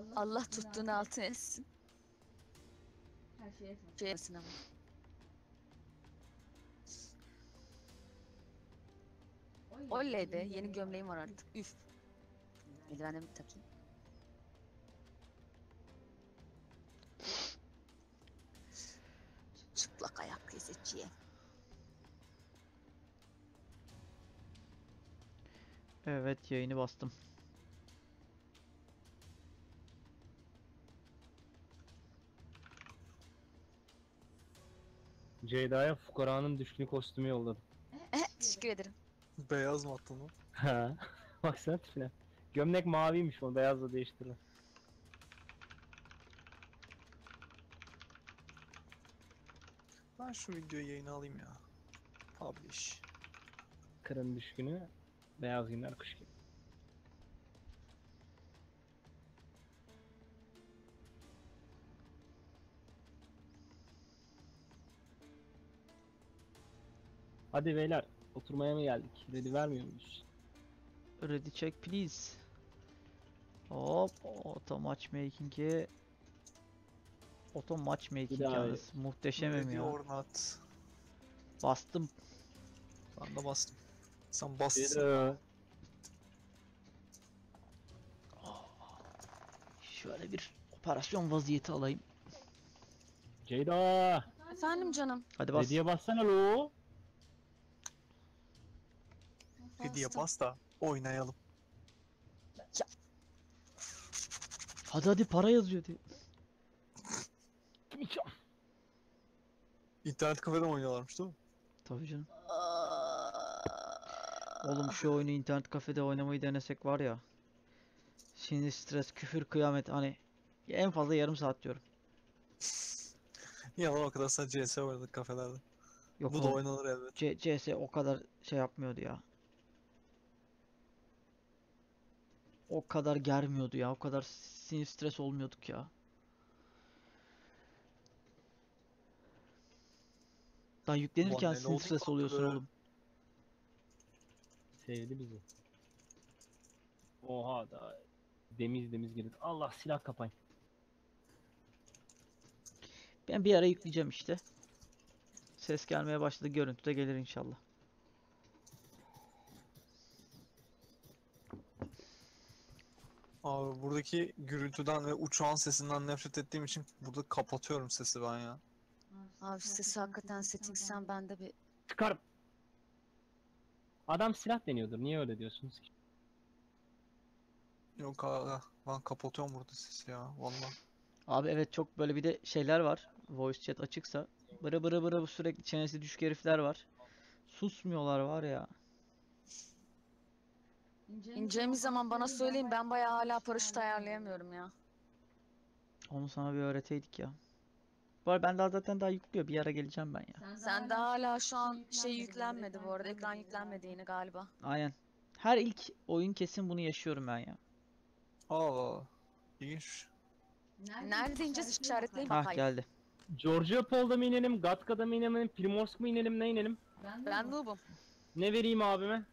Allah tuttuğunu altın etsin. Şey etsin ama. Oley be, yeni gömleğim var artık. Üf. Eldivenlerimi takayım. Çıplak ayak lezzetçiye. Evet, yayını bastım. Ceyda'ya fukaranın düşkünü kostümü yolladım. Teşekkür ederim. Beyaz mı attın lan? Ha. Baksana tipine. Gömlek maviymiş, onu beyazla değiştirdim. Ben şu videoyu yayına alayım ya. Publish. Kırın düşkünü, beyaz günler kış gibi. Hadi beyler, oturmaya mı geldik? Ready vermiyor muyuz? Ready check please. Hop, auto matchmaking'e auto Bir matchmaking daha yalnız muhteşemim Ready ya. or not. Bastım. Ben de bastım. Sen bastın. Ceyda. Şöyle bir operasyon vaziyeti alayım. Ceyda. Efendim canım. Hadi bas. Ready'ye bassana lo. Ready'ye Bastım. bas da oynayalım. Hadi para yazıyor diye. İnternet kafede mi oynuyorlarmış değil mi? Tabii canım. Oğlum şu oyunu internet kafede oynamayı denesek var ya. Sinir, stres, küfür, kıyamet, hani en fazla yarım saat diyorum. Yalan, o kadar sadece CS oynadık kafelerde. Yok Bu da oğlum, oynanır elbet. CS o kadar şey yapmıyordu ya. O kadar germiyordu ya. O kadar sinir, stres olmuyorduk ya. Daha yüklenirken Ulan ne sinir, oldu stres ki oluyorsun be? oğlum. Sevdi bizi. Oha da demiz girdi. Allah, silah kapayın. Ben bir ara yükleyeceğim işte. Ses gelmeye başladı. Görüntü de gelir inşallah. Abi buradaki gürültüden ve uçağın sesinden nefret ettiğim için burada kapatıyorum sesi ben ya. Abi sesi hakikaten settings'ten bende bir... Çıkar. Adam silah deniyordur. Niye öyle diyorsunuz ki? Yok abi, ben kapatıyorum burada sesi ya vallahi. Abi evet, çok böyle bir de şeyler var. Voice chat açıksa. Bırı bırı bırı bu sürekli çenesi düşük herifler var. Susmuyorlar var ya. İneceğimiz zaman bana söyleyin, ben bayağı hala paraşüt ayarlayamıyorum ya. Onu sana bir öğreteydik ya. Bu arada ben daha zaten daha yüklüyor. Bir ara geleceğim ben ya. Sen de hala şu an şey yüklenmedi bu arada, ekran yüklenmedi yine galiba. Aynen. Her ilk oyun kesin bunu yaşıyorum ben ya. Allah Allah. İlginç. Nerede ineceğiz, işaretleyin Hah, bakayım. geldi. Georgia Pole'da mı inelim? Gatka'da mı inelim? Primorsk mu inelim? Ne inelim? Ben noob'um. Ne vereyim abime?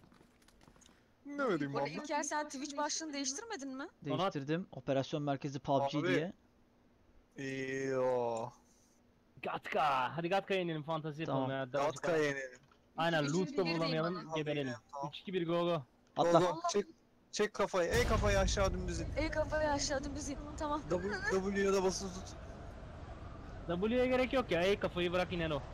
Ne vereyim Bu arada abi? İlker, sen Twitch başlığını değiştirmedin mi? Değiştirdim. Operasyon merkezi PUBG Abi. diye. Eyyoo. Gatka. Hadi Gatka'ya inelim, fantezi yapalım Tamam. ya. Gatka'ya yenelim. Aynen, Üç, loot bir, da bir bulamayalım, diyeyim geberelim. Tamam. 3-2-1 go go. Atla. Go, çek kafayı. Ey kafayı aşağı dümdüz in. El kafayı aşağı dümdüz in. Tamam. W'ye de basılı tut. W'ye gerek yok ya. Ey kafayı bırak, iner o.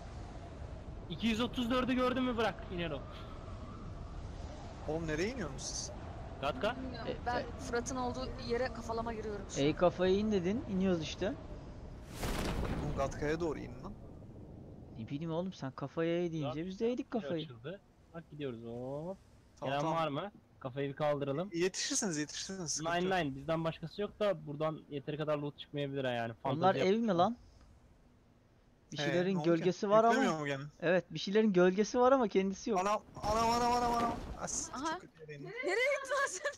234'ü gördün mü, bırak, iner o. Oğlum nereye iniyorsunuz siz? Gatka. Ben Fırat'ın olduğu yere kafalama giriyorum şu an. Ey kafayı in dedin. İniyoruz işte. Oğlum Gatka'ya doğru inin lan. Ne bileyim oğlum, sen kafaya eğ deyince biz de eğdik kafayı. Açıldı. Bak gidiyoruz. Hop. Tamam, Gelen tamam. var mı? Kafayı bir kaldıralım. Yetişirsiniz. Sıkıntı yok. 9-9, bizden başkası yok da buradan yeteri kadar loot çıkmayabilir ha yani. Onlar Fantezi ev mi yapmışlar. lan? Bir Ne şeylerin oldu ki? gölgesi var ama. Yüklemiyor mu gene? Evet, bir şeylerin gölgesi var ama kendisi yok. Anam. As, Aha. çok kötü yere indim. Nereye gittin lan sen?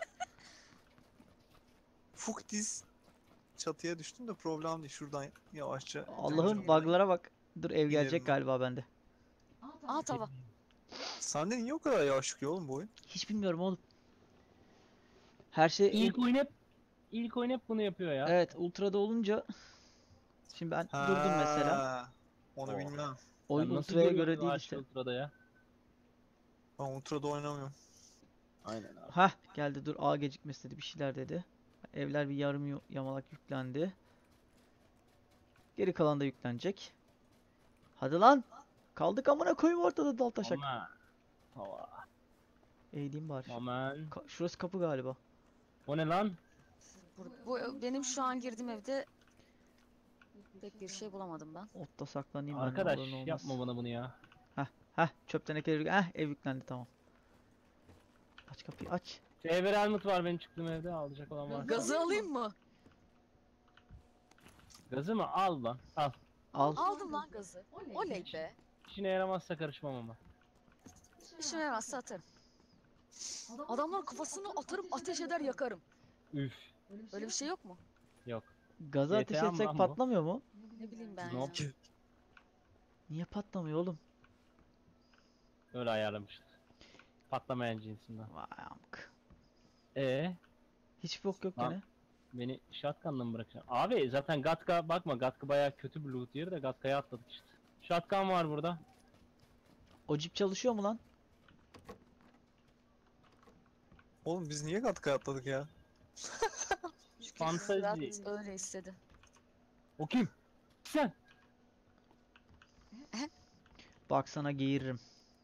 Fuktiz. Çatıya düştüm de problem değil. Şuradan yavaşça. Allah'ım, döneceğim. bug'lara bak. Dur, ev gelecek İnerim ben. galiba bende. Aha tava. Sende niye o kadar yavaş çıkıyor oğlum bu oyun? Hiç bilmiyorum oğlum. Her şey İlk oyun hep ilk oyun hep bunu yapıyor ya. Evet, ultrada olunca şimdi ben durdum mesela. Ha, onu Oo. bilmem. Oyun Sen nasıl ultraya görüyorsun göre değil ağaçlı işte. Ultra'da ya? Ben Ultra'da oynamıyorum. Aynen abi. Hah, geldi, dur, A gecikmesi dedi, bir şeyler dedi. Evler bir yarım yamalak yüklendi. Geri kalan da yüklenecek. Hadi lan. Kaldık amına koyayım ortada dal taşak. Aman. Hava. Eğileyim bari. Aman. Şurası kapı galiba. O ne lan? Bu benim şu an girdiğim evde pek bir şey bulamadım ben. Otta saklanayım ben, ne Arkadaş olur ne olmaz. yapma bana bunu ya. Heh, çöp tenekeleri. Heh, ev yüklendi, tamam. Aç kapıyı, aç. Ever Helmut var benim çıktığım evde, alacak olan varsa. Gazı alayım mı? Gazı mı? Al lan. Al. Al. Aldım lan gazı. Oley be. İşine yaramazsa karışmam ama. İşime yaramazsa atarım. Adamlar kafasını atarım, ateş eder, yakarım. Üf. Öyle bir şey yok mu? Yok. Gazı ateş GTA mı etsek lan bu? patlamıyor mu? Ne bileyim ben Ne ya. yapayım? Niye patlamıyor oğlum? Öyle ayarlamışlar. Patlamayan cinsinden. Vay amk. Hiç Bok yok Lan. gene. beni shotgun'la mı bırakacaksın? Abi zaten Gatka bakma, Gatka bayağı kötü bir loot yeri de Gatka'ya atladık işte. Shotgun var burada. O cip çalışıyor mu lan? Oğlum biz niye Gatka'ya atladık ya? Çünkü Fantazi. Fırat öyle istedi. O kim? Sen. Bak sana geğiririm.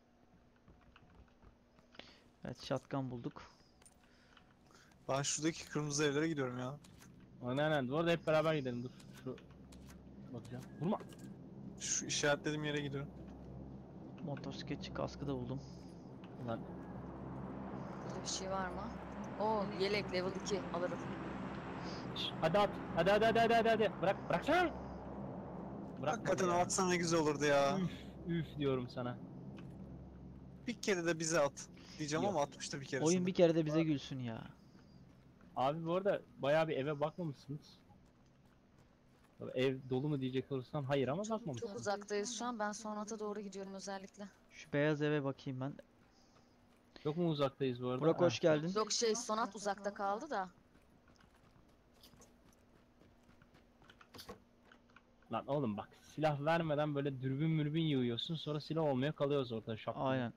Evet, shotgun bulduk. Ben şuradaki kırmızı evlere gidiyorum ya. Aynen. Bu arada hep beraber gidelim, dur. Şu bakacağım. Vurma. Şu işaretlediğim yere gidiyorum. Motosikletçi kaskı da buldum. Lan Burada bir şey var mı? Oo, yelek level 2 alırım. hadi at. Hadi. Bıraksana. Hakikaten atsan ne güzel olurdu ya. Üf diyorum sana. Bir kere de bize at. Diyeceğim Yok. ama atmıştı bir keresinde. Oyun bir kere de bize gülsün ya. Abi bu arada bayağı bir eve bakmamışsınız. Tabii ev dolu mu diyecek olursan hayır ama Çok bakmamışsınız. uzaktayız şu an. Ben Sonat'a doğru gidiyorum özellikle. Şu beyaz eve bakayım ben. Çok mu uzaktayız bu arada? Burak hoş geldin. Yok Sonat uzakta kaldı da. Lan oğlum bak, silah vermeden böyle dürbün mürbün yığıyorsun, sonra silah olmuyor, kalıyoruz orada şap. Aynen.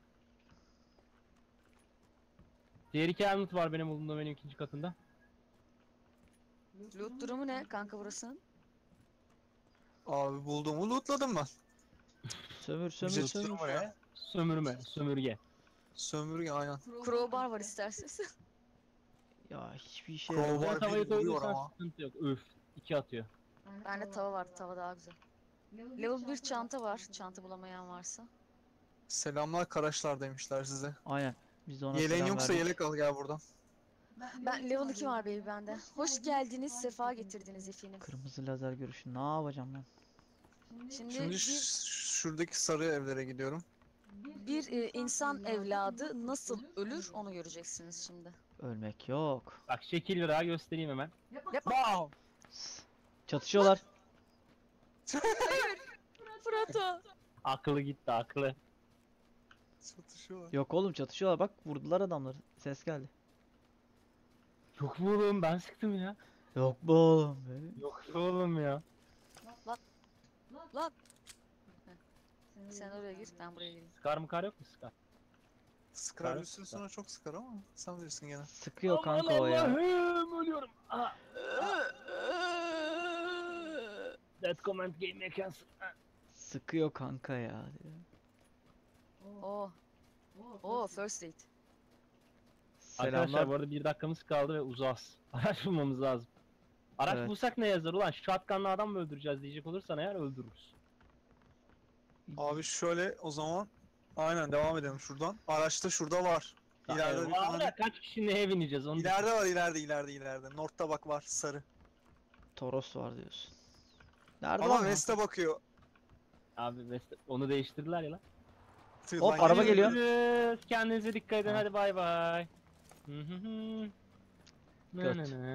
Diğer iki helmet var benim bulunduğum benim ikinci katında. Loot durumu ne kanka burasının? Abi bulduğumu lootladım ben. Sömür Bize sömür tutuyor sömür. mu ya? Sömürge. Sömürge aynen. Crowbar var isterseniz. Ya hiçbir işe Crowbar yaramıyor. Oraya tavayı beni vuruyor koyduysan ama. sıkıntı yok. Üf. 2 atıyor. Bende tava var. Tava daha güzel. Level 1 çanta var. Çanta bulamayan varsa. Selamlar karaşlar demişler size. Aynen. Biz de ona Yeleğin selam yoksa verdik. yelek al gel buradan. Ben level 2 var baby bende. Hoş geldiniz. Sefa getirdiniz efendim. Kırmızı lazer görüşü. Ne yapacağım ben? Şimdi, Şimdi şuradaki sarı evlere gidiyorum. bir insan evladı nasıl ölür onu göreceksiniz şimdi. Ölmek yok. Bak şekil daha göstereyim hemen. Yapma. Çatışıyorlar. Fırat'a. Aklı gitti, aklı. Çatışıyorlar. Yok oğlum, çatışıyorlar. Bak, vurdular adamları. Ses geldi. Yok bu oğlum, ben sıktım ya. Yok bu oğlum. Böyle. Yok oğlum ya. Lan. Heh. Sen oraya gir ben buraya gireyim. Scar mı kar yok mu Scar? Sıkar Sıkar, bir süre sıkar. sonra çok sıkar ama sen bilirsin gene. Sıkıyor kanka o ya. Allah'ım, ölüyorum. That comment gave me cancer. Sıkıyor kanka ya. Oo. Oo first aid. Arkadaşlar Selamlar. bu arada 1 dakikamız kaldı ve uzağız. Araç bulmamız lazım. Araç Evet. bulsak ne yazar ulan? Shotgun'la adam mı öldüreceğiz diyecek olursan eğer öldürürüz. Abi şöyle o zaman aynen devam edelim şuradan. Araçta şurada var. İleride bir Var tane. da kaç kişi neye bineceğiz onu İleride var ileride. North'ta bak var sarı. Toros var diyorsun. Nerede Ama lan? West'e bakıyor. Abi onu değiştirdiler ya lan. Tüh, Hop, lan araba yine- geliyor. Görüşürüz. Kendinize dikkat edin, Ha. hadi bay bay. Hı hı hı. Göt.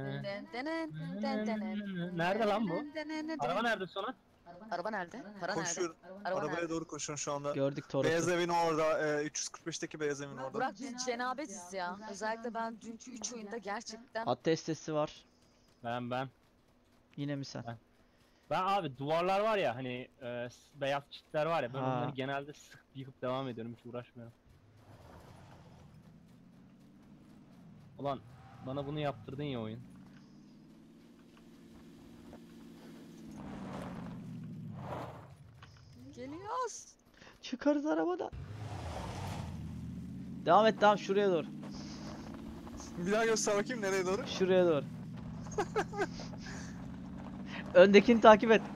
Nerede lan bu? Araba nerede Sonat? Araba nerede? Para Koşuyorum. nerede? Araba Arabaya nerede? doğru koşuyorum şu anda. Gördük Beyaz Toros'u. evin orada. 345'teki beyaz evin orada. Burak biz cenabetiz ya. Özellikle ben dünkü 3 oyunda gerçekten At testesi var. Ben. Yine mi sen? Ben abi duvarlar var ya hani beyaz çitler var ya ben Ha. onları genelde sıkıp yıkıp devam ediyorum hiç uğraşmıyorum. Ulan bana bunu yaptırdın ya oyun. Geliyoruz. Çıkarız arabadan. Devam et, devam şuraya doğru. Bir daha göster bakayım nereye doğru. Şuraya doğru. Öndekini takip et.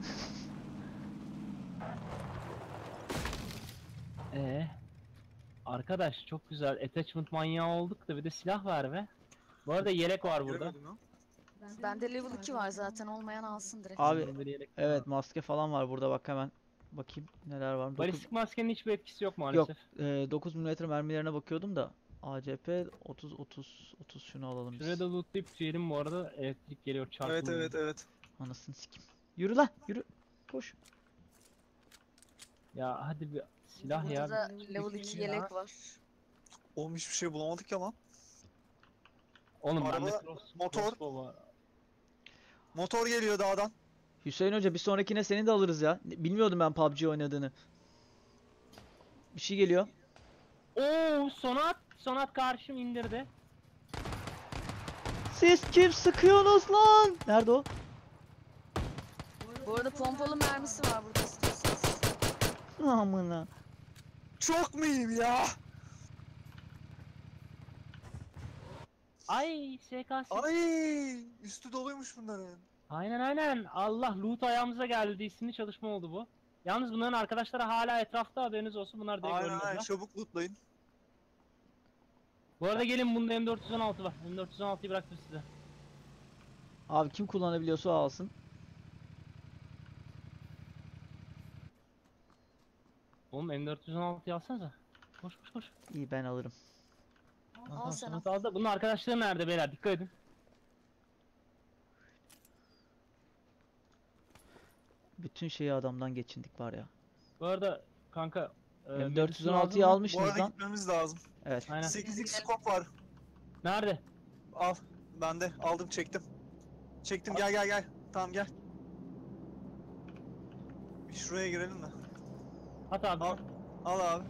Arkadaş çok güzel attachment manyağı olduk da bir de silah ver be. Bu arada yelek var burada. Giremedim lan. Bende level 2 var zaten, olmayan alsın direkt. Abi Burada bir yelek evet, var. maske falan var burada, bak hemen. Bakayım neler var. Balistik maskenin hiçbir etkisi yok Yok, maalesef. 9 mm mermilerine bakıyordum da. ACP 30 şunu alalım Şuraya biz. da lootlayıp tüyelim bu arada elektrik geliyor çarpılıyor. Evet. Anasını sikim. Yürü lan, yürü. Koş. Ya hadi bir silah Burada ya. da bir level şey 2 ya. yelek var. Oğlum hiçbir şey bulamadık ya lan. Oğlum bende Araba, motor. crossbow var. Motor geliyor dağdan. Hüseyin Hoca, bir sonrakine seni de alırız ya. Bilmiyordum ben PUBG oynadığını. Bir şey geliyor. Oo Sonat karşım indirdi. Siz kim sıkıyorsunuz lan? Nerede o? Bu arada pompalı mermisi var burada istiyorsanız. Amına. Çok mu iyiyim ya? Ay SKS. Ay, üstü doluymuş bunların. Aynen. Allah loot ayağımıza geldi. İsimli çalışma oldu bu. Yalnız bunların arkadaşları hala etrafta haberiniz olsun. Bunlar direkt Aynen ölmediler. çabuk lootlayın. Bu arada gelin bunda M416 var. M416'yı bıraktım size. Abi kim kullanabiliyorsa o alsın. Oğlum M416'yı alsanıza. Koş. İyi, ben alırım. Al sen al. Sonat aldı. Bunun arkadaşları nerede beyler? Dikkat edin. Bütün şeyi adamdan geçindik var ya. Bu arada kanka M416'yı Bu almışsınız arada lan. gitmemiz lazım. Evet. Aynen. 8x scope var. Nerede? Al. Bende. Aldım çektim. Çektim gel. Tamam gel. Bir şuraya girelim de. At abi. Al. Al abi.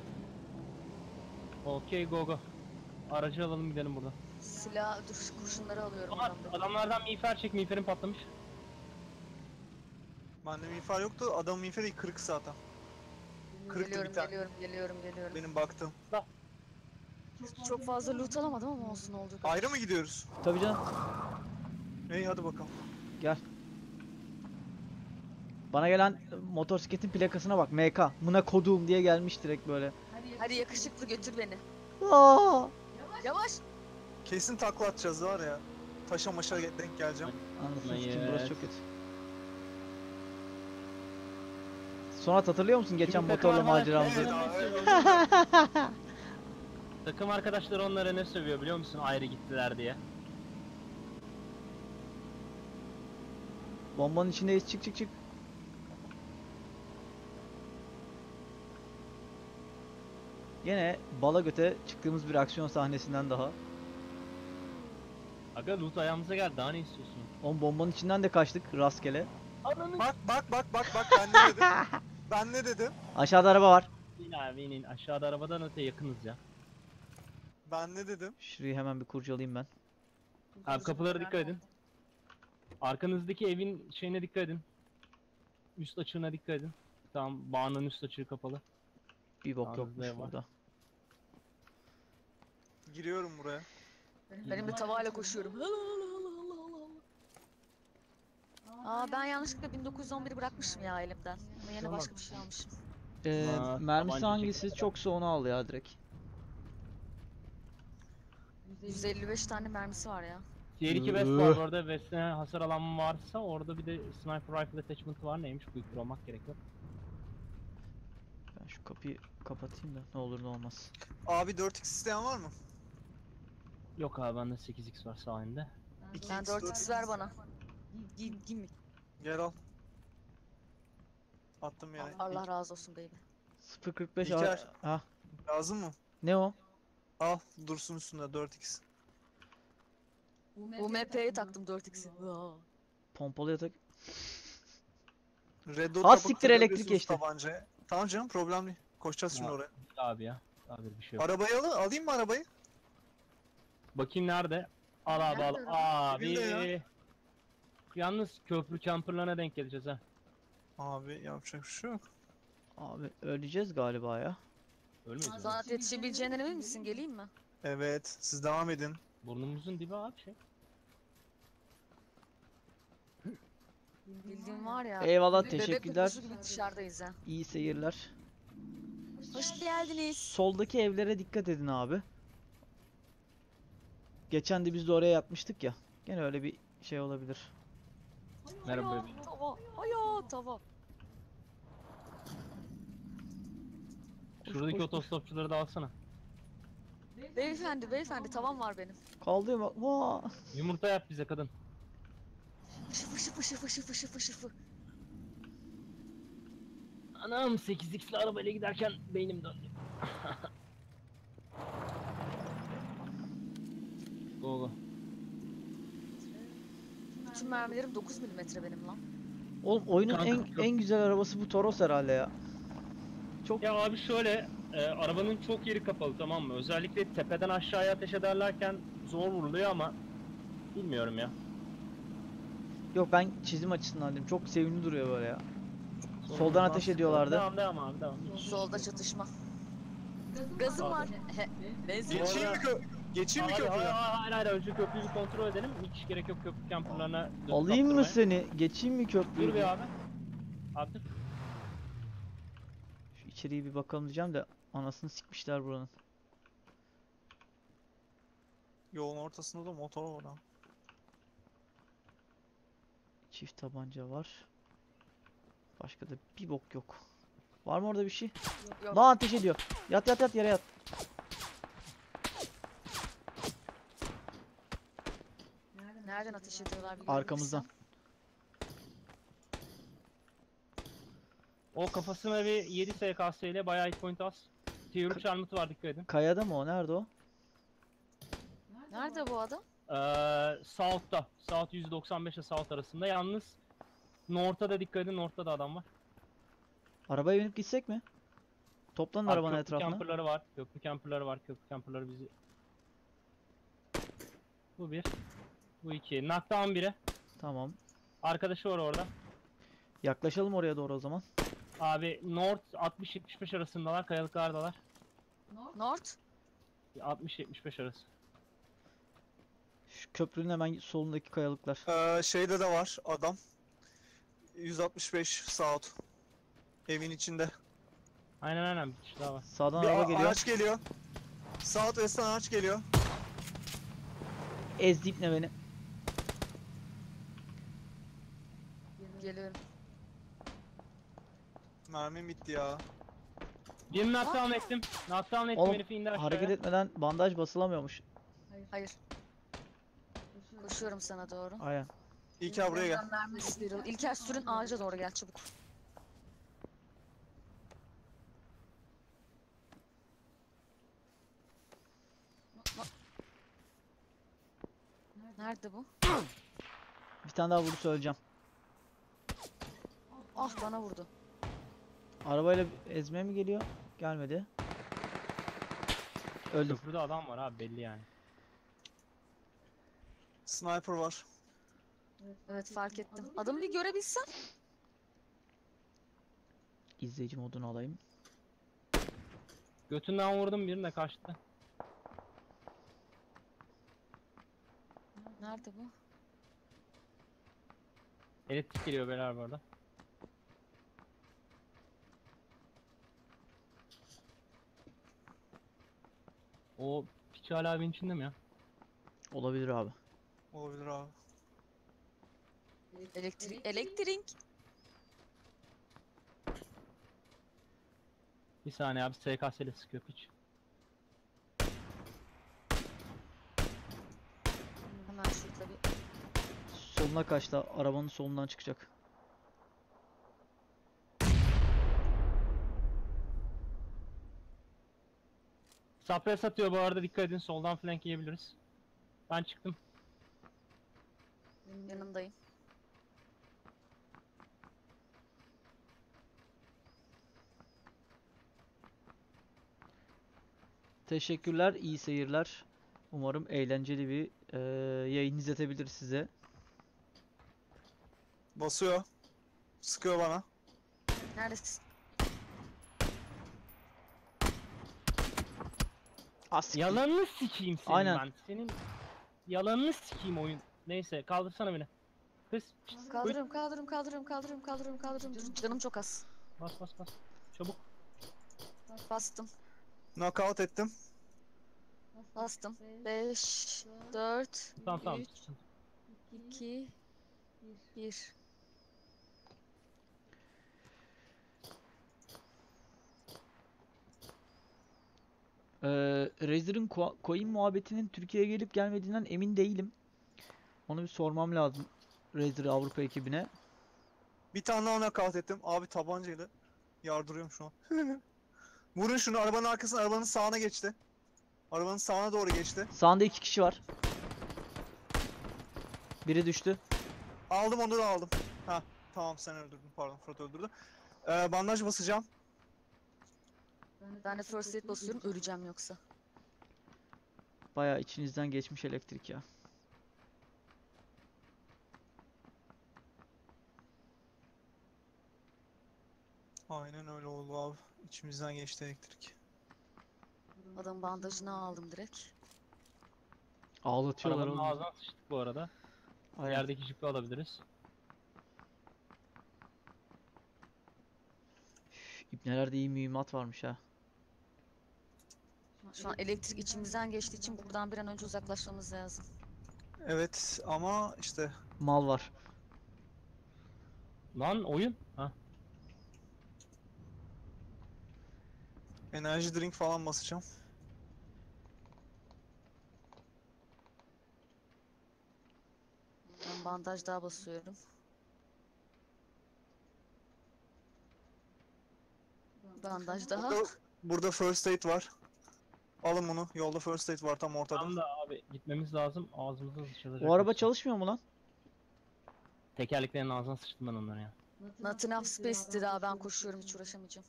Okey go. Aracı alalım gidelim buradan. Silah, dur kurşunları alıyorum At, adamdan. adamlardan miğfer çek. Miğferin patlamış. Bende miğfer yoktu. Adamın miğferi kırık zaten. Kırıktı bir tane. Geliyorum. Benim baktığım. Çok fazla loot alamadım ama olsun olduğu kadar. Ayrı mı gidiyoruz? Tabii canım. İyi hadi bakalım. Gel. Bana gelen motosikletin plakasına bak. MK. Buna kodum diye gelmiş direkt böyle. Hadi yakışıklı götür beni. Aa! Yavaş. Kesin takla atacağız var ya. Taşa maşa denk geleceğim. Anasını Hayır. sikeyim, burası çok kötü. Sonat, hatırlıyor musun geçen Bizim takım motorla arkadaşları maceramızı? Evet ne abi. sövüyor? Takım arkadaşları onlara ne sövüyor biliyor musun? Ayrı gittiler diye. Bombanın içindeyiz, çık. Yine bala göte çıktığımız bir aksiyon sahnesinden daha. Aga loot ayağımıza geldi daha ne istiyorsun? On bombanın içinden de kaçtık rastgele. Ananı Bak ben ne dedim? Ben ne dedim? Aşağıda araba var. in abi in. Aşağıda arabadan öte yakınız ya. Ben ne dedim? Şurayı hemen bir kurcalayayım ben. Abi kapılara dikkat edin. Arkanızdaki evin şeyine dikkat edin. Üst açığına dikkat edin. Tamam bağının üst açığı kapalı. Bir bok Yalnız yokmuş ne var? burada. Giriyorum buraya. Benim de tavayla koşuyorum. Ben yanlışlıkla 1911'i bırakmışım ya elimden. Ama yine Tamam. başka bir şey almışım. Mermisi tabanca hangisi çekti. çoksa onu al ya direkt. 155 tane mermisi var ya. Tier 2 vest var bu arada. West'e hasar alan varsa orada bir de sniper rifle attachment var. Neymiş bu yükür olmak gerekiyor. Ben şu kapıyı kapatayım da ne olur ne olmaz. Abi 4x isteyen var mı? Yok abi bende 8x var sağında. 2x, Sen 4x ver bana. Gimme. Gel al. Attım yere. Allah razı olsun baby. 0.45 İlker. Ha, Lazım mı? ne o? Al dursun üstünde 4x. UMP'ye taktım 4x'i. Aa. Pompalı yatak. Red Dot Ha, kapı siktir, elektrik kırabiliyorsunuz geçti. tabancaya. Tamam canım, problem değil. Koşacağız şimdi Ya. oraya. Abi ya. Abi bir şey yok. Arabayı alayım mı arabayı? Bakayım nerede? Al abi al. Nerede Dibinde ya. Abi. Yalnız köprü camperlarına denk geleceğiz ha. Abi yapacak bir şey yok. Abi öleceğiz galiba ya. Ölmeyiz mi? Sana yetişebileceğinden emin misin? Geleyim mi? Evet, siz devam edin. Burnumuzun dibi abi şey. Bildiğin var ya. Eyvallah, bebek teşekkürler. kokusu gibi dışarıdayız ha. İyi seyirler. Hoş geldiniz. Soldaki evlere dikkat edin abi. Geçen de biz de oraya yatmıştık ya. Gene öyle bir şey olabilir. Merhaba Aya, bebeğim. tava. Aya, tava. Şuradaki koş. otostopçuları da alsana. Beyefendi tavam var benim. Kaldı mı? Vaa. Yumurta yap bize kadın. Şıfı şıfı şıfı şıfı şıfı şıfı. Anam 8x'li arabayla giderken beynim döndü. Go go. Bütün mermilerim 9 milimetre benim lan. Oğlum oyunun Kanka, yok. en güzel arabası bu Toros herhalde ya. Çok Ya abi şöyle, arabanın çok yeri kapalı, tamam mı? Özellikle tepeden aşağıya ateş ederlerken zor vuruluyor ama bilmiyorum ya. yok, ben çizim açısından dedim. Çok sevimli duruyor böyle ya. Zor Soldan vurulmaz. ateş ediyorlardı. Devam abi devam. Solda çatışma. Gazım Abi. var. Benzin. Geçeyim mi, geçeyim mi Abi, köprüden? hayır önce köprüyü bir kontrol edelim. Hiç gerek yok köprü camperlarına dönüp Alayım mı kaptırmaya. seni? Geçeyim mi köprüyü? Dur bir abi. Artık Şu içeriye bir bakalım diyeceğim de anasını sikmişler buranın. Yolun ortasında da motor var ha. Çift tabanca var. Başka da bir bok yok. Var mı orada bir şey? Yok. Lan ateş ediyor. Yat yere yat. Nereden ateş ediyorlar biliyor Arkamızdan. musun? o kafasına bir 7 SKS ile bayağı hit point az. Tier 3 armut var, dikkat edin. Kayada mı o? Nerede o? Nerede bu adam? South'ta. South 195 ile South arasında. Yalnız North'a da dikkat edin. North'ta da adam var. Arabaya binip gitsek mi? Toplanın Abi arabanın köprü etrafına. camperları var. Köprü camperları var. Köprü camperları bizi... Bu bir. Bu iki. Knockdown biri. Tamam. Arkadaşı var orada. Yaklaşalım oraya doğru o zaman. Abi North 60-75 arasındalar. Kayalıklardalar. North. 60-75 arası. Şu köprünün hemen solundaki kayalıklar. Şeyde de var adam. 165 South. Evin içinde. Aynen bir kişi daha var. Sağdan Bir araba geliyor. araç geliyor. South West'ten araç geliyor. Ezdi ne beni. Geliyorum. Mermim bitti ya. Birini knockdown ettim. Knockdown ettim, Oğlum, herifi indi aşağıya. hareket etmeden bandaj basılamıyormuş. Hayır. Koşuyorum sana doğru. Aynen. İlker buraya gel. Mermi sıyrıl. İlker sürün ağaca doğru gel çabuk. Nerede bu? Bir tane daha vurursa öleceğim. Ah bana vurdu. Arabayla ezmeye mi geliyor? Gelmedi. Öldüm. Köprüde adam var abi, belli yani. Sniper var. Evet fark ettim. Adamı bir görebilsem. İzleyici modunu alayım. Götünden vurdum, birine kaçtı. Nerede bu? Elektrik geliyor beyler bu arada. O piç hala evin içinde mi ya? Olabilir abi. Olabilir abi. Elektrik. Bir saniye abi, SKS ile sıkıyor piç. Hemen şurada bir. Soluna kaçtı. Arabanın solundan çıkacak. Sapres atıyor bu arada, dikkat edin, soldan flank yiyebiliriz. Ben çıktım. Yanındayım. Teşekkürler, iyi seyirler. Umarım eğlenceli bir yayın izletebilir size. Basıyor. Sıkıyor bana. Neredesin? As Yalanını sikeyim senin Aynen. ben. Senin yalanını sikeyim oyun. Neyse kaldırsana beni. Kız. Kaldırıyorum, kaldırıyorum, kaldırıyorum, kaldırıyorum, kaldırıyorum, kaldırıyorum. Dur, canım çok az. Bas bas bas. Çabuk. Bastım, Knockout ettim. bastım. 5, 4, Tamam tamam. 3, 2, 1. Razer'ın coin muhabbetinin Türkiye'ye gelip gelmediğinden emin değilim. Onu bir sormam lazım Razer Avrupa ekibine. Bir tane daha knockout ettim. Abi tabancayla yardırıyorum şu an. Vurun şunu, arabanın arkasına, arabanın sağına geçti. Arabanın sağına doğru geçti. Sağında 2 kişi var. Biri düştü. Aldım, onu da aldım. Ha tamam, sen öldürdün, pardon, Fırat öldürdü. Bandaj basacağım. Ben de first aid basıyorum, öleceğim yoksa. Bayağı içinizden geçmiş elektrik ya. Aynen öyle oldu abi. İçimizden geçti elektrik. Adamın bandajını aldım direkt. Ağlatıyorlar Arabanın oğlum. ağzına sıçtık bu arada. Aynen. Yerdeki jipi alabiliriz. Üf, İbnelerde iyi mühimmat varmış ha. Şu an elektrik içimizden geçtiği için buradan bir an önce uzaklaşmamız lazım. Evet ama işte Mal var. Lan oyun. Ha. enerji drink falan basacağım. Ben bandaj daha basıyorum. Bandaj daha. Burada first aid var. Alın bunu. Yolda first aid var tam ortada. Tam da abi gitmemiz lazım. Ağzımıza sıçılacak. O araba yoksa. çalışmıyor mu lan? Tekerleklerin ağzına sıçtım ben onları ya. Not enough space'ti daha, ben koşuyorum, hiç uğraşamayacağım.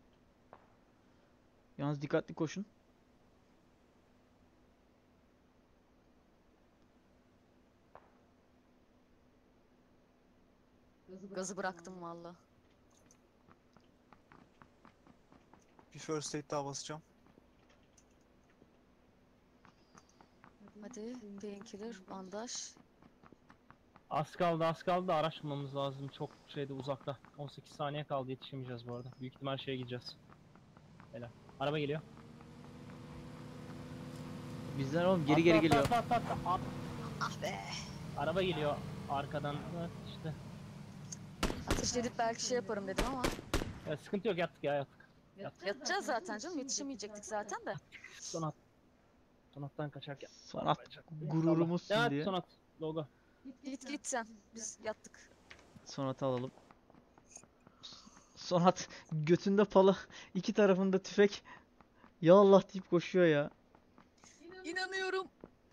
Yalnız dikkatli koşun. Gazı bıraktım valla. Bir first aid daha basacağım. Hadi painkiller, bandaj. Az kaldı az kaldı, araç bulmamız lazım. Çok şeyde uzakta. 18 saniye kaldı, yetişemeyeceğiz bu arada. Büyük ihtimal şeye gideceğiz. Helal. Araba geliyor. Bizden oğlum geri Atla, geri atla, geliyor. atla, atla, atla. Ah be! Araba geliyor arkadan. Evet, işte. Ateş edip belki şey yaparım dedim ama. Ya, sıkıntı yok, yattık ya, yattık. Yatacağız zaten canım, yetişemeyecektik zaten de. Sonat. Sonattan kaçarken. Sonat gururumuzsun Evet, diye. Sonat. Logo. Git git sen, biz yattık. Sonat'ı alalım. Sonat götünde pala, iki tarafında tüfek. Ya Allah deyip koşuyor ya. İnanıyorum.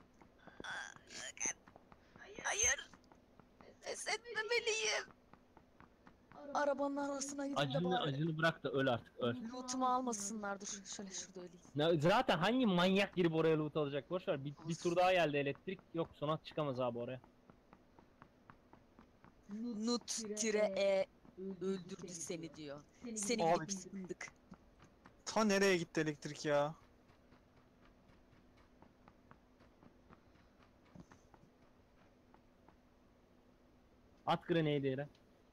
Hayır. Pes etmemeliyim. Arabanın arasına gidin de Acını, bari. acını bırak da öl artık, öl. Lootumu almasınlar, dur. Şöyle şurada öleyim. Zaten hangi manyak girip oraya loot alacak? Boş ver. Bir tur daha geldi elektrik. Yok, Sonat çıkamaz abi oraya. Nut-E öldürdü seni diyor. Seni Abi. gidip fındık. Ta nereye gitti elektrik ya? At grenade yere.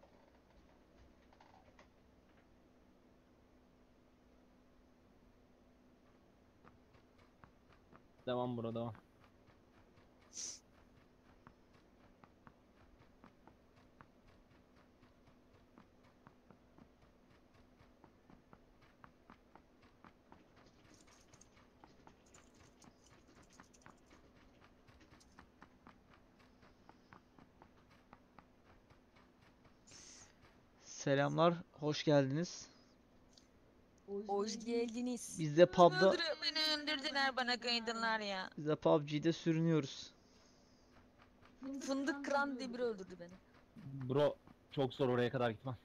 Devam burada, devam. Selamlar, hoş geldiniz. Hoş geldiniz. Biz de pub'da, Beni öldürdüler, bana kıydınlar ya. biz de PUBG'de sürünüyoruz. Fındık kıran diye biri öldürdü beni. Bro çok zor oraya kadar gitmem.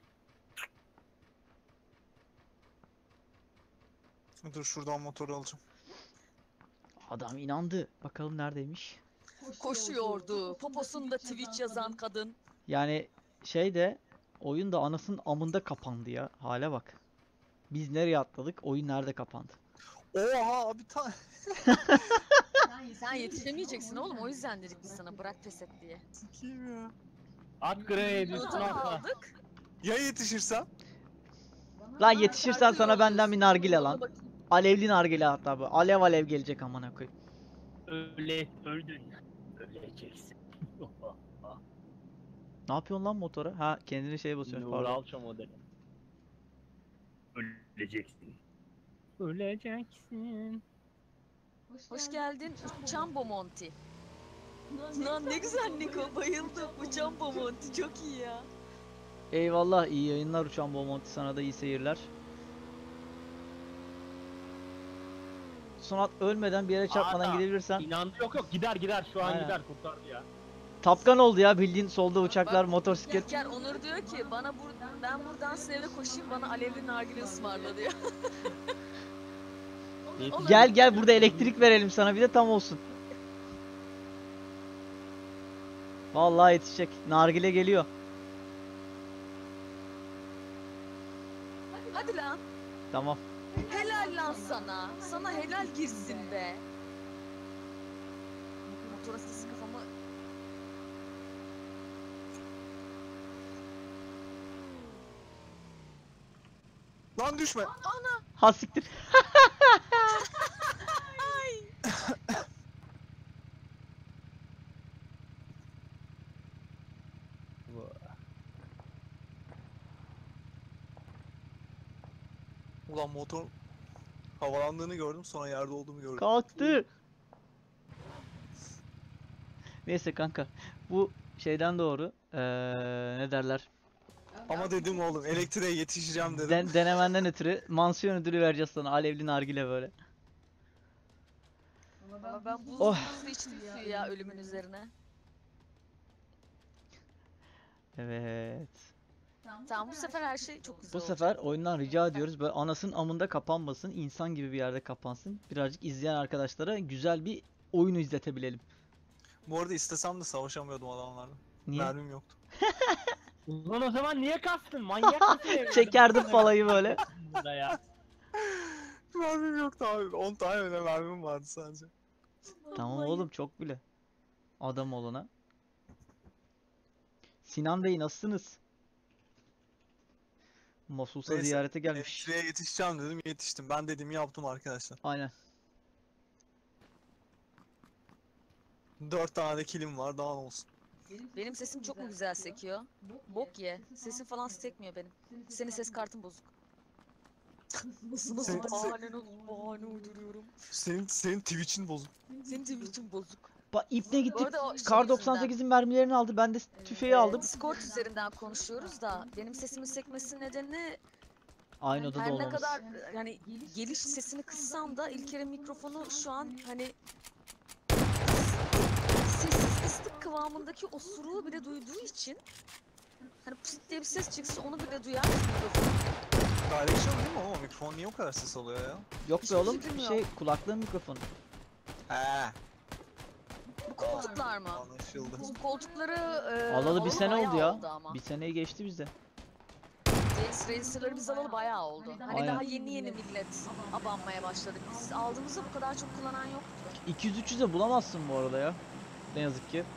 Dur şuradan motoru alacağım. Adam inandı. Bakalım neredeymiş. Koşuyordu. Poposunda Twitch yazan kadın. Yani şey de oyun da anasının amında kapandı ya. Hale bak. Biz nereye atladık? Oyun nerede kapandı? Oha abi Sen yetişemeyeceksin oğlum, o yüzden dedik biz sana bırak pes et diye. sikeyim ya. At grade üstüne Yolda atla. kaldık. Ya yetişirsem? Lan yetişirsen sana benden bir nargile Yolla lan. bakayım. Alevli nargile hatta bu. Alev alev gelecek amına koyayım. Öldün. Öleceksin. Ne yapıyorsun lan motora? Ha kendini şeye basıyorsun. Nuri Pardon. Alço modeli. Öleceksin. Öleceksin. Hoş geldin Uçambo Monty. Lan ne güzel Niko, bayıldım. Uçambo Monty çok iyi ya. Eyvallah, iyi yayınlar Uçan Bomonti, sana da iyi seyirler. Sonat ölmeden bir yere çarpmadan Aa, gidebilirsen. İnandı yok gider şu an Aynen. gider kurtardı ya. Tapkan oldu ya, bildiğin solda uçaklar, Bak, motosiklet. İlker Onur diyor ki ben buradan size eve koşayım, bana alevli nargile ısmarla diyor. Olur. Gel burada elektrik verelim sana bir de tam olsun. Vallahi yetişecek. Nargile geliyor. Hadi lan. Tamam. Helal lan sana. Sana helal girsin be. Motora sesi kafama... Lan düşme. Ha siktir. Ulan motor havalandığını gördüm, sonra yerde olduğumu gördüm. Kalktı. Neyse kanka. Bu şeyden doğru. Ne derler? Ama dedim oğlum elektriğe yetişeceğim dedim. Denemenden ötürü mansiyon ödülü vereceğiz sana. Alevli nargile böyle. Ama ben buzlu Oh. buzlu içtim suyu ya ölümün üzerine. Evet. Tamam, bu sefer her şey çok güzel Bu olacak. sefer oyundan rica ediyoruz. Böyle anasının amında kapanmasın. İnsan gibi bir yerde kapansın. Birazcık izleyen arkadaşlara güzel bir oyunu izletebilelim. Bu arada istesem de savaşamıyordum adamlarla. Niye? Mermim yoktu. Ulan o zaman niye kastın? Manyak mısın evladım? Çekerdim falayı böyle. Burada ya. Mermim yoktu abi. 10 tane öyle mermim vardı sadece. Tamam oğlum, çok bile. Adam olana. Sinan Bey nasılsınız? Mosulsa Neyse, ziyarete gelmiş. Elektriğe yetişeceğim dedim, yetiştim. Ben dediğimi yaptım arkadaşlar. Aynen. 4 tane de kilim var, daha ne olsun. Benim sesim çok mu güzel sekiyor? Bok ye. Sesim falan sekmiyor benim. Senin ses kartın bozuk. Nasıl Sen- bahane uyduruyorum. Senin Twitch'in bozuk. Senin Twitch'in bozuk. Bak ipne Bu gittik. arada o şey Kar yüzünden, 98'in mermilerini aldı. Ben de tüfeği aldım. Discord üzerinden konuşuyoruz da benim sesimin sekmesi nedeni Aynı odada her ne olmamız. kadar yani geliş sesini kıssam da İlker'in mikrofonu şu an hani sessiz ıslık kıvamındaki osuruğu bile duyduğu için hani pıst diye bir ses çıksa onu bile duyar mikrofon. Direction değil mi ama mikrofon niye o kadar ses alıyor ya? Yok be Hiçbir oğlum, fikrim bir yok. şey, kulaklığın mikrofonu. He. Bu koltuklar mı? Anlaşıldı. Bu koltukları Alalı bir sene bayağı oldu ya. oldu ama. Bir seneyi geçti bizde. Racer'ları biz alalı bayağı oldu. Hani Aynen. daha yeni millet abanmaya başladık. Biz aldığımızda bu kadar çok kullanan yoktu. 200-300'e bulamazsın bu arada ya. Ne yazık ki.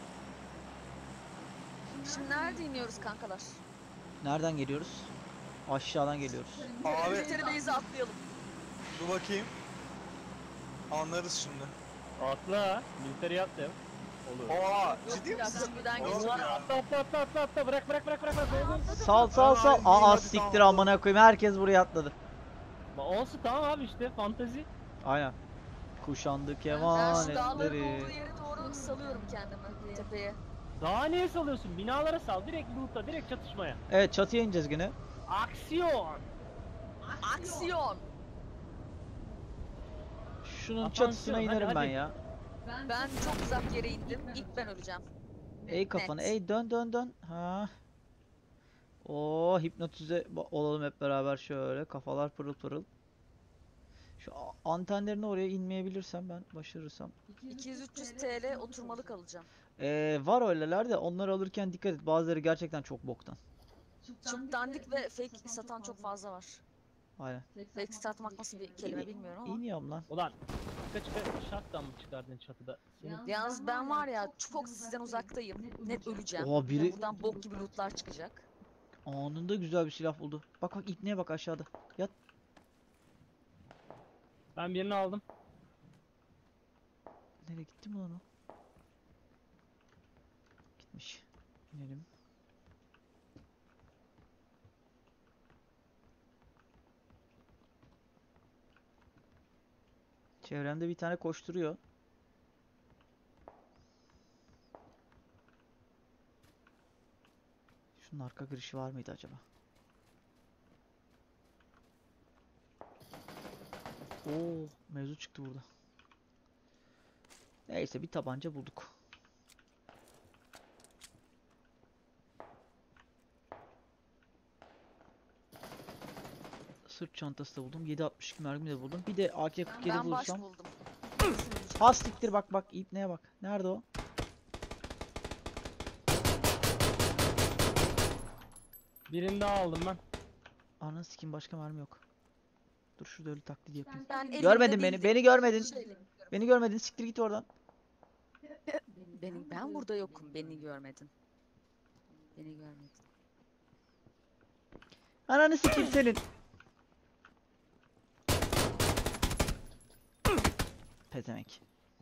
Şimdi nerede iniyoruz kankalar? Nereden geliyoruz? Aşağıdan geliyoruz. Abi Military Base'e atlayalım. dur bakayım. Anlarız şimdi. Atla. Military atla. Olur. Oha ciddi Ya misin? köprüden Oğlum geçiyor. ya. Atla. Bırak. Sal. Tamam, Aa hadi, siktir tamam. amına koyayım, herkes buraya atladı. Olsun tamam abi işte fantezi. Aynen. Kuşandı Ben şu dağların kemanetleri. olduğu yere doğru salıyorum kendimi tepeye. Daha niye salıyorsun? Binalara sal. Direkt loot'a, direkt çatışmaya. Evet, çatıya ineceğiz gene. Aksiyon. Aksiyon! Şunun Atansiyon, çatısına hadi, inerim ben hadi. ya. Ben çok uzak yere indim. İlk ben öleceğim. Eğ kafanı, Net. eğ, dön dön dön. Ha. Oo, hipnotize olalım hep beraber şöyle. Kafalar pırıl pırıl. Şu antenlerini oraya inmeyebilirsem ben başarırsam. 200-300 TL oturmalık alacağım. Var öyleler de onları alırken dikkat et. Bazıları gerçekten çok boktan. Çok dandik ve fake satan çok fazla var. Aynen. Fake satmak nasıl bir kelime bilmiyorum ama. İniyorum lan. Ulan çıka shotgun mı çıkardın çatıda? Senin Yalnız ben var ya çok sizden uzaktayım. Net öleceğim. Oha, biri Buradan bok gibi lootlar çıkacak. anında güzel bir silah buldu. Bak bak, ipneye bak aşağıda. Yat. ben birini aldım. Nereye gitti mi lan o? Gitmiş. İnelim. Çevremde bir tane koşturuyor. Şunun arka girişi var mıydı acaba? Oo, mevzu çıktı burada. Neyse, bir tabanca bulduk. Sırt çantası da buldum. 7.62 mermi de buldum. Bir de AK-47 Ben baş bulursam. buldum. Ha siktir, bak bak ipneye bak. Nerede o? Birini daha aldım ben. Ananı sikeyim, başka mermi yok. Dur şurada ölü taklidi yapayım. Ben elimde Görmedin beni. bildim. Beni görmedin. Şey, Beni görmedin. Siktir git oradan. ben burada yokum. Beni görmedin. Beni görmedin. Ananı sikeyim senin. Pezemek.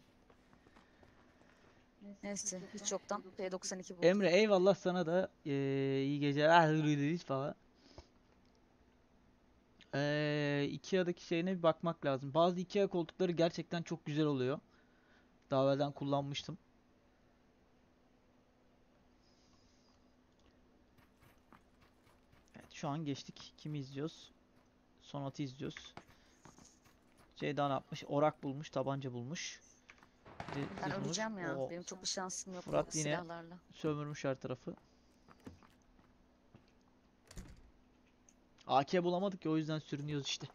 Neyse hiç yoktan P92 buldum. Emre eyvallah sana da iyi geceler falan. Ikea'daki şeyine bir bakmak lazım. Bazı Ikea koltukları gerçekten çok güzel oluyor. Daha evvelden kullanmıştım. Evet, şu an geçtik. Kimi izliyoruz? Sonat'ı izliyoruz. Ceyda ne yapmış? Orak bulmuş, tabanca bulmuş. Ben Zırh bulmuş. öleceğim ya. Oo, Benim çok bir şansım yok Fırat bu yine- silahlarla. sömürmüş her tarafı. AK bulamadık ki, o yüzden sürünüyoruz işte.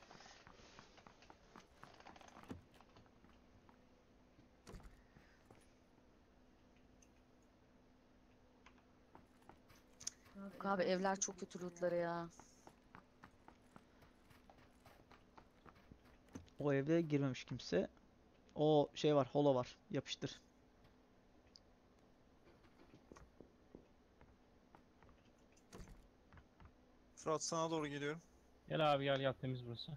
Yok abi evler çok kötü lootları ya. O evde girmemiş kimse. O şey var, holo var. Yapıştır. Fırat sana doğru geliyorum. Gel abi gel temiz burası.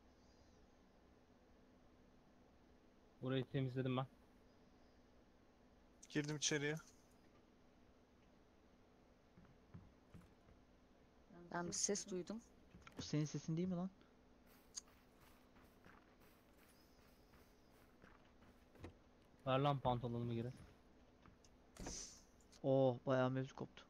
Burayı temizledim ben. Girdim içeriye. Ben bir ses duydum. O senin sesin değil mi lan? Ver lan pantolonumu geri. Oo, bayağı mevzu koptu.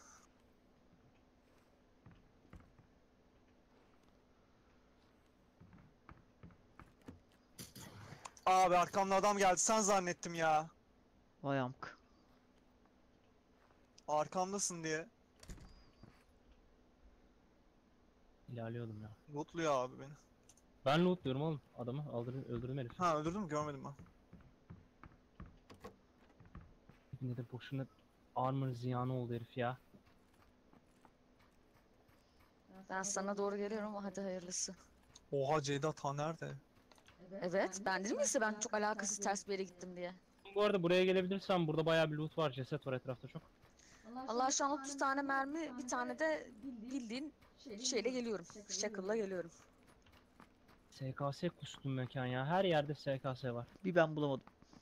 Abi arkamda adam geldi. Sen zannettim ya. Vay amk. Arkamdasın diye. İlerliyordum ya. Lootluyor abi beni. Ben lootluyorum oğlum adamı. Öldürdüm herifi. Ha, öldürdün mü? Görmedim ben. Ne de boşuna armor ziyanı oldu herif ya. Ben sana doğru geliyorum ama hadi hayırlısı. Oha, Ceyda ta nerede? Evet ben dedim ya size ben çok alakasız ters bir yere gittim diye. Bu arada buraya gelebilirsen burada bayağı bir loot var. Ceset var etrafta çok. Allah şu an 30 tane mermi bir tane de bildiğin şeyle geliyorum. Shackle'la geliyorum. SKS kustum mekan ya. Her yerde SKS var. Bir ben bulamadım.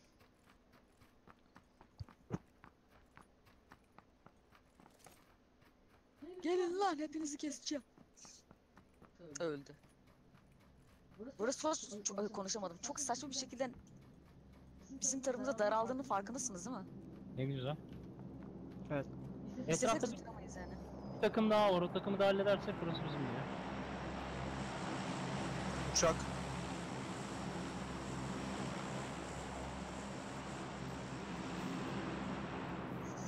Gelin lan hepinizi keseceğim. Öldü. Burası çok konuşamadım. Çok saçma bir şekilde bizim tarafımıza daraldığının farkındasınız değil mi? Ne güzel. Evet. İstesek Etrafta bir tutamayız yani. takım daha var. O takımı da halledersek burası bizim ya. Uçak.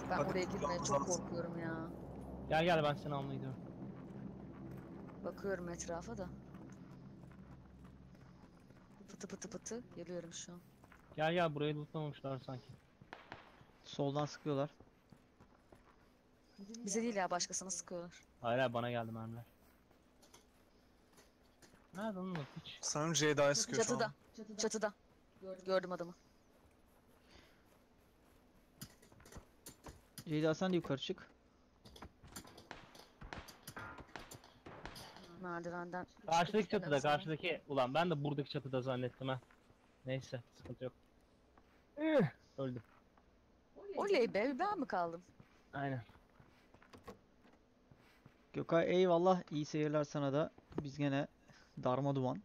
Ben Hadi oraya girmeye tutmamız çok lazım. korkuyorum ya. Gel gel ben seni almaya gidiyorum. Bakıyorum etrafa da. Pıtı pıtı pıtı geliyorum şu an. Gel gel burayı lootlamamışlar sanki. Soldan sıkıyorlar. Bize değil ya, başkasına sıkıyorlar. Hayır hayır, bana geldi mermiler. Nerede lan o piç? Sanırım Ceyda'ya sıkıyor şu Çatıda. an. Çatıda. Gördüm adamı. Ceyda sen de yukarı çık. Merdivenden. Karşıdaki çıktık çatıda, sanırım. karşıdaki. Ulan ben de buradaki çatıda zannettim ha. Neyse, sıkıntı yok. Öldüm. Oley be, ben mi kaldım? Aynen. Gökay eyvallah. İyi seyirler sana da. Biz gene darma duman.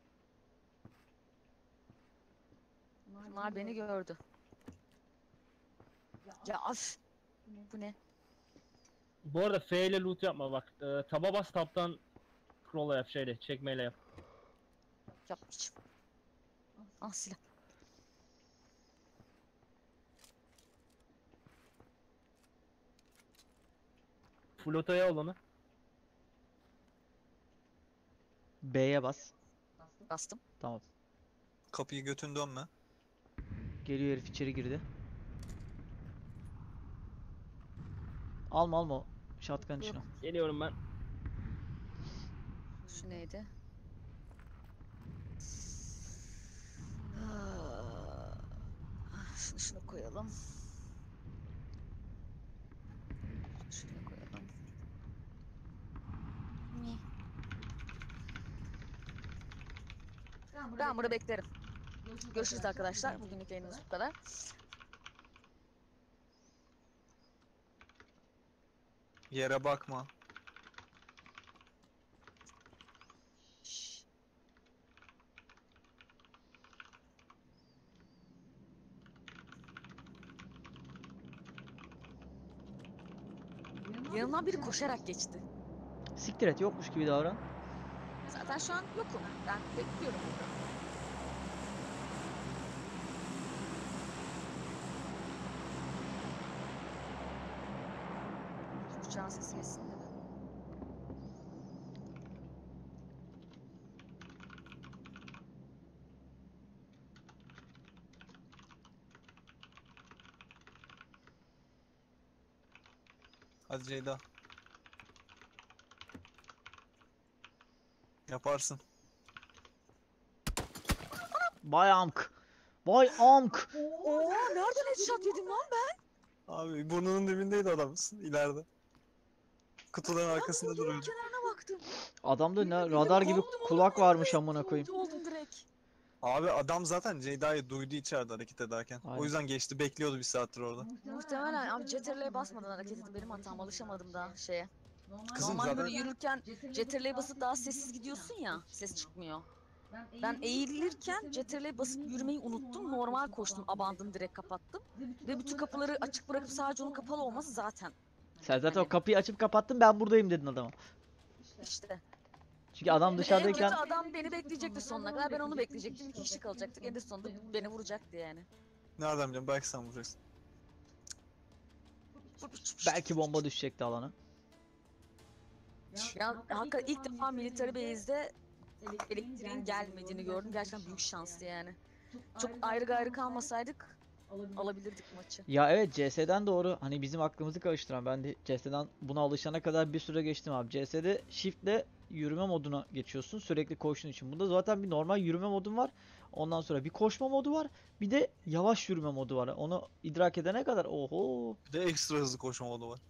Bunlar beni gördü. Ya af. Bu ne? Bu arada F ile loot yapma bak. Taba bas, tab'dan scroll'la yap, şeyle, çekmeyle yap. Yapmışım. Ah, silah. Flotaya al onu. B'ye bas. Bastım. Tamam. Kapıyı götün dönme. Geliyor herif, içeri girdi. Alma alma o shotgun için o. Geliyorum ben. Şu neydi? Şunu koyalım. Şuraya koyalım. Ni. Ben burada beklerim. Görüşürüz arkadaşlar. Bugünlük yayınımız bu kadar. Yere bakma. Şşş. Yanımdan biri koşarak geçti. Siktir et, yokmuş gibi davran. Zaten şu an yokum. Ben bekliyorum burada. Uçağın sesi geçsin de ben. Hadi Ceyda. Yaparsın. Vay amk. Vay amk. Oo, nereden headshot yedim lan ben? Abi burnunun dibindeydi adam ileride. Kutuların arkasında Vurdum, duruyordu. kenarına baktım. Adamda ne radar gibi kulak varmış amına koyayım. Oldum direkt. Abi adam zaten Ceyda'yı duydu içeride hareket ederken. Aynen. O yüzden geçti, bekliyordu bir saattir orada. Muhtemelen abi CTRL'ye basmadan hareket edip benim hatam, alışamadım daha şeye. Kızım Normalde zaten böyle yürürken CTRL'ye basıp daha sessiz gidiyorsun ya, ses çıkmıyor. Ben eğilirken CTRL'ye basıp yürümeyi unuttum, normal koştum, abandım, direkt kapattım. Ve bütün kapıları açık bırakıp sadece onun kapalı olması zaten. Sen zaten Hani- o kapıyı açıp kapattın, ben buradayım dedin adama. İşte. Çünkü adam En kötü dışarıdayken adam beni bekleyecekti sonuna kadar, ben onu bekleyecektim, 2 kişi kalacaktık, en de sonunda beni vuracaktı yani. nereden biliyorum, belki sen vuracaksın. belki bomba düşecekti alana. Ya hakikaten ilk defa military base'de elektriğin gelmediğini gördüm, gerçekten büyük şanstı yani. Çok ayrı gayrı kalmasaydık alabilirdik maçı. Ya evet, CS'den doğru, hani bizim aklımızı karıştıran, ben de CS'den buna alışana kadar bir süre geçtim abi. CS'de shift'le yürüme moduna geçiyorsun sürekli koştuğun için. Bunda zaten bir normal yürüme modun var. Ondan sonra bir koşma modu var. Bir de yavaş yürüme modu var. Onu idrak edene kadar oho. Bir de ekstra hızlı koşma modu var.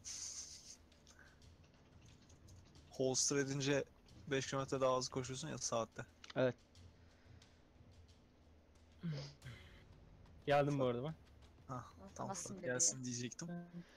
Holster edince 5 km daha hızlı koşuyorsun ya saatte. Geldim bu arada ben. Tam Nasıl fırlat bile gelsin diyecektim.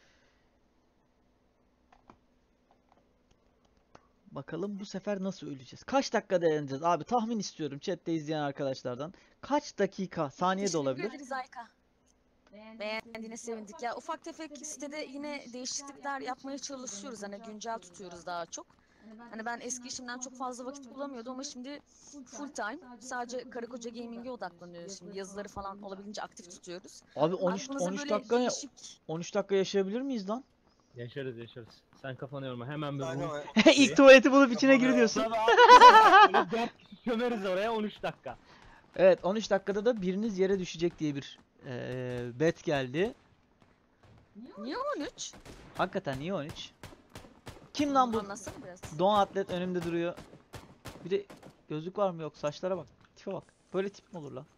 Bakalım bu sefer nasıl öleceğiz? Kaç dakika dayanacağız? Abi tahmin istiyorum chatte izleyen arkadaşlardan. Kaç dakika, saniye de Teşekkür olabilir. ederiz Ayka. Beğendiğine sevindik. Ya ufak tefek sitede yine değişiklikler yapmaya çalışıyoruz. Hani güncel tutuyoruz daha çok. Hani ben eski işimden çok fazla vakit bulamıyordum ama şimdi full time sadece karı koca gaming'e odaklanıyoruz şimdi. Yazıları falan olabildiğince aktif tutuyoruz. Abi 13 Aklımıza 13 böyle dakika ya, değişik 13 dakika yaşayabilir miyiz lan? Yaşarız yaşarız. Sen kafanı yorma. Hemen bir Aynen ruh öyle. İlk tuvaleti bulup içine gir diyorsun. Tabii abi. Böyle 4 kişi çömeriz oraya 13 dakika. Evet, 13 dakikada da biriniz yere düşecek diye bir bet geldi. Niye 13? Hakikaten niye 13? Kim lan bu? Anlatsana biraz. Don atlet önümde duruyor. Bir de gözlük var mı, yok, saçlara bak. Tipe bak. Böyle tip mi olur lan?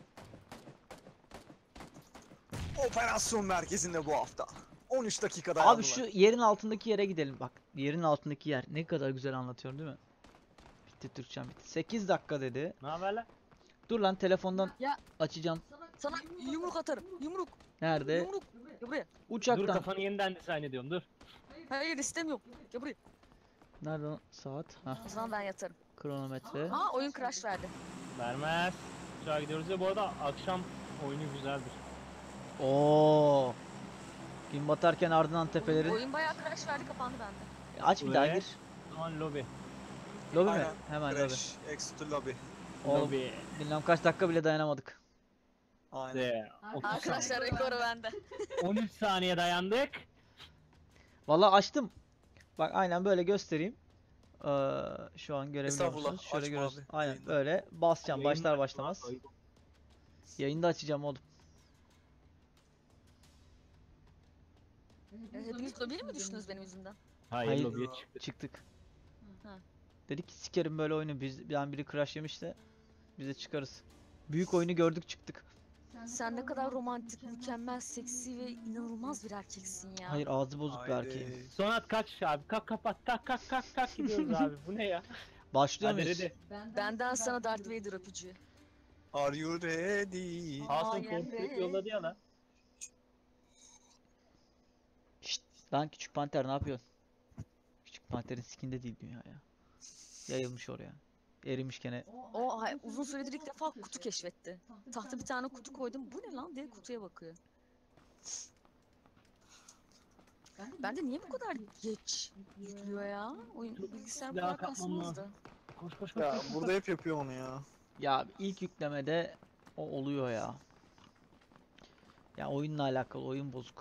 Operasyon merkezinde bu hafta. 13 dakika Abi dayandılar. şu yerin altındaki yere gidelim bak. Yerin altındaki yer ne kadar güzel anlatıyorum değil mi? Bitti Türkçem bitti. 8 dakika dedi. Ne haber lan? Dur lan, telefondan Ya. açacağım. Sana yumruk atarım. Yumruk. Nerede? Yumruk. Gel buraya. Dur Uçaktan. kafanı yeniden dizayn ediyorum dur. Hayır istemiyorum. Gel buraya. Nerede o saat? Hah, O zaman ben yatarım. kronometre. Aa oyun crash verdi. Vermez. Uçağa gidiyoruz ya bu arada akşam oyunu güzeldir. Oo. Gün batarken ardından tepelerin. Oyun bayağı crash verdi kapandı bende. Aç bir daha Ve- gir. O zaman lobi. Lobi mi? Aynen. Hemen lobi. Crash, Exit lobby. Oğlum, Lobi. bilmem kaç dakika bile dayanamadık. Aynen. De. 30 Arkadaşlar rekoru bende. 13 saniye dayandık. Vallahi açtım. Bak aynen böyle göstereyim. Şu an görebiliyor Estağfurullah, musunuz? Şöyle açma görüyoruz. abi, Aynen yayında. böyle basacağım Yayında başlar açma başlamaz. abi. Yayında açacağım oğlum. Hepiniz lobiye mi düştünüz benim yüzümden? Hayır, Hayır. lobiye çıktık. Çıktık. Ha. Dedik ki sikerim böyle oyunu. Bizden biri crash yemişse biz de çıkarız. Büyük oyunu gördük çıktık. Sen ne kadar romantik, mükemmel, seksi ve inanılmaz bir erkeksin ya. Hayır, ağzı bozuk bir Haydi. erkeğim. Sonat kaç abi? Kalk kapat. Kalk gidiyoruz abi. Bu ne ya? Başlıyor Hadi muyuz? hadi. Benden sana Darth Vader öpücüğü. Are you ready? Asım I am korkutup ready. yolladı ya lan. Şşt, lan küçük panter ne yapıyorsun? Küçük panterin skinde değil dünya ya. Yayılmış oraya. Erimiş gene. Uzun süredir ilk defa kutu keşfetti. Tahta bir tane kutu koydum. Bu ne lan diye kutuya bakıyor. Ben de niye bu kadar geç yüklüyor ya? Oyun bilgisayar bu Silah kadar kapmam lazım. kasmazdı. Koş. Ya burada hep yapıyor onu ya. Ya ilk yüklemede o oluyor ya. Ya oyunla alakalı, oyun bozuk.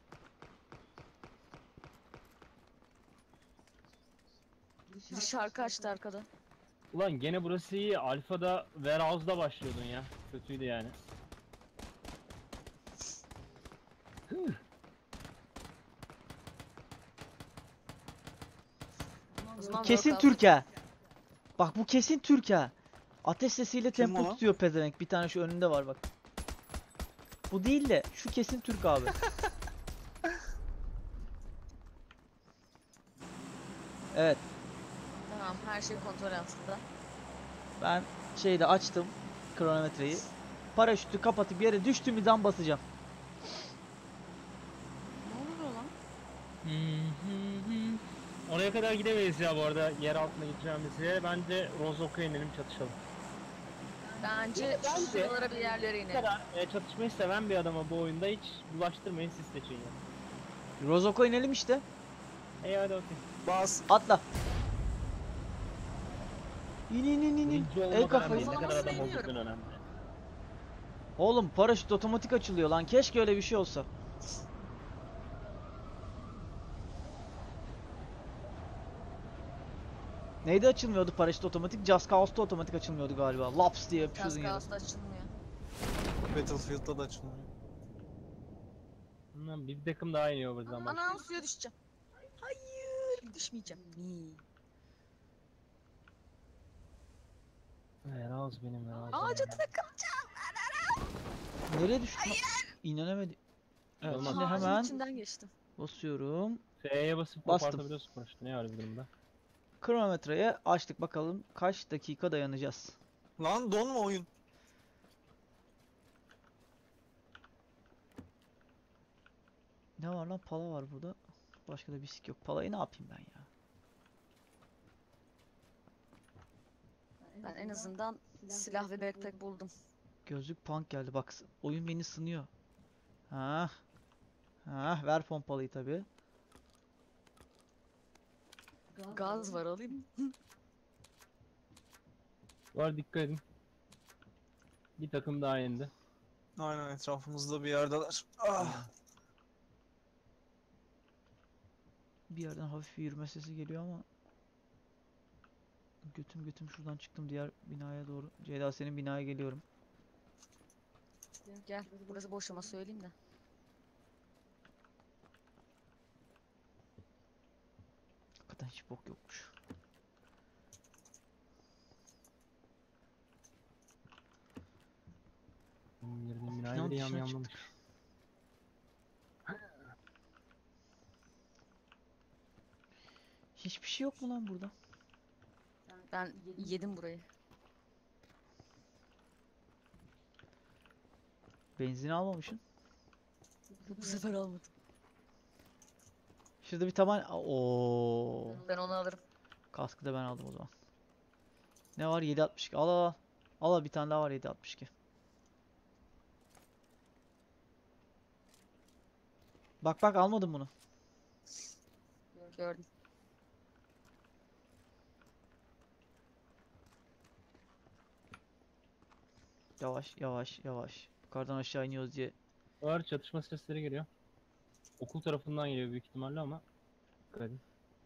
Bir şarkı açtı arkada. Ulan gene burası iyi. Alfa'da Warehouse'da başlıyordun ya. Kötüydü yani. O zaman Kesin workout- Türk ha. Bak bu kesin Türk ha. Ateş sesiyle Kim tempo o lan? tutuyor pezevenk. Bir tane şu önünde var bak. Bu değil de şu kesin Türk abi. Evet, Tamam her şey kontrol altında. ben şeyde açtım kronometreyi. Paraşütü kapatıp yere düştüğümüz an basacağım. Ne oluyor lan? Oraya kadar gidemeyiz ya bu arada. Yer altına gideceğimiz yere. Bence Rozok'a inelim çatışalım. Bence Bence- şuralara bir yerlere Bu inelim. kadar çatışmayı seven bir adama bu oyunda hiç bulaştırmayın, siz seçin ya. Rozok'a inelim işte. Hadi okey. Bas. Atla. İn. Birinci El olmak önemli kafayı. değil, ne kadar adam Kafalamasını olduğun önemli. Oğlum paraşüt otomatik açılıyor lan. Keşke öyle bir şey olsa. Neydi açılmıyordu paraşüt otomatik? Just Cause'da otomatik açılmıyordu galiba. Laps diye yapışıyordun yere. Kaskağızda açılmıyor. Battlefield'da da açılmıyor. Lan bir takım daha iniyor buradan bak. Anam suya düşeceğim. Hayır düşmeyeceğim. İyi. Warehouse benim Warehouse. Ağaca benim. takılacağım. Nereye düştün? İnenemedi. Evet, Olmaz. şimdi Ağacın hemen içinden geçtim. basıyorum. F'ye basıp Bastım. kopartabiliyorsun paraşütü. Ne var bir durumda? Kronometreye açtık, bakalım kaç dakika dayanacağız. Lan donma oyun. Ne var lan? Pala var burada. Başka da bir sik yok. Palayı ne yapayım ben ya? Ben en azından silah ve backpack buldum. Gözlük punk geldi. Bak oyun beni sınıyor. Ha. Ha, ver pompalıyı tabi. Gaz var, alayım mı? Var, dikkat edin. Bir takım daha indi. Aynen, etrafımızda bir yerdeler. Ah. Bir yerden hafif bir yürüme sesi geliyor ama götüm şuradan çıktım diğer binaya doğru. Ceyda, senin binaya geliyorum. Gel. Burası boş ama söyleyeyim de. Hakikaten hiç bok yokmuş. Girdiğim binayı Binanın biri dışına yamyamlamış. Hiçbir şey yok mu lan burada? Ben yedim burayı. Benzin almamışsın. Bu sefer almadım. Şurada bir taban... Oo. Ben onu alırım. Kaskı da ben aldım o zaman. Ne var? 7.62. Al al al. Al al, bir tane daha var 7.62. Bak bak, almadım bunu. Gördüm. Yavaş yavaş yavaş. Yukarıdan aşağı iniyoruz diye. Var, çatışma sesleri geliyor. Okul tarafından geliyor büyük ihtimalle ama dikkat edin.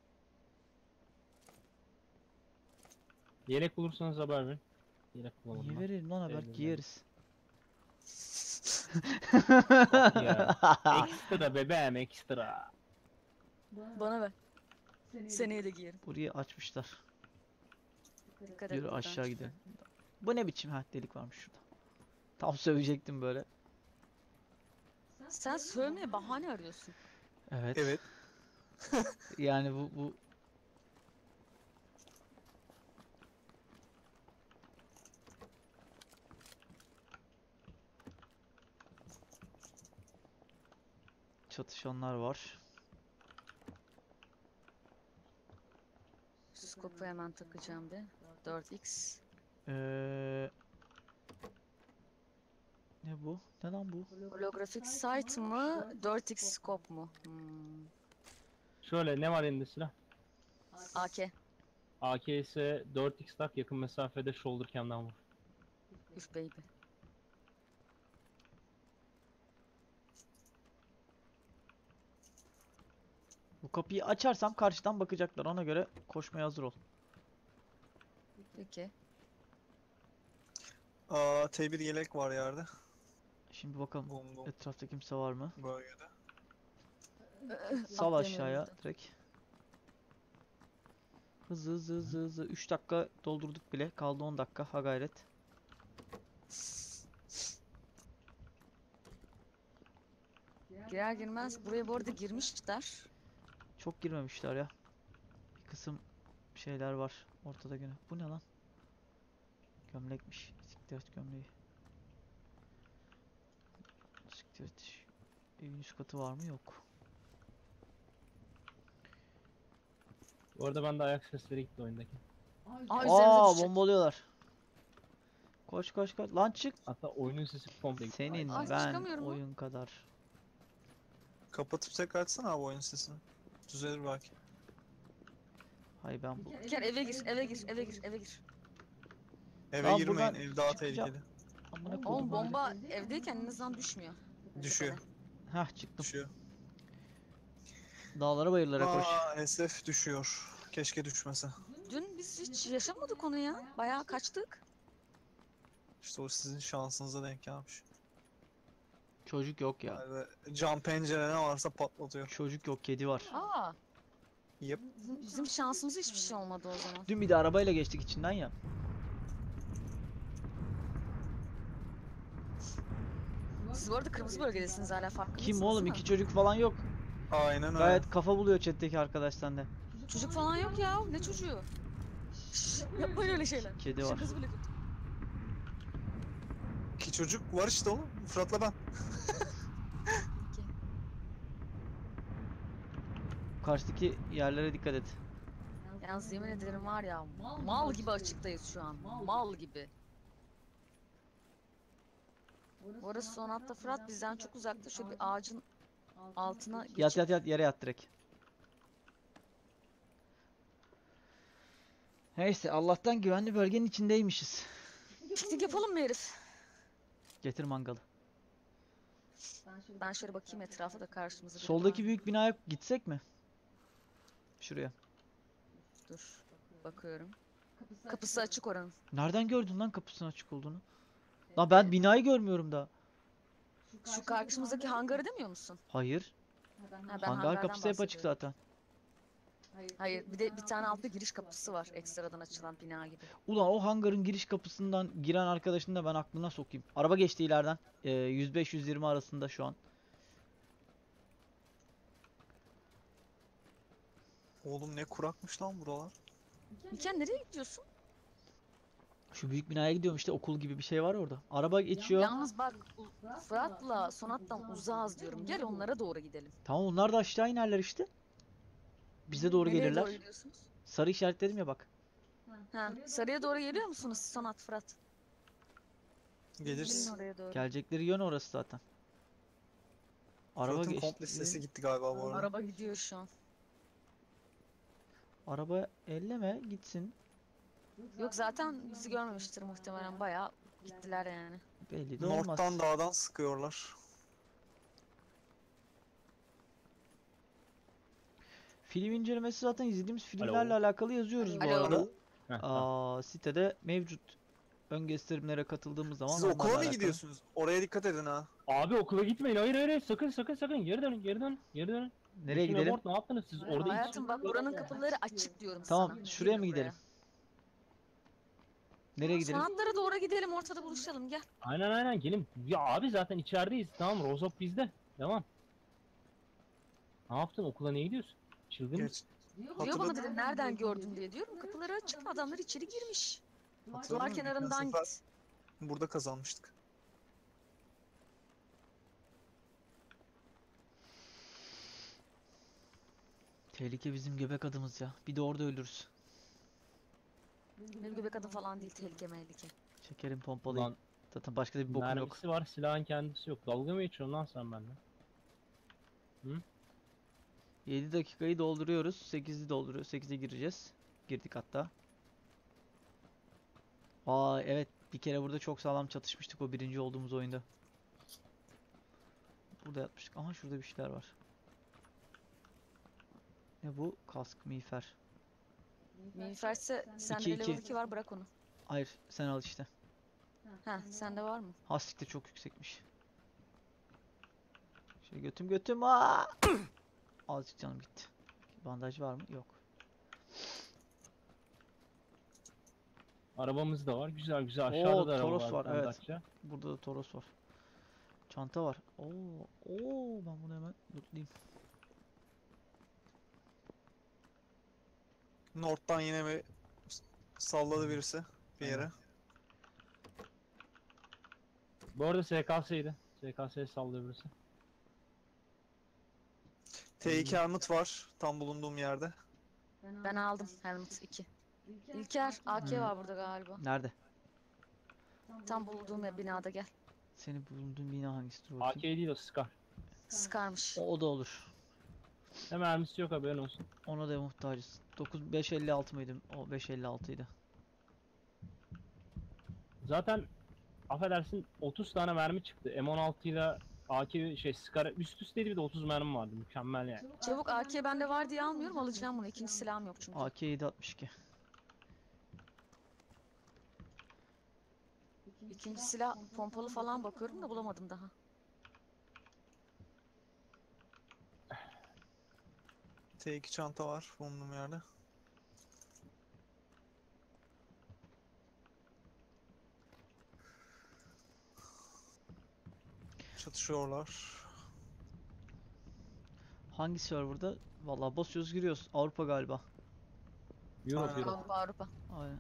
Yelek bulursanız haber verin. Yelek bulamadım Niye ben. verelim lan, haber Evde giyeriz. Ya. Ekstra bebeğim, ekstra. Bana ver. Seneye de giyerim. Burayı açmışlar. Dikkat et Yürü buradan aşağı çıkıyor. gidelim. Bu ne biçim? Ha, delik varmış şurada. Tam sövecektim böyle. Sen sövmeye bahane arıyorsun. Evet. Evet. Yani bu çatışanlar var. Skopu hemen takacağım bir. 4x. Ee, ne bu? Ne lan bu? Holographic sight mı? 4x scope mu? Şöyle, ne var elinde silah? AK. AK ise 4x tak, yakın mesafede shoulder cam'dan vur. Üf baby. Bu kapıyı açarsam karşıdan bakacaklar. Ona göre koşmaya hazır ol. Peki. T1 yelek var yerde. Şimdi bakalım Bulundum etrafta kimse var mı? bölgede. Sal Atlayamıyorum aşağıya burada. direkt. Hızlı hızlı hızlı hızlı. 3 dakika doldurduk bile. Kaldı 10 dakika. Ha gayret. Girer girmez buraya bu arada girmişler. Çok girmemişler ya. Bir kısım şeyler var ortada gene. Bu ne lan? Gömlekmiş. Siktir et gömleği. Siktir et. Evin üst katı var mı? Yok. Bu arada bende ayak sesleri gitti oyundaki. Aa üzerimize Aa, düşecek. bombalıyorlar. Koş koş koş. Lan çık. Hatta oyunun sesi komple gitti. Senin Ay, ben çıkamıyorum lan. oyun kadar. Kapatıp tekrar açsana abi oyun sesini. Düzelir belki. Hay ben bu. Gel eve gir, eve gir, eve gir, eve gir. Eve Tamam, girmeyin, buradan ev daha çıkacağım. tehlikeli. Amına Oğlum koydum. bomba evdeyken en azından düşmüyor. Düşüyor, Hah, çıktım. düşüyor. Dağlara bayırlara koş. SF düşüyor. Keşke düşmese. Dün biz hiç yaşamadık onu ya. Bayağı kaçtık. İşte o sizin şansınıza denk gelmiş. Çocuk yok ya. Yani cam pencere ne varsa patlatıyor. Çocuk yok, kedi var. Aa, Yep. bizim şansımıza hiçbir şey olmadı o zaman. Dün bir de arabayla geçtik içinden ya. Siz bu arada kırmızı bölgedesiniz hala farkındasınız Kim oğlum? değil mi? 2 çocuk falan yok. Aynen öyle. Gayet kafa buluyor chat'teki arkadaş sende. Çocuk falan yok ya. Ne çocuğu? Şşş, yapmayın öyle şeyler. Kedi var. Şakası bile kötü. İki çocuk var işte oğlum. Fırat'la ben. Karşıdaki yerlere dikkat et. Yalnız yemin ederim var ya, mal gibi açıktayız şu an. Mal gibi. Orası son hatta Fırat bizden çok uzakta, şöyle bir ağacın altına Yat geçip yat yat, yere yat direkt. Neyse Allah'tan güvenli bölgenin içindeymişiz. Piknik yapalım mı herif? Getir mangalı. Ben şöyle bakayım etrafa da karşımıza biri var Soldaki mı? büyük binaya gitsek mi? Şuraya. Dur. Bakıyorum. Kapısı açık oranın. Nereden gördün lan kapısının açık olduğunu? Lan ben binayı görmüyorum da. Şu karşımızdaki hangarı demiyor musun? Hayır. Ha, ben Hangar hangardan kapısı hep açık bahsediyorum. zaten. Hayır, bir de bir tane altta giriş kapısı var. Ekstradan açılan bina gibi. Ulan o hangarın giriş kapısından giren arkadaşını da ben aklına sokayım. Araba geçti ileriden. 105-120 arasında şu an. Oğlum ne kurakmış lan buralar. Miken nereye gidiyorsun? Şu büyük binaya gidiyorum işte, okul gibi bir şey var orada. Araba geçiyor. Yalnız bak Fırat'la Sonat'tan uzağız diyorum. Gel onlara doğru gidelim. Tamam, onlar da aşağı inerler işte. Bize doğru Nereye gelirler. doğru gidiyorsunuz? Sarı işaretledim ya bak. Ha, sarıya doğru geliyor musunuz Sonat, Fırat? Gelin Geliriz. oraya doğru. Gelecekleri yön orası zaten. Araba Fırat'ın geçti. komple sesi gitti galiba bu arada. Araba gidiyor şu an. Araba elleme gitsin. Yok zaten bizi görmemiştir muhtemelen. Bayağı gittiler yani. Belli de olmaz. North'tan dağdan sıkıyorlar. Film incelemesi zaten izlediğimiz filmlerle Alo. alakalı yazıyoruz bu Alo. arada. Heh, tamam. Sitede mevcut. Ön gösterimlere katıldığımız zaman Siz onlarla okula mı alakalı. gidiyorsunuz? Oraya dikkat edin ha. Abi okula gitmeyin. Hayır hayır hayır. Sakın sakın sakın. Geri dönün geri dönün. Geri dönün. Nereye Yeşim gidelim? Abort, ne yaptınız siz? Orada Hayatım bak buranın kapıları açık diyorum Tamam, sana. şuraya Gelin mı gidelim? buraya. Nereye gidelim? Sonatlara doğru gidelim, ortada buluşalım, gel. Aynen aynen gelin. Ya abi zaten içerideyiz. Tamam, Rozok bizde. Devam. Ne yaptın? Okula niye gidiyorsun? Çılgın mısın? Geç. Diyor bana Hatırladın bir de nereden gördün diye. Diyorum kapıları açık, adamlar içeri girmiş. Hatırladın Duvar mı? Geçen kenarından sefer git. burada kazanmıştık. Tehlike bizim göbek adımız ya. Bir de orada ölürüz. Benim göbek adım falan değil, tehlike mehlike. Çekerim pompalıyı. Ulan Zaten başka da bir bokum yok. mermisi var, silahın kendisi yok. Dalga mı geçiyorsun lan sen benimle? 7 dakikayı dolduruyoruz. 8'i dolduruyoruz. 8'e gireceğiz. Girdik hatta. Aa evet, bir kere burada çok sağlam çatışmıştık o birinci olduğumuz oyunda. Burada yatmıştık. Aha şurada bir şeyler var. Ne bu? Kask, miğfer. Miğferse sende İki, de level iki. 2 var, bırak onu. Hayır, sen al işte. Ha, sende var mı? Hastik de çok yüksekmiş. Şey götüm. Aa! Azıcık canım gitti. Bandaj var mı? Yok. Arabamız da var. Güzel güzel. Aşağıda Oo, da araba Toros var. var, bir tane evet. Dacia. Burada da Toros var. Çanta var. Oo, ben bunu hemen lootlayayım. North'tan yine bir salladı birisi bir yere. Bu arada SKS'ydi. SKS'ye sallıyor birisi. T2 Helmet var tam bulunduğum yerde. Ben aldım Helmet 2. İlker, AK var burada galiba. Nerede? Tam bulduğum binada, gel. Senin bulunduğun bina hangisidir AK bakayım? değil o Scar. Sıkarmış. O da olur. Ne mermisi yok, haberin olsun. Ona da muhtacız. 556 mıydı? O 556 idi. Zaten affedersin 30 tane mermi çıktı. M16 ile AK Scar üst üsteydi, bir de 30 mermi vardı. Mükemmel yani. Çabuk, AK bende var diye almıyorum, alacağım bunu. İkinci silahım yok çünkü. AK 762. İkinci silah pompalı falan bakıyorum da bulamadım daha. T2 çanta var bulunduğum yerde. Çatışıyorlar. Hangi serverda? Vallahi basıyoruz giriyoruz. Avrupa galiba. Europe Aynen. Europe. Avrupa. Aynen.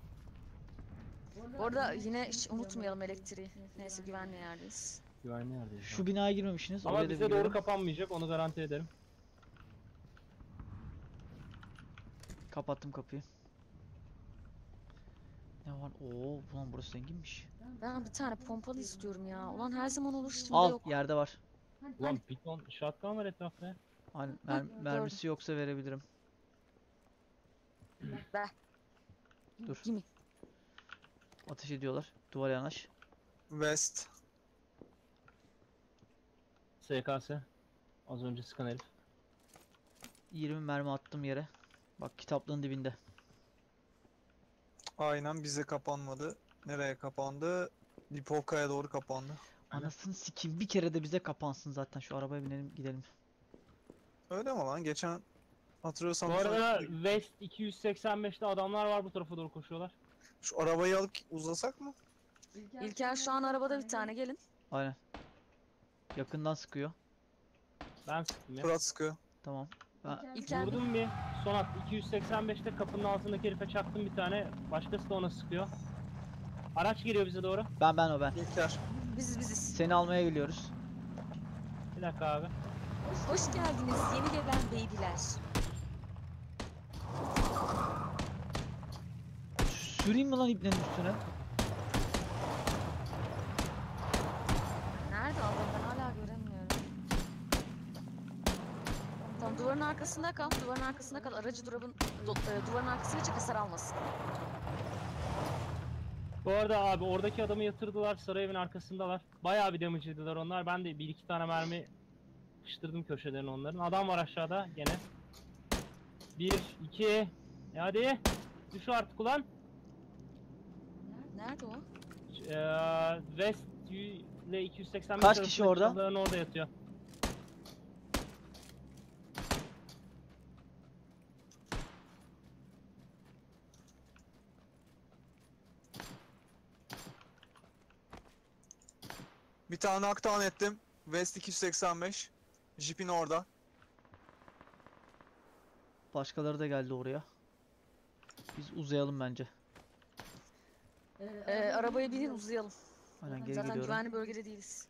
Bu arada yine hiç unutmayalım elektriği. Neyse, güvenli yerdeyiz. Güvenli yerdeyiz. Şu binaya girmemişsiniz. Ama Oraya da bir bize doğru girelim. kapanmayacak, onu garanti ederim. Kapattım kapıyı. Ne var? Oo, ulan burası zenginmiş. Ben bir tane pompalı istiyorum ya. Ulan her zaman olur, şimdi Al, yok. yerde var. Ulan piton shotgun var etrafta ya. Hani gördüm. mermisi yoksa verebilirim. Ver. Dur. Yemin. Ateş ediyorlar. Duvara yanaş. West. SKS. Az önce sıkan herif. 20 mermi attım yere. Bak kitaplığın dibinde. Aynen bize kapanmadı. Nereye kapandı? Lipovka'ya doğru kapandı. Aynen. Anasını sikeyim. Bir kere de bize kapansın zaten. Şu arabaya binelim gidelim. Öyle mi lan? Geçen hatırlıyorsan Bu bu arada sefer- West 285'te adamlar var, bu tarafa doğru koşuyorlar. şu arabayı alıp uzasak mı? İlker şu an arabada bir tane gelin. Aynen. Yakından sıkıyor. Ben sıktım ya. Fırat sıkıyor. Tamam. İlker Vurdum bir. Son at 285'te kapının altındaki herife çaktım bir tane. Başkası da ona sıkıyor. Araç geliyor bize doğru. Ben o ben. İlker. biziz. Seni almaya geliyoruz. Bir dakika abi. Hoş geldiniz yeni gelen beybiler. Süreyim mi lan iplerin üstüne? Nerede adam ben hala göremiyorum. Tamam duvarın arkasında kal. Duvarın arkasında kal. Aracı duvarın arkasına çık hasar almasın. Bu arada abi oradaki adamı yatırdılar. Sarı evin arkasındalar. Bayağı bir damage yediler onlar. Ben de bir iki tane mermi kıştırdım köşelerine onların. Adam var aşağıda gene. 1, 2. Hadi. Düş artık ulan. Nerede o? West ile 285 Kaç kişi arasındaki orada? çalıların orada yatıyor. Bir tane knockdown ettim. West 285. Jeep'in orada. Başkaları da geldi oraya. Biz uzayalım bence. Arabaya binin uzayalım. Aynen geri Zaten geliyorum. güvenli bölgede değiliz.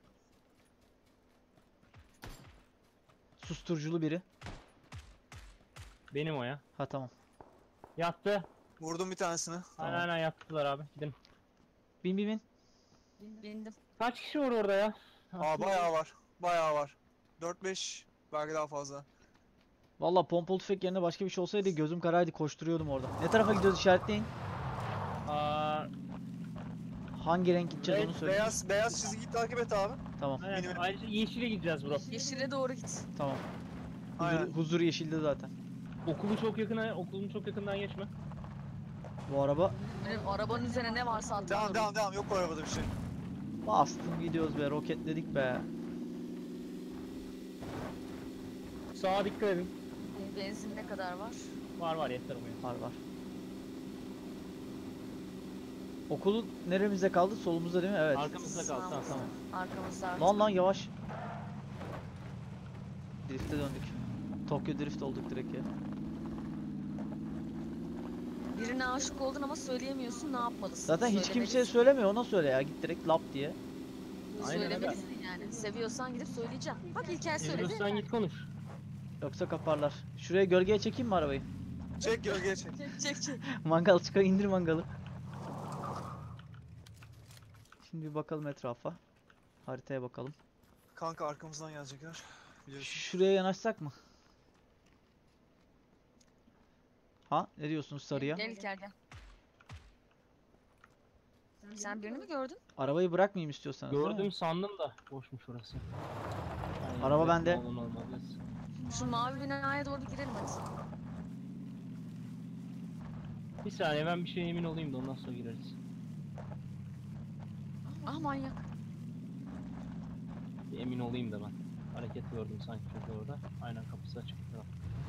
Susturuculu biri. Benim o ya. Ha tamam. Yattı. Vurdum bir tanesini. Aynen aynen yattılar abi. Gidelim. Bin. Bindim. Kaç kişi var orada ya? Aa bayağı var. Bayağı var. 4-5 belki daha fazla. Valla pompalı tüfek yerine başka bir şey olsaydı gözüm karaydı koşturuyordum orada. Ne tarafa gidiyoruz işaretleyin. Aa, Hangi renk gideceğiz onu söyle. Beyaz çizgiyi takip et abi. Tamam aynen. Benim- Ayrıca yeşile gideceğiz bro. Yeşile doğru git. tamam. Aynen. Huzur yeşildi zaten. Okulun çok yakından geçme. Bu araba Benim arabanın üzerine ne varsa atladım. Devam. Yok o arabada bir şey. bastım gidiyoruz be roketledik be. Sağa dikkat edin. Benzin ne kadar var? Var yeter ama. Var. Okulu neremizde kaldı? Solumuzda değil mi? Evet. Arkamızda kaldı. Tamam. Sağımızda. Arkamızda artık. Lan yavaş. Drift'e döndük. Tokyo Drift olduk direkt ya. Birine aşık oldun ama söyleyemiyorsun ne yapmalısın? Zaten hiç kimseye Söylemelisin. söylemiyor ona söyle ya git direkt lap diye. Aynen öyle. Söylemelisin yani. Seviyorsan gidip söyleyeceksin. Bak İlker söyledi. Seviyorsan git konuş. Yoksa kaparlar. Şuraya gölgeye çekeyim mi arabayı? Çek gölgeye çek. Çek. Mangal çıkar indir mangalı. Şimdi bir bakalım etrafa. Haritaya bakalım. Kanka arkamızdan gelecekler. Biliyorsun. Şuraya yanaşsak mı? Ha ne diyorsunuz sarıya? Gel İlker gel. Sen birini mi gördün? Arabayı bırakmayayım istiyorsanız değil mi? Gördüm sandım da boşmuş orası. Yani Araba bende. olmalıyız. Şu mavi binaya doğru girelim hadi. Bir saniye ben bir şeye emin olayım da ondan sonra gireriz. Ah manyak. Bir emin olayım da ben. Hareket gördüm sanki çünkü orada. Aynen kapısı açık. Tamam.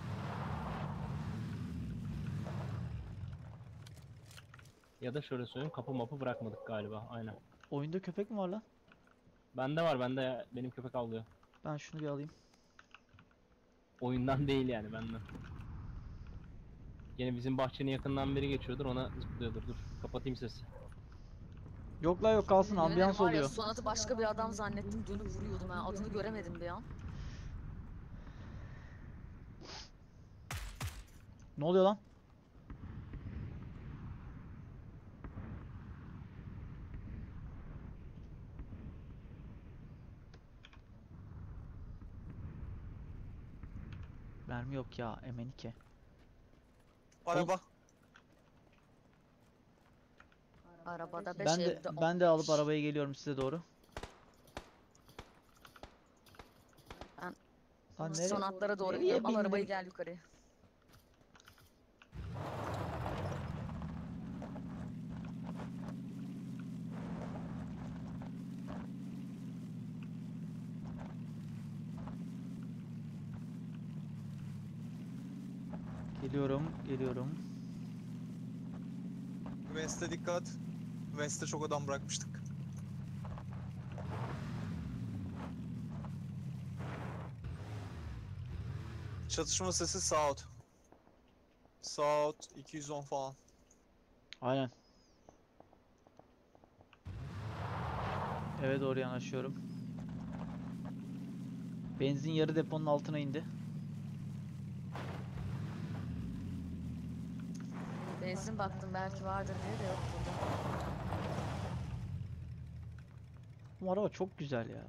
Ya da şöyle söyleyeyim, kapı mapı bırakmadık galiba. Aynen. Oyunda köpek mi var lan? Bende var, bende ya. Benim köpek avlıyor. Ben şunu bir alayım. Oyundan değil yani benden. Yine bizim bahçenin yakından biri geçiyordur, ona zıplıyordur. Dur, kapatayım sesi. Yok la yok kalsın ambiyans Var ya, oluyor. Sonat'ı başka bir adam zannettim dönüp vuruyordum ha. Adını göremedim bir an. Ne oluyor lan? Mermi yok ya M2. Araba. Arabada 5, Ben de evde 10. ben de alıp arabaya geliyorum size doğru. Ben Lan nereye? Son hatlara doğru Nereye gidiyorum. Al arabayı bindin? gel yukarıya. Geliyorum, geliyorum. West'e dikkat. West'e çok adam bırakmıştık. Çatışma sesi South. South 210 falan. Aynen. Eve doğru yanaşıyorum. Benzin yarı deponun altına indi. Benzin baktım belki vardır diye de yok burada. Bu araba çok güzel ya.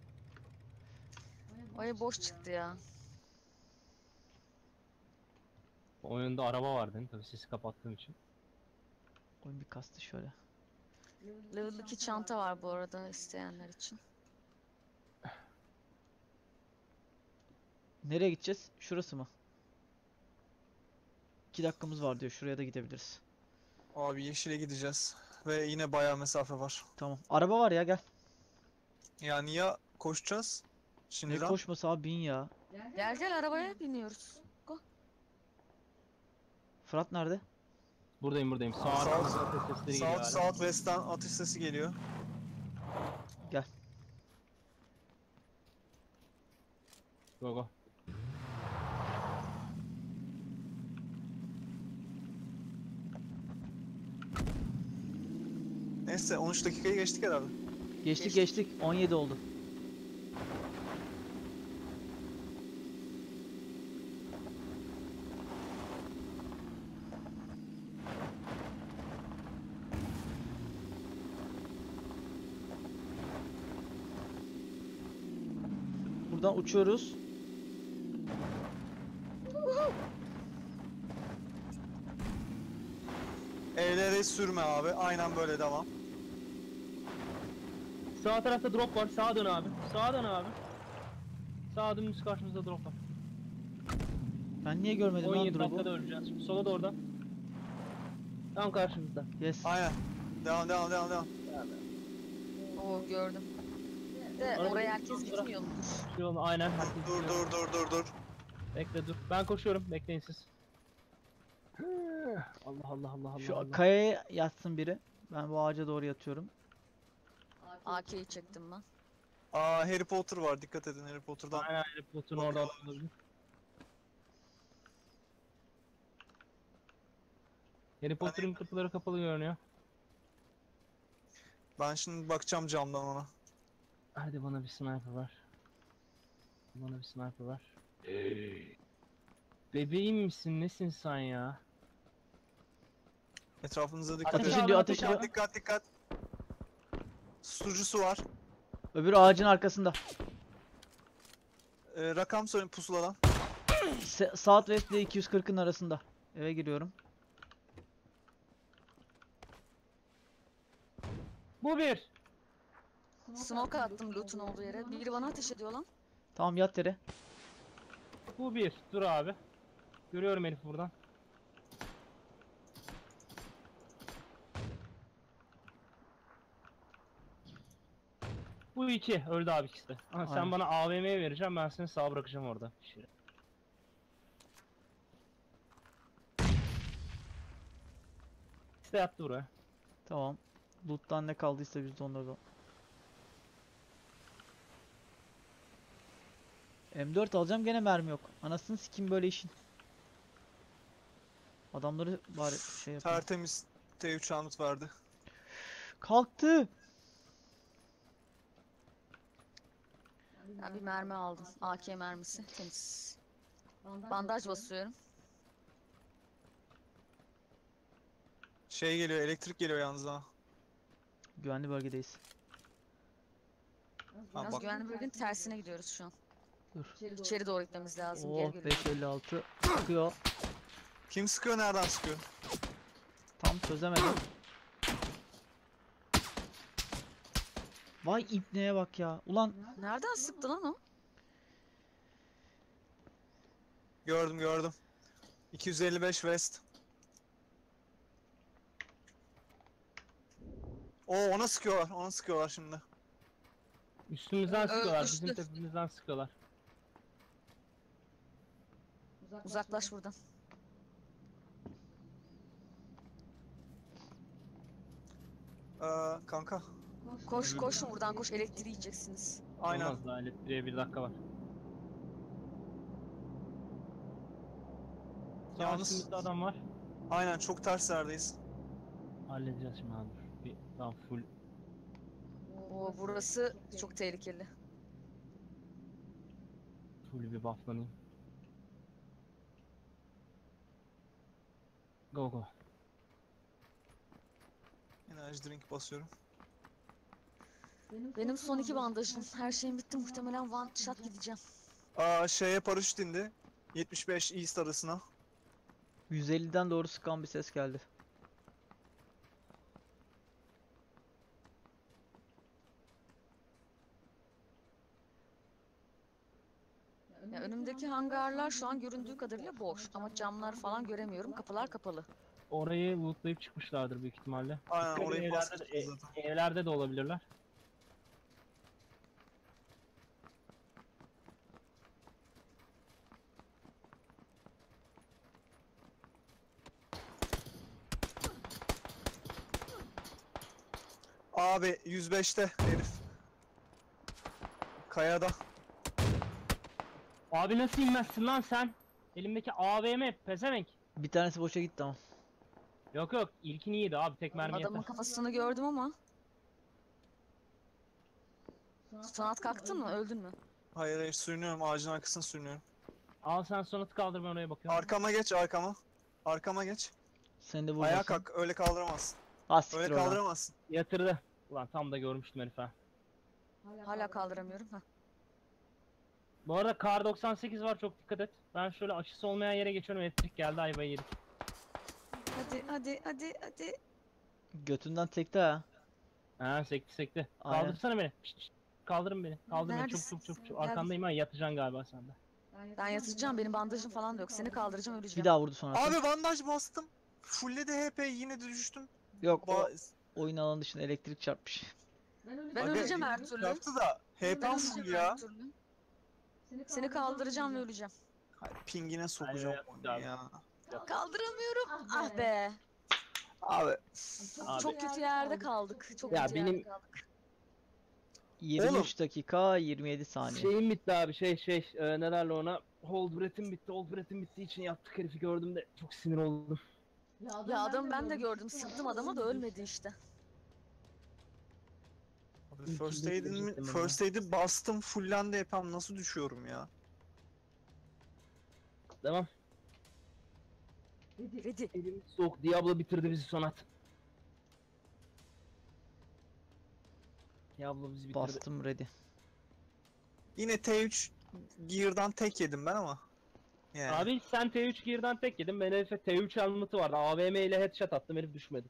O ev boş çıktı ya. Oyunda araba var değil mi? Tabii sesi kapattığım için. Oyun bir kastı şöyle. Level 2 çanta var bu arada isteyenler için. Nereye gideceğiz? Şurası mı? 2 dakikamız var diyor. Şuraya da gidebiliriz. Abi yeşile gideceğiz. Ve yine bayağı mesafe var. Tamam. Araba var ya, gel. Yani ya koşacağız Ne şimdiden. koşması abi, bin ya. Gel gel arabaya biniyoruz. Go. Fırat nerede? Buradayım. Sağ Sağ- arkamızda ateş sesleri geliyor hala. Southwest'ten atış sesi geliyor. Go go. Neyse 13 dakikayı geçtik herhalde. Geçtik. 17 oldu. Buradan uçuyoruz. Evlere sürme abi. Aynen böyle devam. Sağ tarafta drop var. Sağa dön abi. Sağa dön abi. Sağa dönümüz karşımızda drop var. Ben niye görmedim lan 17 drop'u? dakikada öleceğiz. Sola da orada. Tam karşımızda. Yes. Aynen. Devam. Oo gördüm. De Araba- oraya herkes gitmiyor mudur? Şu yolun aynen herkes Dur gidiyor. dur. Bekle dur. Ben koşuyorum. Bekleyin siz. Allah. Şu kayaya yatsın biri. Ben bu ağaca doğru yatıyorum. AK'yi çektim ben. Aa Harry Potter var. Dikkat edin Harry Potter'dan. Aynen Harry Potter'ın orada olabilir. Harry Potter'ın kapıları kapalı görünüyor. Ben şimdi bakacağım camdan ona. Hadi bana bir sniper ver. Bana bir sniper ver. Bebeğim misin? Nesin sen ya? Etrafınıza dikkat Ateş edin. ediyor, ateş ediyor. Dikkat. Susturucusu var. Öbürü ağacın arkasında. Rakam söyleyin pusuladan. Southwest ile 240'ın arasında. Eve giriyorum. Bu bir. Smoke attım loot'un olduğu yere. Biri bana ateş ediyor lan. Tamam, yat yere. Bu bir. Dur abi. Görüyorum herifi buradan. Bu iki. Öldü abi ikisi de. Aha, sen Aynen. bana AVM'ye vereceğim. Ben seni sağa bırakacağım orada. Şöyle. İkisi de yattı buraya. Tamam. Loot'tan ne kaldıysa biz de onları da. M4 alacağım, gene mermi yok. Anasını sikim böyle işin. Adamları bari şey yapayım. Tertemiz T3 Ahmet verdi. Kalktı. Ben bir mermi aldım. AK mermisi. Temiz. Bandaj basıyorum. Şey geliyor, elektrik geliyor yalnız ha. Güvenli bölgedeyiz. Ha, Biraz bak. güvenli bölgenin tersine gidiyoruz şu an. Dur. İçeri doğru gitmemiz lazım. Oh, Geri geliyorum. 556 sıkıyor. Kim sıkıyor, nereden sıkıyor? Tam çözemedim. Vay ibneye bak ya. Ulan Nereden sıktı lan o? Gördüm. 255 West. Ona sıkıyorlar şimdi. Üstümüzden sıkıyorlar. Üstü. Bizim tepemizden sıkıyorlar. Uzaklaş buradan. Kanka. Koş buradan koş, elektriği yiyeceksiniz. Aynen. Olmaz, daha elektriğe 1 dakika var. Sağ Yalnız- üstümüzde adam var. Aynen çok ters yerdeyiz. Halledeceğiz şimdi abi. Bir daha full. Burası çok tehlikeli. Full bir bufflanayım. Go. Enerji drink basıyorum. Benim son 2 bandajım. Her şeyim bitti. Muhtemelen one shot gideceğim. Şeye paraşüt indi. 75 East arasına. 150'den doğru sıkan bir ses geldi. Ya önümdeki hangarlar şu an göründüğü kadarıyla boş. Ama camlar falan göremiyorum. Kapılar kapalı. Orayı lootlayıp çıkmışlardır büyük ihtimalle. Aynen Dikkat edin, orayı evlerde bastık de, zaten. evlerde de olabilirler. Abi 105'te herif. Kayada. Abi nasıl inmezsin lan sen? Elimdeki AVM pezevenk. Bir tanesi boşa gitti ama. Yok ilkini yedi abi, tek mermi Adamın yeter. kafasını gördüm ama. Sanat kalktın mı? Öldün mü? Hayır sürünüyorum, ağacın arkasına sürünüyorum. Al sen sonatı kaldır, ben oraya bakıyorum. Arkama geç, arkama geç. Sen de Ayağa vurmasın. kalk, öyle kaldıramazsın. Ah siktir Öyle oradan. kaldıramazsın. Yatırdı. Ulan tam da görmüştüm herif ha. Hala kaldıramıyorum. Heh. Bu arada kar 98 var, çok dikkat et. Ben şöyle açısı olmayan yere geçiyorum, elektrik geldi, ayvayı yedik. Hadi. Götünden tekte ha. Ha sekti. Aynen. Kaldırsana beni. Şşt. Kaldırın beni. Kaldırın beni, Neredesin? çok. Gel. Arkandayım ha, yatacaksın galiba sen de. Ben yatacağım. Benim bandajım falan da yok. Seni kaldıracağım, Bir öleceğim. daha vurdu sonra. Abi bandaj bastım. Fulledi HP, yine de düştüm. Yok o Ba oyun alanı dışında elektrik çarpmış. Ben Aga, öleceğim her türlü. Yaptı da HP Ben full öleceğim ya. her türlü. Seni kaldıracağım ve öleceğim. Hayır, pingine sokacağım Aynen, onu abi. ya. Kaldıramıyorum. Ah be. Abi. Abi. Çok kötü yerde kaldık. Çok Ya kötü yerde benim- kaldık. 23 dakika 27 saniye. Şeyim bitti abi, ne derler ona? Hold breath'im bittiği için yattık, herifi gördüm de çok sinir oldum. Ya adam ben de gördüm. Sıktım adama da ölmedi işte. Abi İlk first ikinci aid'in gittim ben first aid'i bastım, fullendi hepem, nasıl düşüyorum ya? Devam. Ready. Elimiz soğuk, Diablo bitirdi bizi Sonat. Diablo bizi bitirdi. Bastım ready. Yine T3 gear'dan tek yedim ben ama. Yani. Abi sen T3 gear'dan tek yedin, ben herife T3 helmet'ı vardı. AVM ile headshot attım, herif düşmedi.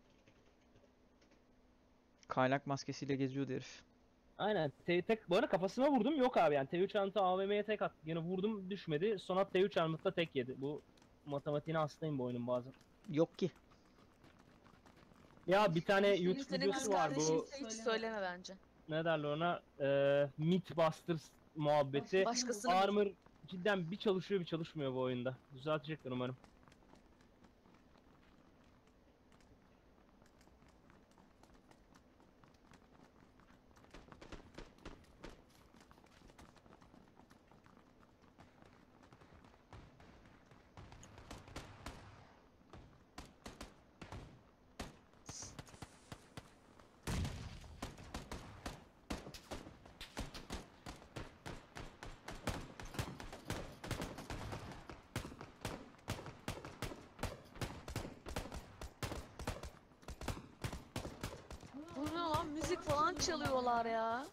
Kaynak maskesiyle geziyordu herif. Aynen. Tek bu arada kafasına vurdum, yok abi, yani T3 helmet'ı AVM'ye tek attı. Yine vurdum, düşmedi. Sonat T3 helmet'la tek yedi. Bu matematiğine hastayım bu oyunun bazen. Yok ki. Ya bir tane YouTube Senin videosu kız var kardeşin bu, hiç söyleme bence. ne derler ona, Mythbusters muhabbeti. Başkasının Armor cidden bir çalışıyor bir çalışmıyor bu oyunda. Düzeltecekler umarım. bu ne lan, müzik falan çalıyorlar ya.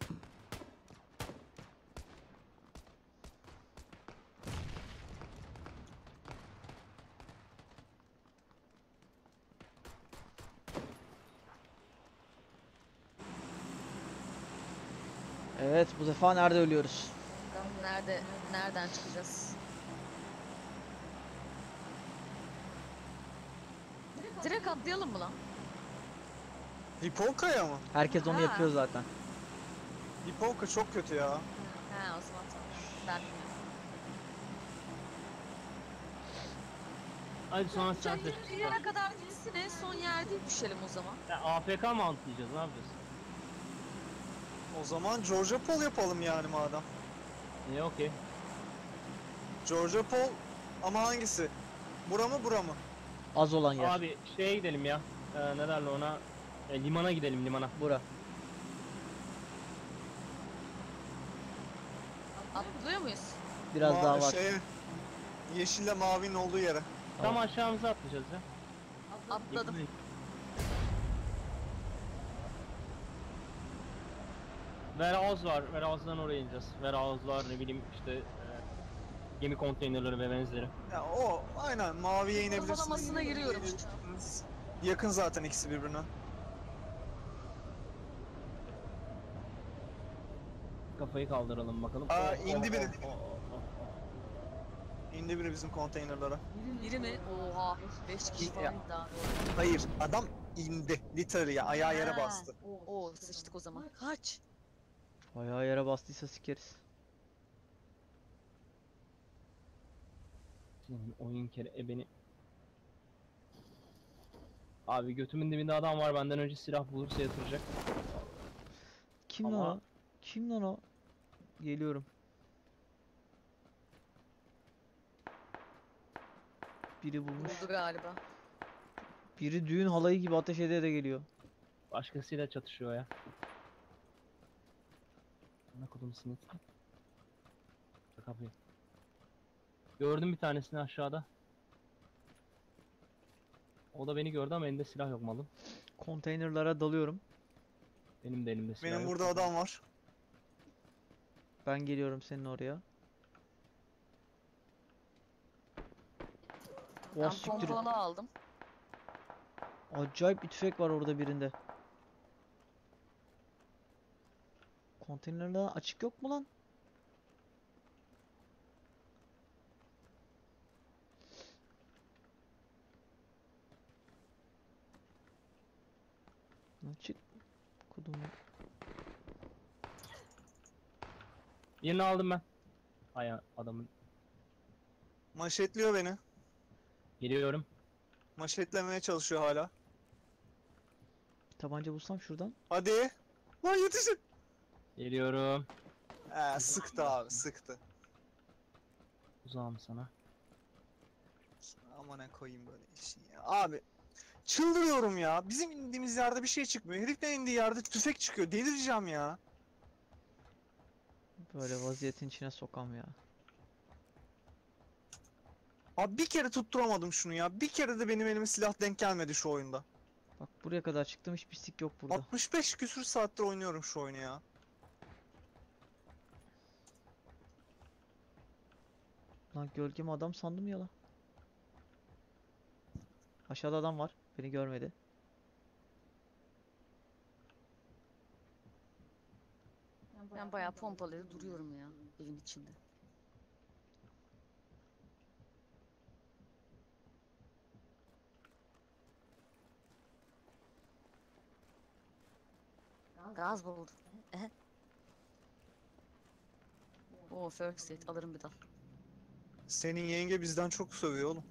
Evet, bu defa nerede ölüyoruz? Bakalım nereden çıkacağız? Direkt atlayalım mı lan? Lipolka'ya mı? Herkes onu Ha. yapıyor zaten. Lipolka çok kötü ya. Ha o zaman tamam. Ben bilmiyorum. Hadi sonra sen seç. Bir yere kadar gitsin, en son yerde düşelim o zaman. Ya, AFK mı antlayacağız, ne yapacağız? O zaman Georgia Paul yapalım yani madem. İyi, okey. Georgia Paul ama hangisi? Bura mı bura mı? Az olan yer. Abi şeye gidelim ya. Ne derler ona? Limana gidelim, limana. Bura. Atlıyor muyuz? Biraz daha var. Yeşille mavinin olduğu yere. Tam Tamam. aşağımıza atlayacağız ya. Atladım. Warehouse var. Warehouse'dan oraya ineceğiz. Warehouse'lar, ne bileyim işte gemi konteynerleri ve benzeri. Ya o aynen maviye inebilirsin. Kovalamasına giriyorum. Yakın zaten ikisi birbirine. Kafayı kaldıralım bakalım. Aa, indi biri. oh. İndi biri bizim konteynerlara. Biri mi? Oha. 5 kişi Ya. falan daha. Hayır, adam indi. Literally ya, ayağı yere Ha. bastı. Oo sıçtık o zaman. Kaç. Ayağı yere bastıysa sikeriz. Senin oyun kere beni. Abi götümün dibinde adam var, benden önce silah bulursa yatıracak. Kim Ama- lan o? Kim lan o? Geliyorum. Biri bulmuş. Buldu galiba. Biri düğün halayı gibi ateş ede de geliyor. Başkasıyla çatışıyor ya. Ne kodum sinir. Kapıyı. Gördüm bir tanesini aşağıda. O da beni gördü ama elinde silah yok malım. Konteynerlara dalıyorum. Benim de elimde silah Benim yok. burada adam var. Ben geliyorum senin oraya. Ben Oh siktir. pompalı aldım. Acayip bir tüfek var orada birinde. Konteynerler açık yok mu lan? Açık. Kudumu. Birini aldım ben. Ay adamın. Maşetliyor beni. Geliyorum. Maşetlemeye çalışıyor hala. Bir tabanca bulsam şuradan. Hadi. Lan yetişin. Geliyorum. Sıktı abi, sıktı. Uzağım sana. Aman ne koyayım böyle işi ya. Abi çıldırıyorum ya. Bizim indiğimiz yerde bir şey çıkmıyor. Herifle indiği yerde tüfek çıkıyor. Delireceğim ya. Böyle vaziyetin içine sokam ya. Abi bir kere tutturamadım şunu ya. Bir kere de benim elime silah denk gelmedi şu oyunda. Bak buraya kadar çıktım, hiç pislik yok burada. 65 küsür saattir oynuyorum şu oyunu ya. Lan gölgemi adam sandım ya lan. Aşağıda adam var. Beni görmedi. Ben bayağı pompalıyla duruyorum ya evin içinde. Gaz buldum. Oo first aid alırım bir dal. Senin yenge bizden çok sövüyor oğlum.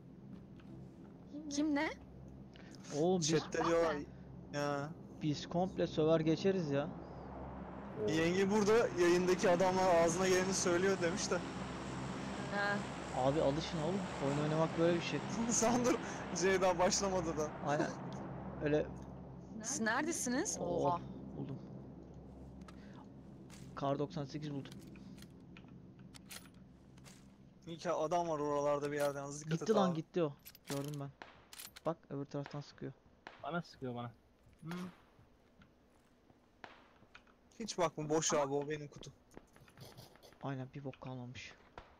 Kim ne? Oğlum biz, Chat'te diyorlar. Ya. biz komple söver geçeriz ya. Yenge burada yayındaki adamlar ağzına geleni söylüyor demiş de. Ha, Abi alışın oğlum. Oyun oynamak böyle bir şey. Sandır Ceyda başlamadı da. Aynen. Öyle. siz neredesiniz? Oh, Oha. buldum. Kar 98 buldum. İyi ki adam var oralarda bir yerden, hızlı dikkat et Gitti lan, abi. gitti o. Gördüm ben. Bak öbür taraftan sıkıyor. Bana sıkıyor bana. Hiç bakma, boş abi, o benim kutu. Aynen, bir bok kalmamış.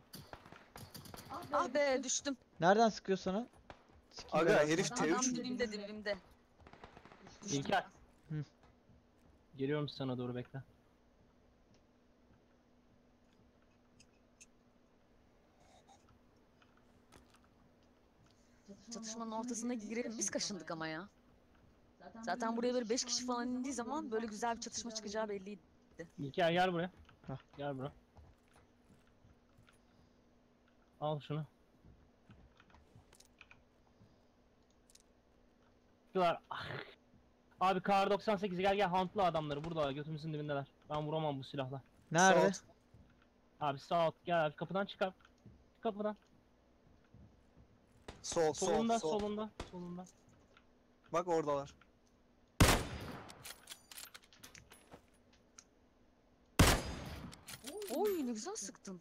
Ah be düştüm. Nereden sıkıyor sana? Sikeyim Aga belasını. herif Adam T3 dibimde. Düştüm İlker. ben. Geliyorum sana doğru, bekle. Çatışmanın ortasına girelim. Biz kaşındık ama ya. Zaten buraya böyle 5 kişi falan indiği zaman böyle güzel bir çatışma çıkacağı belliydi. İlker gel buraya. Hah. Gel buraya. Al şunu. Şular. Ah. Abi kar 98 gel hantla adamları burada götümüzün dibindeler. Ben vuramam bu silahla. Nerede? Sağ ol. Abi sağ alt gel abi kapıdan çıkar. Çık kapıdan. Sol. Solunda. Bak oradalar. Oy ne güzel sıktın.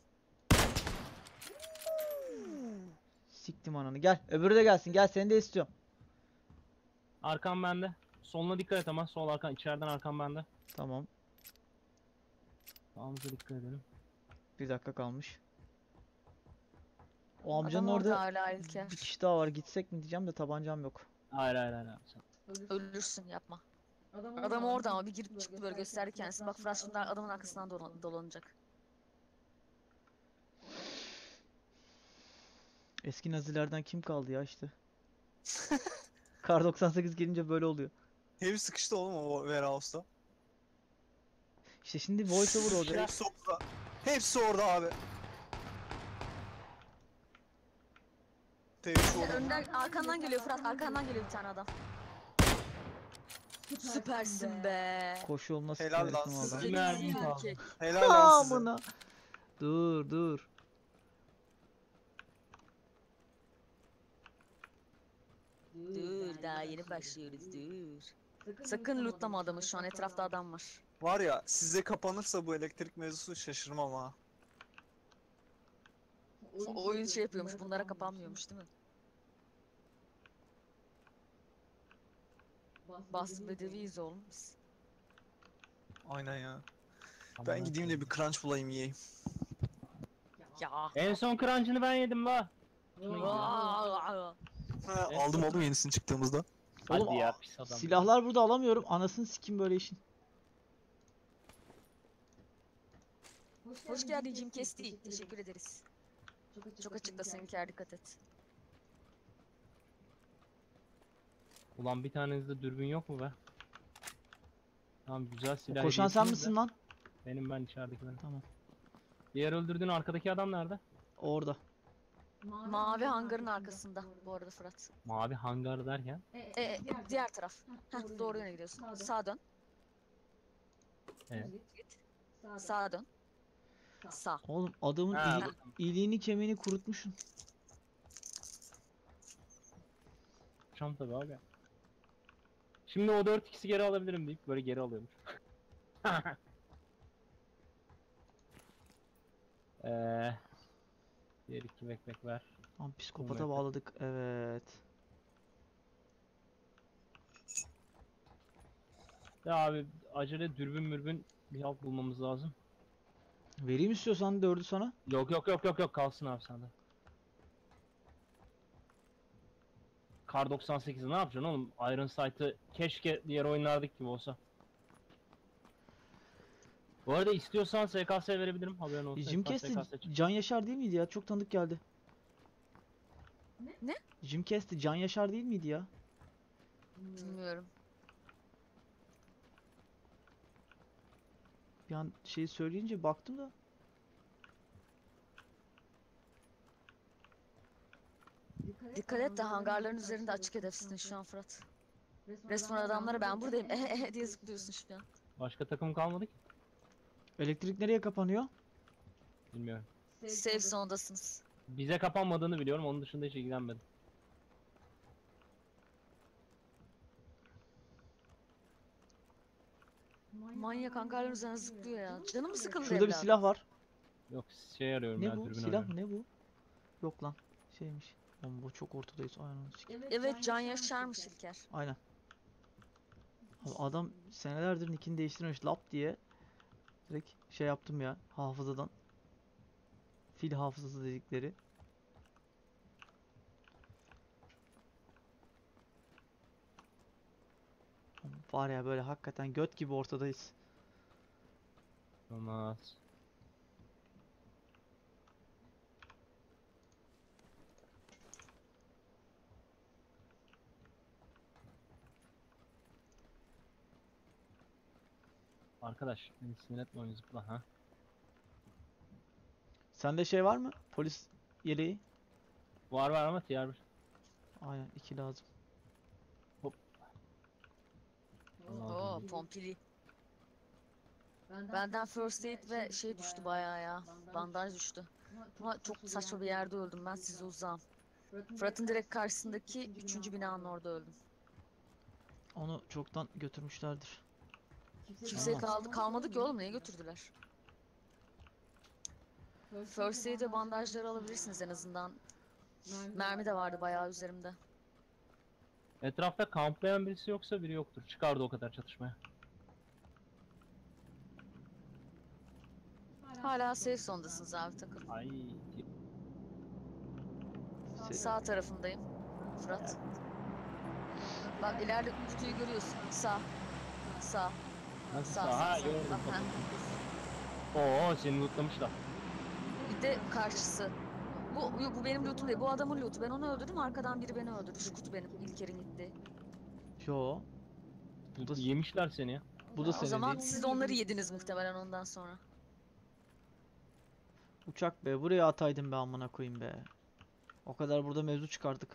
Siktim ananı. Gel. Öbürü de gelsin. Gel seni de istiyorum. Arkam bende. Soluna dikkat et ama sol arkan içeriden arkam bende. Tamam. Sağımıza dikkat edelim. Bir dakika kalmış. O amcanın Adam orada orada hala bir İlker. kişi daha var. Gitsek mi diyeceğim de tabancam yok. Hayır. Ölürsün yapma. Adam orada ama bir girip çıktı böyle gösterdi kendisi. Bak Fırat şimdi adamın arkasından dolanacak. Eski Nazilerden kim kaldı ya işte. Kar 98 gelince böyle oluyor. Hep sıkıştı oğlum o warehouse'da. İşte şimdi voiceover olacak. Hepsi orada. Hepsi orada abi. Tevfik orada. Önden arkandan geliyor Fırat. Arkandan geliyor bir tane adam. Süpersin be. Koşu yoluna Helal sıkıyor lan herifin size. oradan. Bir mermi kaldı. Erkek. Helal lan size. Amına. Dur. Dur daha yeni başlıyoruz dur. Sakın lootlama adamı şu an etrafta adam var. Var ya size kapanırsa bu elektrik mevzusu şaşırmam ha. O oyun şey yapıyormuş bunlara kapanmıyormuş değil mi? Bas bedeviyiz oğlum biz. Aynen ya. Ben gideyim de bir crunch bulayım yiyeyim. Ya. En son crunch'ını ben yedim la. Aa, Ha, aldım oğlum yenisini çıktığımızda. Hadi Oğlum, ya pis adam. Silahlar burada alamıyorum. Anasını sikim böyle işin. Hoş geldin Jim Kesti. Teşekkür ederiz. Çok açıkta seninki dikkat et. Ulan bir tanenizde dürbün yok mu be? Tamam güzel O silah. koşan sen hediyesiniz de. misin lan? Benim ben içerideki benim. Tamam. Diğer öldürdüğün arkadaki adam nerede? Orada. Mavi hangarın arkasında bu arada Fırat. Mavi hangar derken. Diğer taraf. Heh, doğru yöne gidiyorsun. Sağa dön. Evet. Git. Sağa dön. Sağ. Oğlum adamın Ha, iliğini kemiğini kurutmuşsun. Şam tabi abi. Şimdi o 4x'i geri alabilirim deyip böyle geri alıyormuş. Diğer iki bekbek ver. Lan psikopata Bilmiyorum. bağladık. Evet. Ya abi acele dürbün mürbün bir halt bulmamız lazım. Vereyim istiyorsan 4'ü sana. Yok kalsın abi sende. Kar 98'i ne yapacaksın oğlum? Iron Sight'ı keşke diğer oyunlardaki gibi olsa. Bu arada istiyorsan SKS verebilirim haberin olsun. Jim SKS Kesti çık. Can Yaşar değil miydi ya? Çok tanıdık geldi. Ne? Jim Kesti Can Yaşar değil miydi ya? Bilmiyorum. Bir an şey söyleyince baktım da. Dikkat et de hangarların üzerinde açık hedefsin şu an Fırat. Resmen adamlara ben buradayım diye zıplıyorsun şu an. Başka takım kalmadı ki. Elektrik nereye kapanıyor? Bilmiyorum. Safe zone'dasınız. Bize kapanmadığını biliyorum. Onun dışında hiç ilgilenmedim. Manyak hangarların üzerine zıplıyor ya. Canım sıkıldı Şurada bir evladım. silah var. Yok şey arıyorum Ne ya bu? dürbün Silah arıyorum. mı? Ne bu? Yok lan. Şeymiş. Oğlum bu çok ortadayız. Aynen. Evet Can Yaşar'mış İlker. Aynen. Abi adam senelerdir nickini değiştirmemiş lap diye. Direkt şey yaptım ya hafızadan. Fil hafızası dedikleri. Var ya böyle hakikaten göt gibi ortadayız. Olmaz. Arkadaş beni sinir etme oyunu zıpla ha. Sende şey var mı? Polis yeleği. Var ama tier 1. Aynen 2 lazım. Oo pompili. Benden first aid ve şey düştü bayağı ya. Bandaj düştü. Ama çok saçma bir yerde öldüm ben, size uzağım. Fırat'ın direkt karşısındaki 3. binanın orada öldüm. Onu çoktan götürmüşlerdir. Kimse Tamam. kalmadı ki oğlum, neye götürdüler? First aid ve bandajları alabilirsiniz en azından. Mermi de vardı bayağı üzerimde. Etrafta kamplayan birisi yoksa biri yoktur. Çıkardı o kadar çatışmaya. Hala safe zone'dasınız abi, takılın. Ay. Sağ tarafındayım. Fırat. Bak ileride kutuyu görüyorsun. Sağ. Sağ. Nasıl Sağ, sağ? sağ, Ha sağ. gördüm. Bak, Oo seni lootlamışlar. Bir de karşısı. Bu benim lootum değil. Bu adamın lootu. Ben onu öldürdüm. Arkadan biri beni öldürdü. Şu kutu benim. İlker'in gitti. Yo. Bu da, Yemişler seni ya. bu da O senin zaman değil. siz de onları yediniz muhtemelen ondan sonra. Uçak be. Buraya ataydım be amına koyayım be. O kadar burada mevzu çıkardık.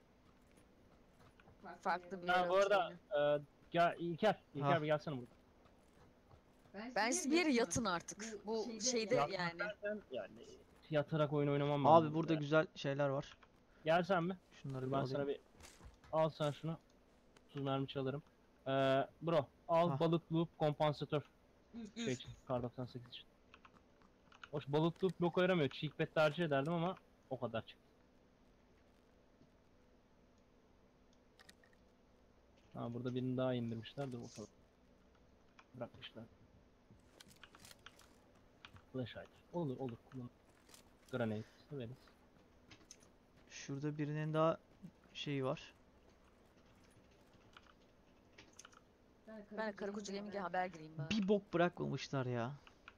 Farklı bir Ha yere bu arada atlayın. gel İlker Ha. bir gelsene buraya. Ben siz bir yere yatın artık. Bu şeyde Yatmak yani. derken yani yatarak oyun oynamam Abi lazım. burada güzel şeyler var. Gel sen mi? Şunları bir Ben alayım. sana bir al sen şunu. 30 mermi çalarım. Bro al Ah. balık loop kompansatör. Şey için, Kar 98 için. Hoş balık loop bloku yaramıyor. Cheekpad tercih ederdim ama o kadar çıktı. Ha burada birini daha indirmişler. Dur bakalım. Bırakmışlar. Flashlight. Olur kullan. Grenade severiz. Şurada birinin daha şeyi var. Ben Karakoca Gemi'ye haber gireyim bari. Bir bok bırakmamışlar ya.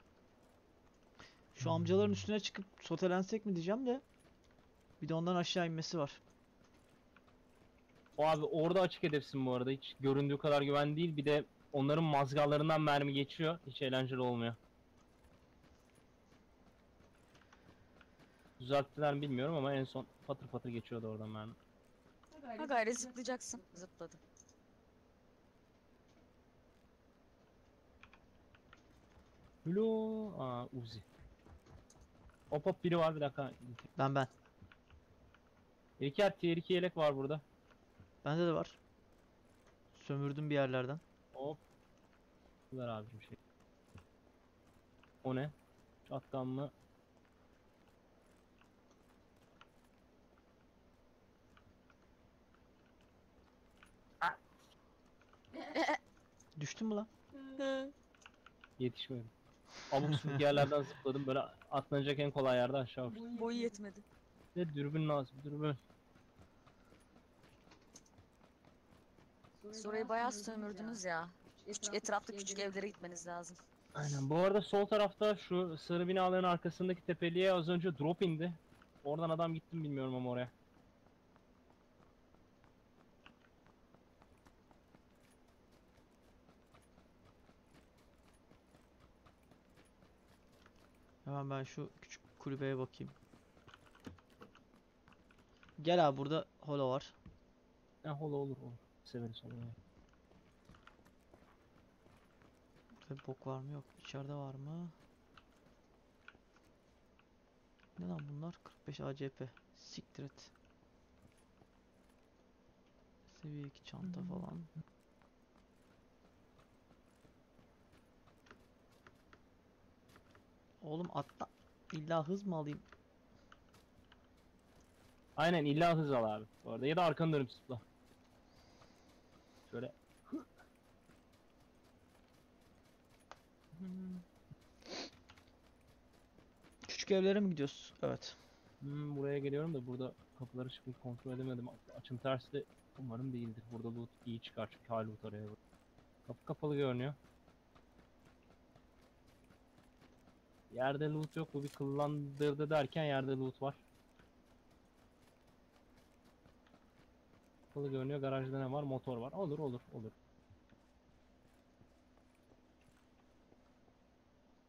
Şu amcaların üstüne çıkıp sotelensek mi diyeceğim de. Bir de ondan aşağı inmesi var. O abi orada açık hedefsin bu arada. Hiç göründüğü kadar güven değil. Bir de onların mazgallarından mermi geçiyor. Hiç eğlenceli olmuyor. Düzelttiler mi bilmiyorum ama en son patır patır geçiyordu oradan mermi. Ha gayret zıplayacaksın. Zıpladı. Hello. Aa Uzi. Hop hop biri var bir dakika. Ben. Tier 2 yelek var burada. Bende de var. Sömürdüm bir yerlerden. Hop. Ver abicim şey. O ne? Shotgun mı? Düştün mü lan? Yetişmedim. Abuk subuk yerlerden zıpladım böyle atlanacak en kolay yerde aşağı uçtum. Boyu yetmedi. Ne dürbün lazım dürbün. Siz orayı bayağı sömürdünüz ya. Etrafta küçük evlere gitmeniz lazım. Aynen bu arada sol tarafta şu sarı binaların arkasındaki tepeliğe az önce drop indi. Oradan adam gitti mi bilmiyorum ama oraya. Hemen ben şu küçük kulübeye bakayım. Gel abi, burada holo var. Olur. Severiz onu. Burada bir bok var mı? Yok. İçeride var mı? Ne lan bunlar? 45 ACP. Siktir et. Seviye 2 çanta falan. Oğlum atla. İlla hız mı alayım? Aynen illa hız al abi. Bu arada ya da arkanı dönüp zıpla. Şöyle. Küçük evlere mi gidiyoruz? Evet. Buraya geliyorum da burada kapıları çıkıp kontrol edemedim. Açım tersi umarım değildir. Burada loot iyi çıkar çünkü hala loot araya var. Kapı kapalı görünüyor. Yerde loot yok. Bu bir kıllandırdı derken yerde loot var. Kapalı görünüyor. Garajda ne var? Motor var. Olur.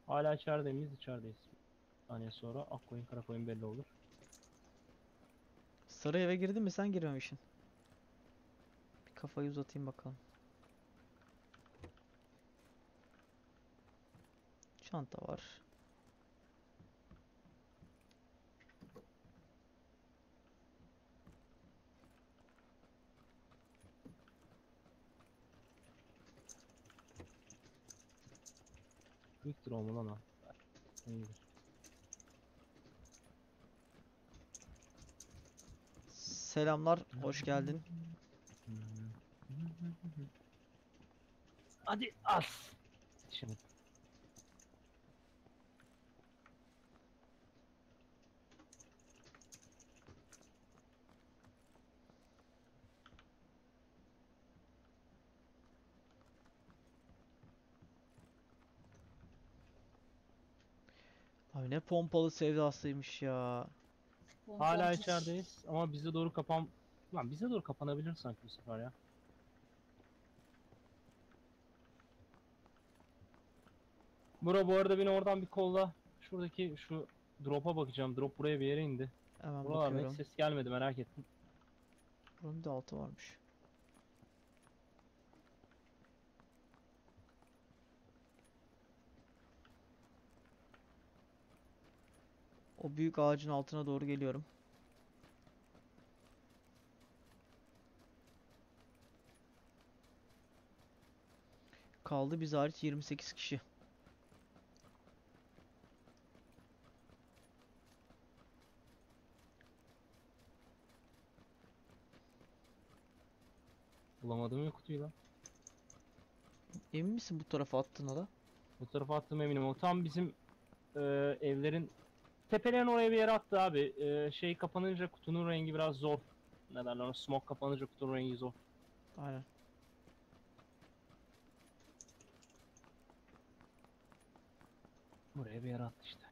Hala içeride miyiz? İçerideyiz. Bir saniye sonra ak koyun kara koyun belli olur. Sarı eve girdin mi sen girmemişsin. Bir kafayı uzatayım bakalım. Çanta var. İlk drone mu lan o? İyidir. Selamlar, hoş geldin. Hadi as. Şimdi. Abi ne pompalı sevdasıymış ya. Hala içerideyiz ama bize doğru Lan bize doğru kapanabilir sanki bu sefer ya. Bura bu arada beni oradan bir kolla. Şuradaki şu drop'a bakacağım. Drop buraya bir yere indi. Hemen Buralardan hiç bakıyorum. ses gelmedi, merak ettim. Bunun bir de altı varmış. O büyük ağacın altına doğru geliyorum. Kaldı biz hariç 28 kişi. Bulamadım ya kutuyu lan. Emin misin bu tarafa attığına da? Bu tarafa attım eminim. O tam bizim evlerin tepelerin oraya bir yere attı abi. Şey kapanınca kutunun rengi biraz zor. Ne derler ona? Smoke kapanınca kutunun rengi zor. Aynen. Buraya bir yere attı işte.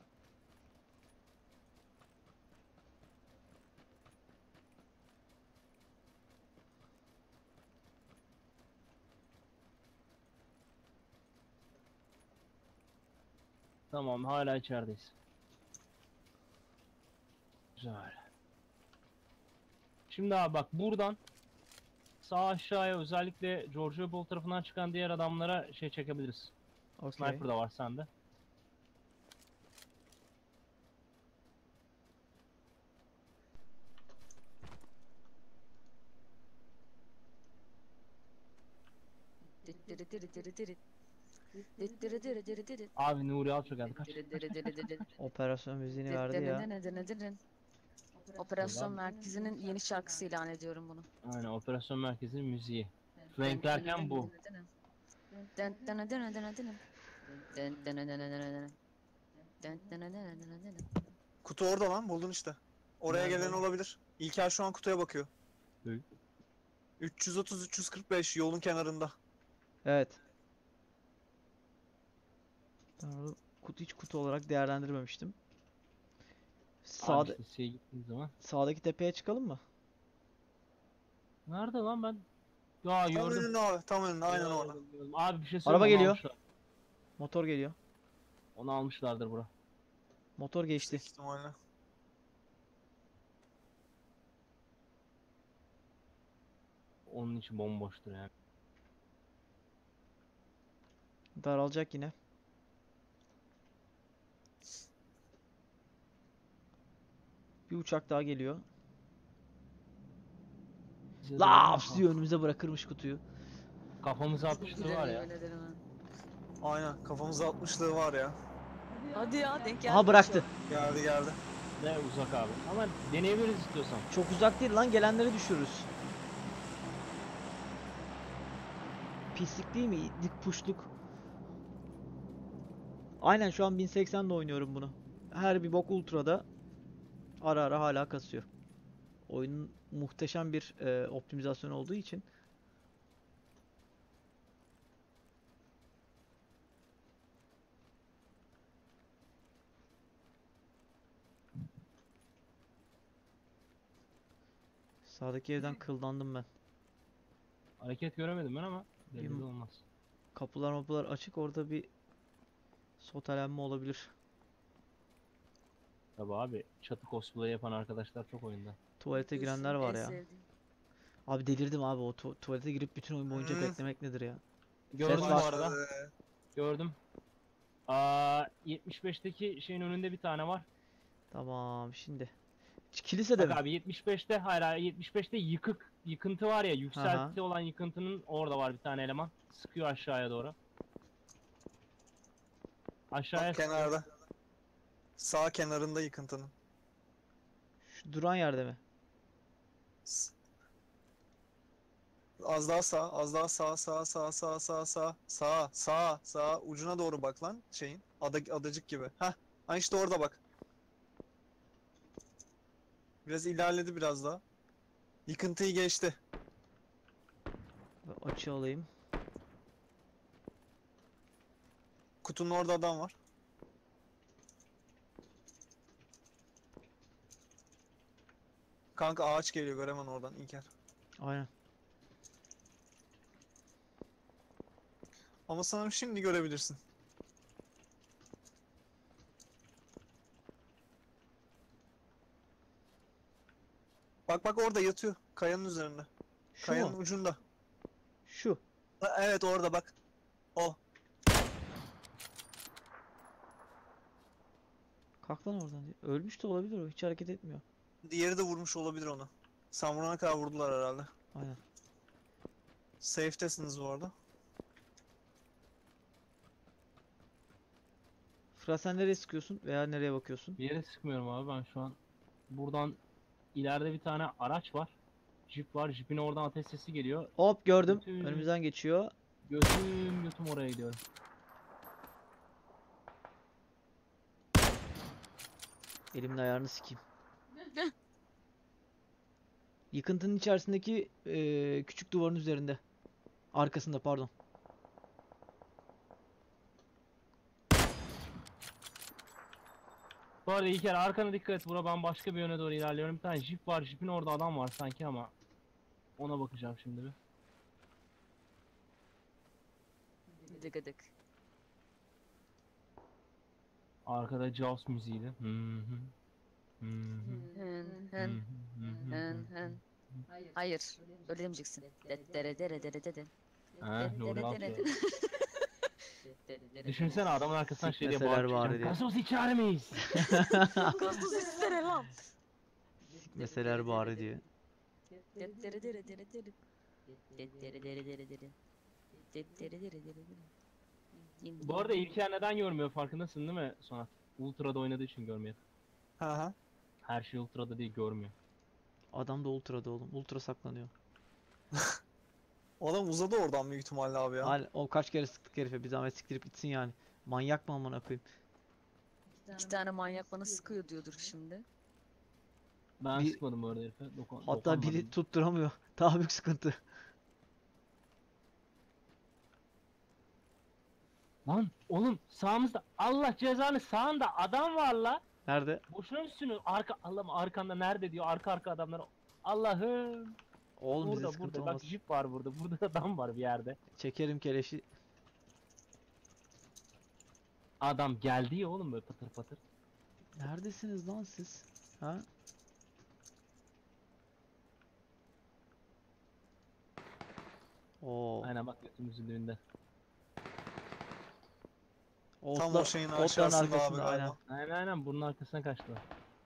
Tamam, hala içerideyiz. Güzel. Şimdi abi bak buradan sağ aşağıya özellikle George Bull tarafından çıkan diğer adamlara şey çekebiliriz. Okey. Sniper da var sende. Abi Nuri Alço geldi, kaç. Operasyon müziğini verdi ya. Operasyon Merkezi'nin yeni şarkısı ilan ediyorum bunu. Aynen, operasyon merkezinin müziği. Flanklerken bu. Kutu orada lan, buldun işte. Oraya Nerede gelen lan? olabilir. İlker şu an kutuya bakıyor. Evet. 330-345 yolun kenarında. Evet. Ben onu hiç kutu olarak değerlendirmemiştim. Abi işte şey gittiğin zaman. Sağdaki tepeye çıkalım mı? Nerede lan ben? Ya Tam gördüm. önünde abi, tam önünde, aynen orada. Gördüm. Abi bir şey Araba söyleyeyim mi? Onu geliyor. almışlar. Motor geliyor. Onu almışlardır bura. Motor geçti. Büyük ihtimalle. Onun için bomboştur yani. Daralacak yine. Bir uçak daha geliyor. Bize doğru Laps kafa- diyor önümüze bırakırmış kutuyu. Kafamıza atmıştı var ya. Aynen, kafamıza atmışlığı var ya. Hadi ya denk geldi. Aha bıraktı. Geldi geldi. Ne uzak abi. Ama deneyebiliriz istiyorsan. Çok uzak değil lan, gelenleri düşürürüz. Pislik değil mi? Dik puşluk. Aynen şu an 1080'de oynuyorum bunu. Her bir bok ultra'da ara ara hala kasıyor. Oyunun muhteşem bir optimizasyon olduğu için. Sağdaki evden kıllandım ben. Hareket göremedim ben ama belli de Bir- olmaz. Kapılar açık, orada bir Sotelenme olabilir. Tabii abi çatı cosplay yapan arkadaşlar çok oyunda. Tuvalete girenler var En ya. sevdiğim. Abi delirdim abi, o tuvalete girip bütün oyun boyunca Hmm. beklemek nedir ya? Gördüm Ses bu var. arada. Gördüm. 75'teki şeyin önünde bir tane var. Tamam şimdi. Kilisede Bak mi? abi 75'te hayır 75'te yıkıntı var ya, Aha. yükselti olan yıkıntının orada var bir tane eleman. Sıkıyor aşağıya doğru. Aşağıya Bak kenarda. Sağ kenarında yıkıntının. Şu duran yerde mi? S- Az daha sağ, az daha sağ, sağ, sağ, sağ, sağ, sağ, sağ, sağ, sağ, ucuna doğru bak lan şeyin. Adacık gibi. Heh. Ha işte orada bak. Biraz ilerledi biraz daha. Yıkıntıyı geçti. Açı alayım. Kutunun orada adam var. Kanka ağaç geliyor, göremem oradan İlker. Aynen. Ama sanırım şimdi görebilirsin. Bak bak orada yatıyor. Kayanın üzerinde. Şu Kayanın mu? ucunda. Şu. Ha, evet orada bak. O. Kalk lan oradan diye. Ölmüş de olabilir o. Hiç hareket etmiyor. Diğeri de vurmuş olabilir onu. Sen vurana kadar vurdular herhalde. Aynen. Safe'tesiniz bu arada. Fırat sen nereye sıkıyorsun veya nereye bakıyorsun? bir yere sıkmıyorum abi ben şu an. Buradan ileride bir tane araç var. Jip var. Jipin oradan ateş sesi geliyor. Hop gördüm. Bütün- Önümüzden geçiyor. Götüm oraya gidiyorum. Elimin ayarını sikeyim. Yıkıntının içerisindeki küçük duvarın üzerinde. Arkasında pardon. Bu arada İlker arkana dikkat et. Bura ben başka bir yöne doğru ilerliyorum. Bir tane jip var. Jipin orada adam var sanki ama ona bakacağım şimdi bir. Gıdık gıdık. Arkada Jaws müziğiyle. Hı hı. Hı hı. Hın Hı hın hı. hın hın. Hayır. Öyle demeyeceksin. Dere dere dere dere. Ha, Nuri Alço. Dere. Düşünsene adamın arkasından şey diye Sikmeseler bağıracağım. bari diye. Gazoz içer miyiz? Kostos istere lan. Sikmeseler bari diye. Dere dere dere dere. Dere dere dere dere. Dere dere dere dere. Bu arada İlker neden görmüyor farkındasın değil mi Sonat? Ultra'da oynadığı için görmüyor. Hı hı. Her şey Ultra'da değil görmüyor. Adam da ultrada oğlum. Ultra saklanıyor. O adam uzadı oradan büyük ihtimalle abi ya. O kaç kere sıktık herife. Bir zahmet siktirip gitsin yani. Manyak mı amına koyayım? İki tane manyak bana sıkıyor diyordur şimdi. Ben Bir- sıkmadım bu arada herife. Hatta biri dokunmadım. tutturamıyor. Daha büyük sıkıntı. Lan oğlum sağımızda Allah cezanı sağında adam var la. Nerede? Boşuna üstünü Allah'ım arkanda nerede diyor arka adamlar. Allah'ım. Oğlum bize Burada sıkıntı burada bak olmaz. jip var burada. Burada adam var bir yerde. Çekerim keleşi. Adam geldi ya oğlum böyle patır patır. Neredesiniz lan siz? Ha? Oo. Aynen bak götümüzün dibinde. Tam Otla- o şeyin otların aşağısında abi arkasında aynen. galiba. Aynen bunun arkasına kaçtılar.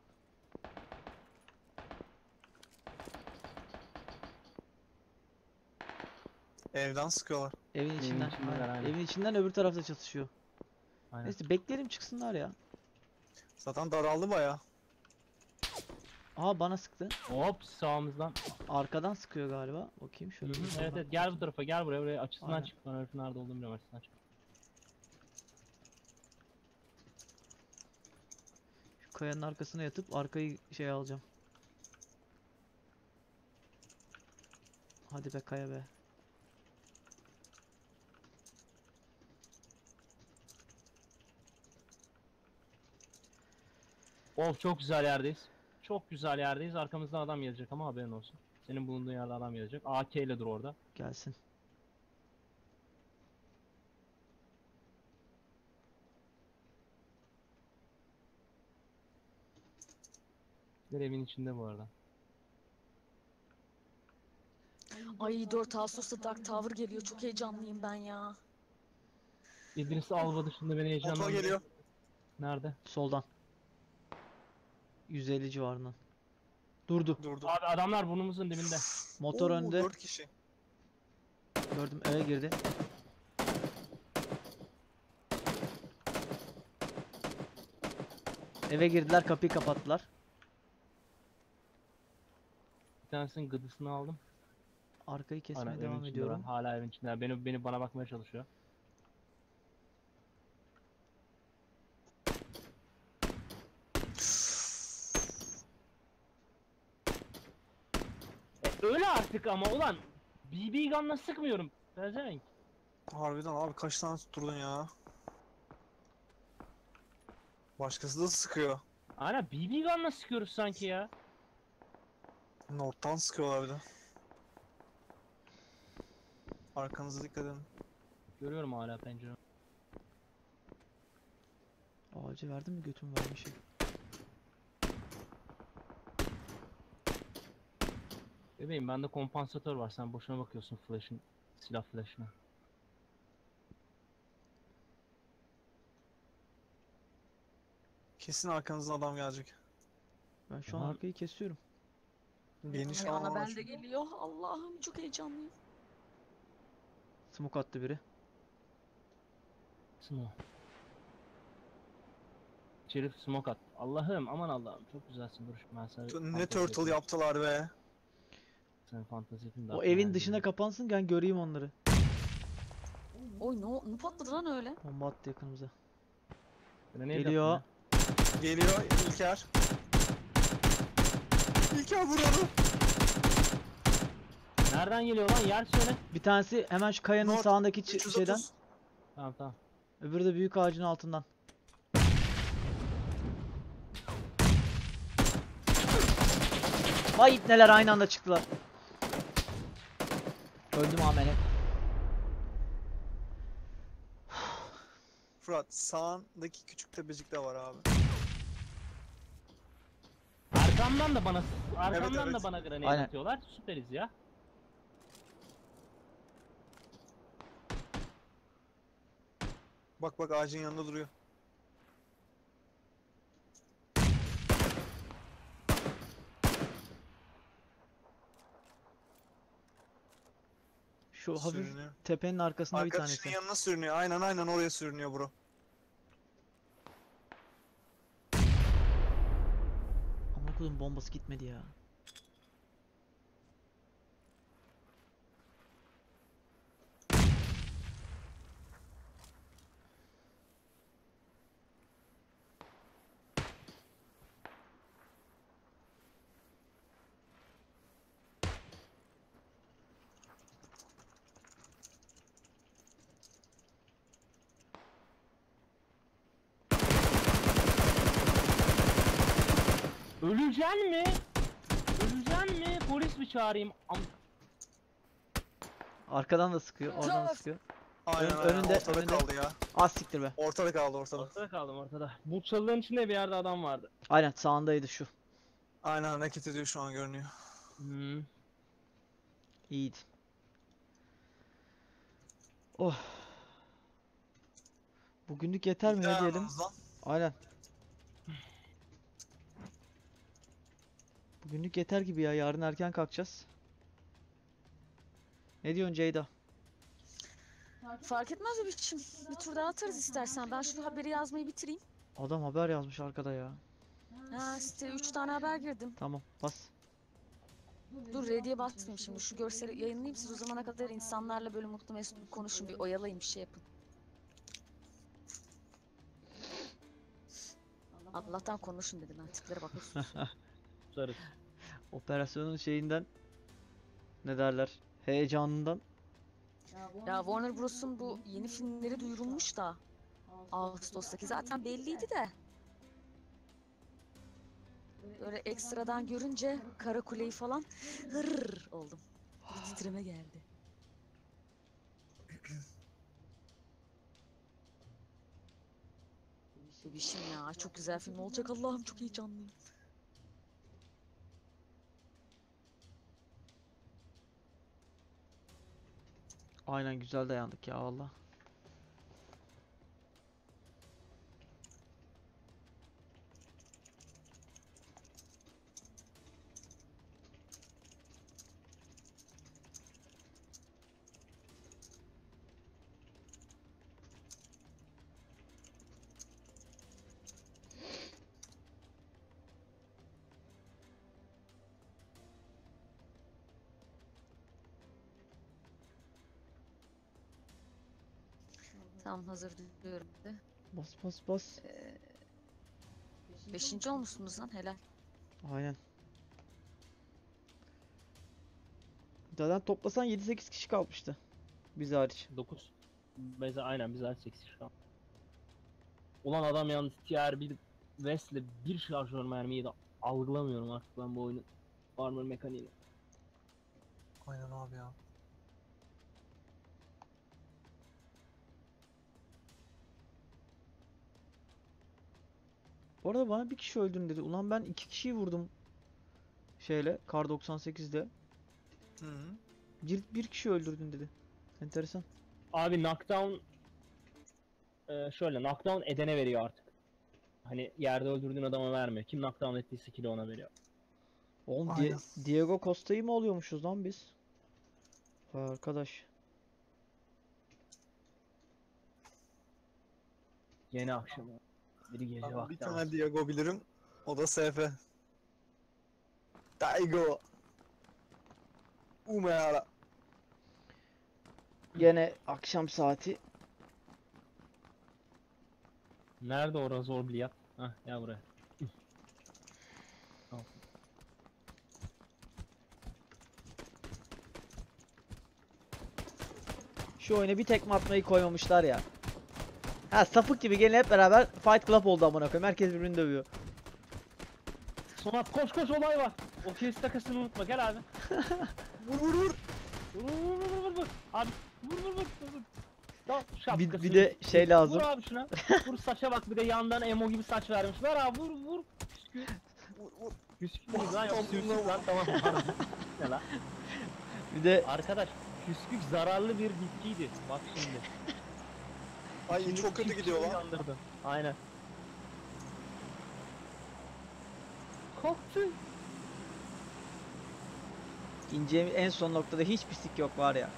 Evden sıkıyorlar. Evin Evin içinden. içindeler, Aynen. aynen. Evin içinden öbür tarafta çatışıyor. Aynen. Neyse bekleyelim çıksınlar ya. Zaten daraldı baya. Aha bana sıktı. Hop sağımızdan. Arkadan sıkıyor galiba. Bakayım şöyle. bir Evet buradan. evet gel bu tarafa gel buraya açısından Aynen. çık. Ben herifin nerede olduğunu biliyorum açısından çık. Şu kayanın arkasına yatıp arkayı şey alacağım. Hadi be kaya be. Of çok güzel yerdeyiz. Çok güzel yerdeyiz. Arkamızdan adam gelecek ama haberin olsun. Senin bulunduğun yerde adam gelecek. AK ile dur orada. Gelsin. Bir evin içinde bu arada. Ay 4 Ağustos'ta Dark Tower geliyor. Çok heyecanlıyım ben ya. İdris Alba dışında beni Motor heyecanlandırıyor. geliyor. Nerede? Soldan. 150 civarından. Durdu. Durdu. Abi adamlar burnumuzun dibinde. Motor önde. 4 kişi. Gördüm, eve girdi. Eve girdiler, kapıyı kapattılar. Bir tanesinin gıdısını aldım. Arkayı kesmeye Ana, evin devam içinde ediyorum. Hala evin içinde. Beni bana bakmaya çalışıyor. Öyle artık ama ulan. BB gun'la sıkmıyorum. Pezevenk. Harbiden abi kaç tane tutturdun ya? Başkası da sıkıyor. Aynen BB gun'la sıkıyoruz sanki ya. North'tan sıkıyorlar bir de. Arkanıza dikkat edin. Görüyorum hala pencere. Ağacı verdim mi, götüm vermişim. Bebeğim bende kompansatör var. Sen boşuna bakıyorsun flash'ın, silah flash'ına. Kesin arkanızdan adam gelecek. Ben şu an Aha. arkayı kesiyorum. Geniş Ay alan var Annabelle de çünkü. geliyor. Allah'ım çok heyecanlıyım. Smoke attı biri. Smoke. Şerif smoke at. Allah'ım aman Allah'ım çok güzelsin dur ben sana Ne fantezi turtle yapayım. yaptılar be. Sana fantezi yapayım da O aklıma evin geldi. dışına kapansın, ben göreyim onları. Oy ne patladı lan öyle? Bomba attı yakınımıza. Grenade Geliyor. attım Geliyor İlker. İlker vur onu. ya. Nereden geliyor lan yer söyle. Bir tanesi hemen şu kayanın North, sağındaki 330. şeyden. Tamam tamam. Öbürü de büyük ağacın altından. Vay neler aynı anda çıktılar. Öldüm amele. Fırat sağındaki küçük tepecikte var abi. Arkamdan da bana Evet. da bana grenade Aynen. atıyorlar. Süperiz ya. Bak bak ağacın yanında duruyor. Şu hafif Sürünüyor. tepenin arkasında bir Arkadaşının tanesi. yanına sürünüyor. Aynen oraya sürünüyor bro. Ama kodum bombası gitmedi ya. Öleceksin mi? Öleceksin mi? Polis mi çağırayım? Arkadan da sıkıyor, oradan da sıkıyor. Aynen önünde, ortada önünde. kaldı ya. Az siktir be. Ortada kaldı ortada. Ortada kaldım ortada. Bu çalıların içinde bir yerde adam vardı. Aynen sağındaydı şu. Aynen hareket ediyor şu an görünüyor. Hmm. İyiydi. Oh. Bugünlük yeter mi ne Gider diyelim? aranızdan. Aynen. Bugünlük yeter gibi ya. Yarın erken kalkacağız. Ne diyorsun Ceyda? Fark etmez o biçim. Bir tur daha atarız istersen. Ben şu haberi yazmayı bitireyim. Adam haber yazmış arkada ya. Ha siteye 3 tane haber girdim. Tamam bas. Dur ready'ye basmayayım şimdi. Şu görseli yayınlayayım. Siz o zamana kadar insanlarla böyle mutlu mesut konuşun. Bir oyalayın bir şey yapın. Allah'tan konuşun dedim ben. Tiplere bakıyorsunuz. Tutarız. Operasyonun şeyinden ne derler? Heyecanından. Ya Warner Bros'un bu yeni filmleri duyurulmuş da. Ağustos'taki zaten belliydi de. Böyle ekstradan görünce Kara Kule'yi falan hırr oldum. Bir titreme geldi. Bebişim ya çok güzel film olacak Allah'ım çok heyecanlıyım. Aynen güzel dayandık ya valla. Tamam, hazır diyorum de. Bas bas bas. Beşinci olmuşsunuz lan, helal. Aynen. Zaten toplasan 7-8 kişi kalmıştı. Biz hariç. 9. Aynen biz 8 şu an. Ulan adam yalnız TR1 West'le bir şarjör mermiyi de algılamıyorum artık ben bu oyunun armor mekaniğini. Aynen abi ya. Bu arada bana bir kişi öldün dedi. Ulan ben 2 kişiyi vurdum. Şeyle Kar 98'de. Hı -hı. Bir kişi öldürdün dedi. Enteresan. Abi knockdown şöyle knockdown edene veriyor artık. Hani yerde öldürdüğün adama vermiyor. Kim knockdown ettiyse kill'i ona veriyor. Oğlum Aynen. Diego Costa'yı mı alıyormuşuz lan biz? Vay arkadaş. Yeni akşamı. Biri gece Ben bir vakti tane alsın. Diego bilirim. O da SF. Daigo. Umehara. Gene akşam saati. Nerede orası zor biliyat? Hah gel buraya. Al. Şu oyuna bir tekme atmayı koymamışlar ya. Ha sapık gibi gelin hep beraber Fight Club oldu amına koyayım. Herkes birbirini dövüyor. Sonat koş koş olay var. O kes takasını unutma gel abi. Vur vur vur. Vur. Abi vur. Tamam şapkası. Bir de şey lazım. Vur abi şuna. Vur saça bak bir de yandan emo gibi saç vermiş. Ver abi vur. Püskü. Vur vur. Püskü müyüz lan yok sürsük lan tamam. Ne lan? Bir de Arkadaş püskük zararlı bir bitkiydi. Bak şimdi. Ay İçindeki çok kötü çiftçiyi gidiyor lan. uyandırdın. Aynen. Koktu. ince en son noktada hiç pislik yok var ya.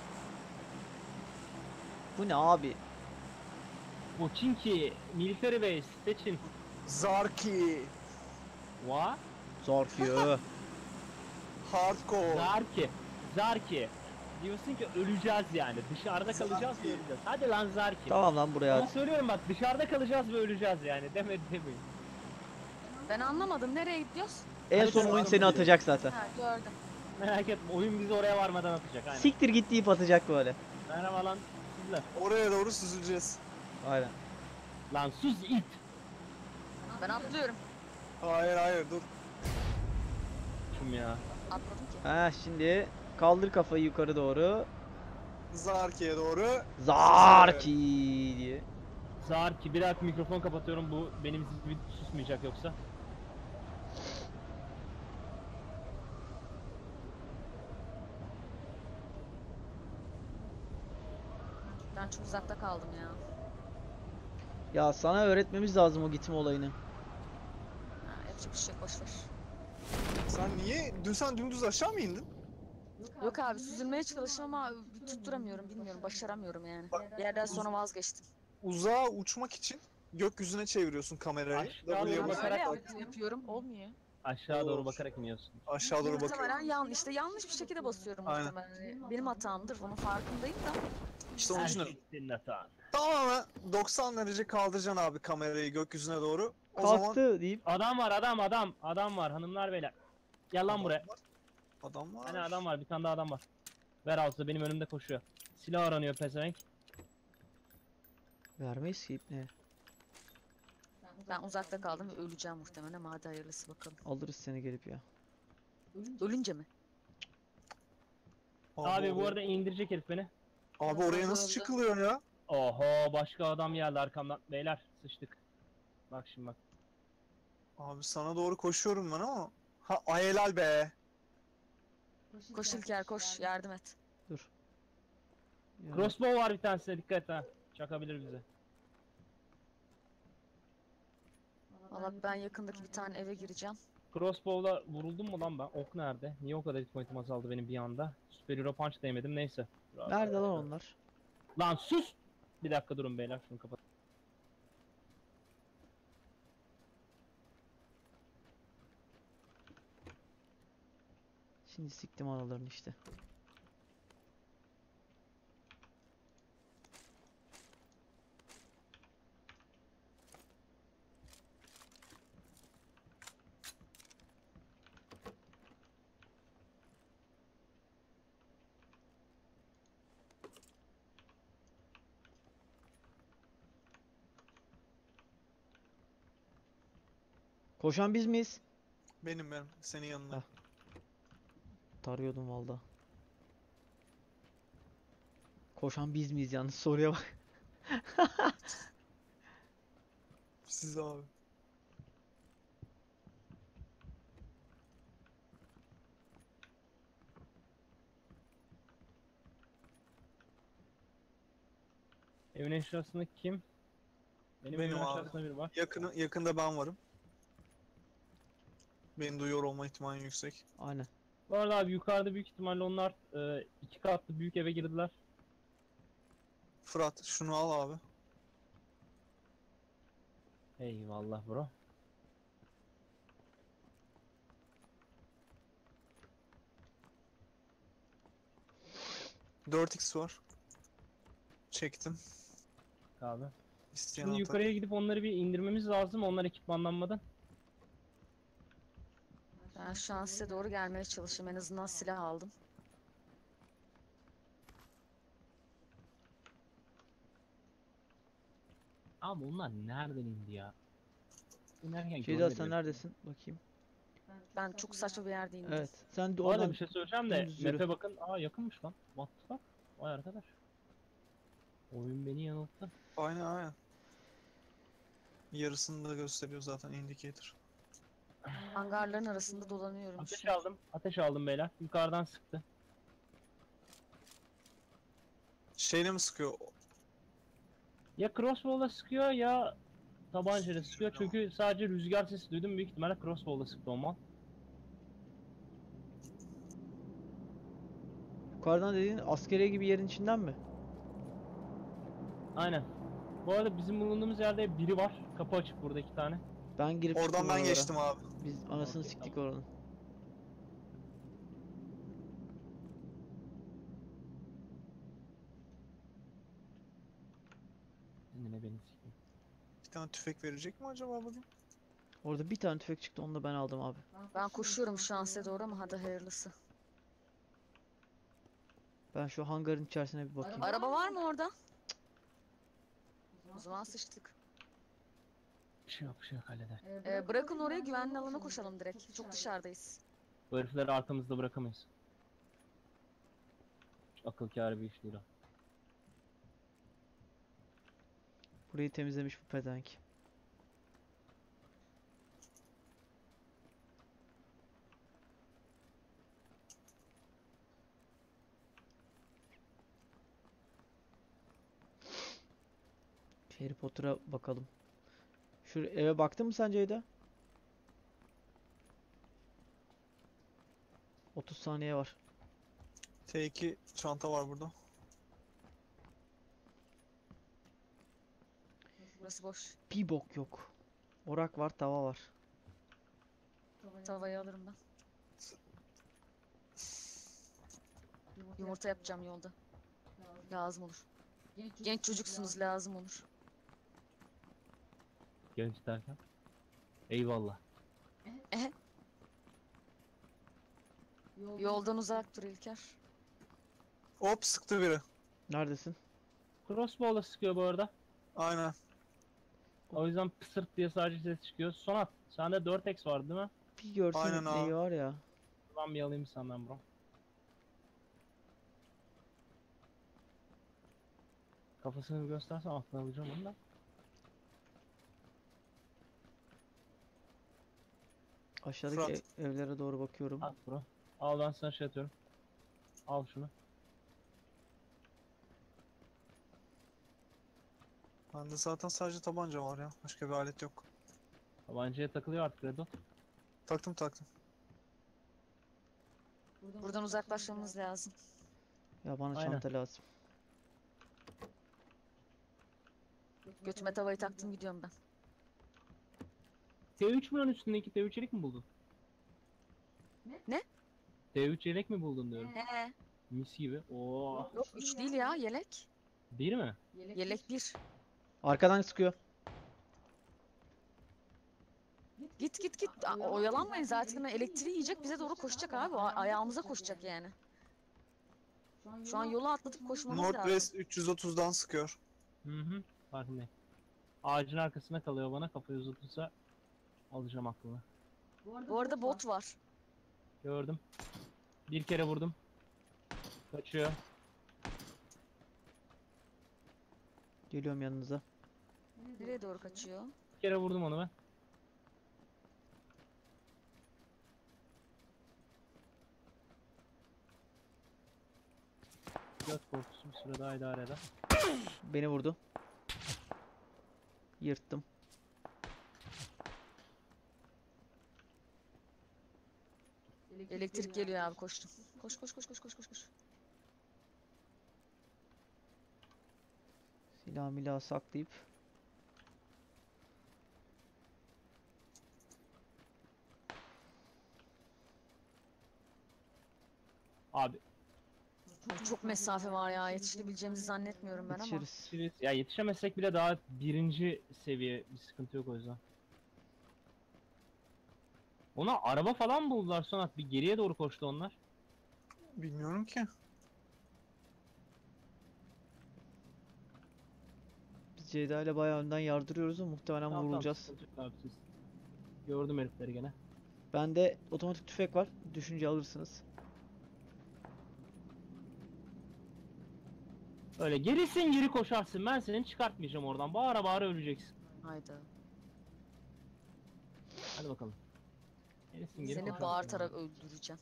Bu ne abi? Pochinki, military base, seçin. Zarki. Va? Zor ki. Hardcore. Zarki. Diyorsun ki öleceğiz yani. Dışarıda kalacağız ve Zarki. öleceğiz. Hadi lan Zarki. Tamam lan Ama buraya. söylüyorum bak dışarıda kalacağız ve öleceğiz yani. Demeyin. Ben anlamadım, nereye gidiyoruz? En Hadi son sen oyun bana seni buyur. atacak zaten. Ha, gördüm. Merak etme oyun bizi oraya varmadan atacak. Aynen. Siktir git deyip atacak böyle. Merhaba lan sizler. Oraya doğru süzüleceğiz. Aynen. Lan sus it. Ben atlıyorum. Hayır dur. Şum ya. Atladım ki. Ha şimdi kaldır kafayı yukarı doğru. Zarki'ye doğru. Zarki diye. Zarki bir dakika mikrofon kapatıyorum bu benim zil susmayacak yoksa. Ben çok uzakta kaldım ya. Ya sana öğretmemiz lazım o gitme olayını. Ha, yapacak bir şey yok, boş ver. Sen niye? Sen dümdüz aşağı mı indin? Yok abi, süzülmeye çalıştım ama tutturamıyorum, bilmiyorum, başaramıyorum yani. Bir yerden sonra vazgeçtim. Uzağa uçmak için gökyüzüne çeviriyorsun kamerayı. Aşağı W'ye doğru Ama basarak öyle bakarak- yapıyorum, olmuyor. Aşağı doğru Of. bakarak iniyorsun. aşağı doğru Muhtemelen bakıyorum. yanlış bir şekilde basıyorum Aynen. muhtemelen. Benim hatamdır, onun farkındayım da. İşte onun Her için şey senin hatan. tamamen 90 derece kaldıracaksın abi kamerayı gökyüzüne doğru. O zaman Kalktı deyip Adam var adam var hanımlar beyler. Gel lan buraya. Adam var. Hani adam var bir tane daha adam var. Warehouse'da benim önümde koşuyor. Silah aranıyor pezevenk. vermeyiz ki ne? Ben uzakta kaldım ve öleceğim muhtemelen ama hadi hayırlısı bakalım. Alırız seni gelip ya. Ölünce mi? Abi bu arada indirecek herif beni. Abi oraya nasıl Öldü. çıkılıyor ya? Oho başka adam geldi arkamdan. Beyler sıçtık. Bak şimdi bak. Abi sana doğru koşuyorum ben ama. Ha ay helal be. Koş İlker, koş, yardım et. Dur. Ya, Crossbow var bir tanesine, dikkat et ha. Çakabilir bize. Valla ben yakındaki bir tane eve gireceğim. Crossbow'la vuruldum mu lan ben? Ok nerede? Niye o kadar hit point'im azaldı benim bir anda? Superior'a punch değmedim, neyse. nerede lan onlar? Lan sus! Bir dakika durun beyler, şunu kapat. Şimdi siktim analarını işte. Koşan biz miyiz? Benim senin yanına. Heh. Tarıyordum valla. Koşan biz miyiz yalnız, soruya bak. Siz abi. Evin eşyasında kim? Benim Benim evin abi. eşyasında biri var. Yakında ben varım. Beni duyuyor olma ihtimali yüksek. Aynen. Bu arada abi yukarıda büyük ihtimalle onlar 2 katlı büyük eve girdiler. Fırat şunu al abi. Eyvallah bro. Dört x var. Çektim. Abi. İsteyen Şimdi atar. yukarıya gidip onları bir indirmemiz lazım. Onlar ekipmanlanmadan. Ben şu an size doğru gelmeye çalışıyorum. En azından silah aldım. Ama onlar nereden indi ya? İnerken Şeyda görmedim sen hepsini. neredesin? Bakayım. Ben çok saçma bir yerde indim. Evet. Sen de Bu arada oradan bir şey söyleyeceğim de dümdüz yürü. map'e bakın. Aa yakınmış lan. What the fuck? Vay arkadaş. Oyun beni yanılttı. Aynen. Yarısını da gösteriyor zaten indicator. Hangarların arasında dolanıyorum. Ateş şu an. aldım. Ateş aldım beyler. Yukarıdan sıktı. Şeyle mi sıkıyor? Ya crossbow'la sıkıyor ya tabancayla sıkıyor. Çünkü sadece rüzgar sesi duydum. Büyük ihtimalle crossbow'la sıktı o mal. yukarıdan dediğin askeriye gibi yerin içinden mi? Aynen. Bu arada bizim bulunduğumuz yerde biri var. Kapı açık burada 2 tane. Ben girip Oradan çıktım ben oralara. geçtim abi. Biz anasını Okey, siktik tamam. oranın. Şimdi ne beni sikeyim. Bir tane tüfek verecek mi acaba bugün? Orada bir tane tüfek çıktı, onu da ben aldım abi. Ben koşuyorum şu an size doğru ama hadi hayırlısı. Ben şu hangarın içerisine bir bakayım. Araba var mı orada? O zaman sıçtık. Bir şey yok halleder. Bırakın oraya, güvenli alana koşalım direkt. Çok dışarıdayız. Bu herifleri arkamızda bırakamayız. Hiç akıl kârı bir iş değil o. Burayı temizlemiş bu pezevenk. Harry Potter'a bakalım. Şu eve baktın mı sen Ceyda? 30 saniye var. T2 çanta var burada. Burası boş. Bir bok yok. Orak var, tava var. Tavayı alırım ben. Yumurta yapacağım yolda. Lazım olur. Genç çocuksunuz, lazım olur. Genç derken. Eyvallah. Yoldan uzak dur İlker. Hop sıktı biri. Neredesin? Crossbow'la sıkıyor bu arada. Aynen. O yüzden pısırt diye sadece ses çıkıyor. Sonat. Sende 4x var değil mi? Bir görsün Aynen neyi abi. var ya. Ben bir alayım senden bro. Kafasını bir göstersen aklına alacağım onu da. Aşağıdaki Fırat. evlere doğru bakıyorum. Al bro. Al ben sana şey atıyorum. Al şunu. Bende zaten sadece tabanca var ya. Başka bir alet yok. Tabancaya takılıyor artık Redo. Taktım. Buradan uzaklaşmamız lazım. Ya bana Aynen. çanta lazım. Götüme tavayı taktım gidiyorum ben. T3 mü lan üstündeki T3 yelek mi buldun? Ne? T3 yelek mi buldun diyorum. He. Mis gibi. Oo. Yok 3 değil ya yelek. Bir mi? Yelek 1. Arkadan sıkıyor. Git. Oyalanmayın zaten elektriği yiyecek bize doğru koşacak abi. Ayağımıza koşacak yani. Şu an yolu atlatıp koşmamız lazım. Northwest 330'dan sıkıyor. Hı. Farkındayım. Ağacın arkasına kalıyor bana. Kafayı uzatırsa alacağım aklını. Bu arada bot var. Gördüm. Bir kere vurdum. Kaçıyor. Geliyorum yanınıza. Nereye doğru kaçıyor? Bir kere vurdum onu ben. Göt korkusu bir süre daha idare eder. Beni vurdu. Yırttım. Elektrik geliyor abi koştum. Koş. Silah milah saklayıp. Abi Çok mesafe var ya yetişebileceğimizi zannetmiyorum ben ama. Yetişiriz. ya yetişemezsek bile daha birinci seviye bir sıkıntı yok o yüzden. Ona araba falan buldular sonra bir geriye doğru koştu onlar. Bilmiyorum ki. Biz Ceyda ile bayağı önden yardırıyoruz ama muhtemelen Tamam, vurulacağız. sıkıntı yok abi siz. Gördüm herifleri gene. Bende otomatik tüfek var. Düşünce alırsınız. Öyle gerisin geri koşarsın ben seni çıkartmayacağım oradan bağıra bağıra öleceksin. Hayda. Hadi bakalım. Gerisin geri Seni koşarsın. bağırtarak öldüreceğim.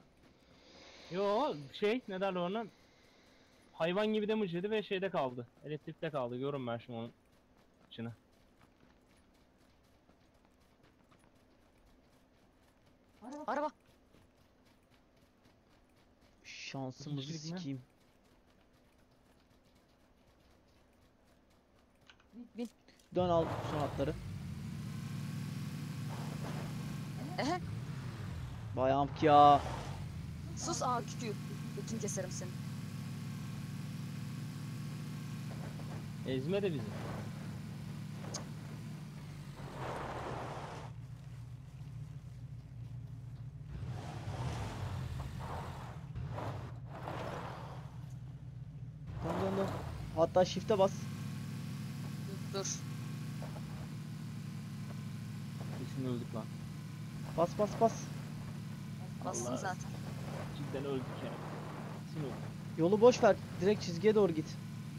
Yo ne derler ona. Hayvan gibi de mıcıydı ve şeyde kaldı. Elektrikte kaldı. Görün ben şimdi onun içine. Araba. Şansımızı Hiçlik mi? sikeyim. Bin. Dön al son hatları. Ehe. Bayam ki ya. Sus kütüğü. Götünü keserim seni. Ezme de bizi. Dön. Hatta shift'e bas. Dur. Kesin öldük lan. Bas. Bastım Vallahi. zaten. Cidden öldük ya. Kesin öldük. Yolu boş ver. Direkt çizgiye doğru git.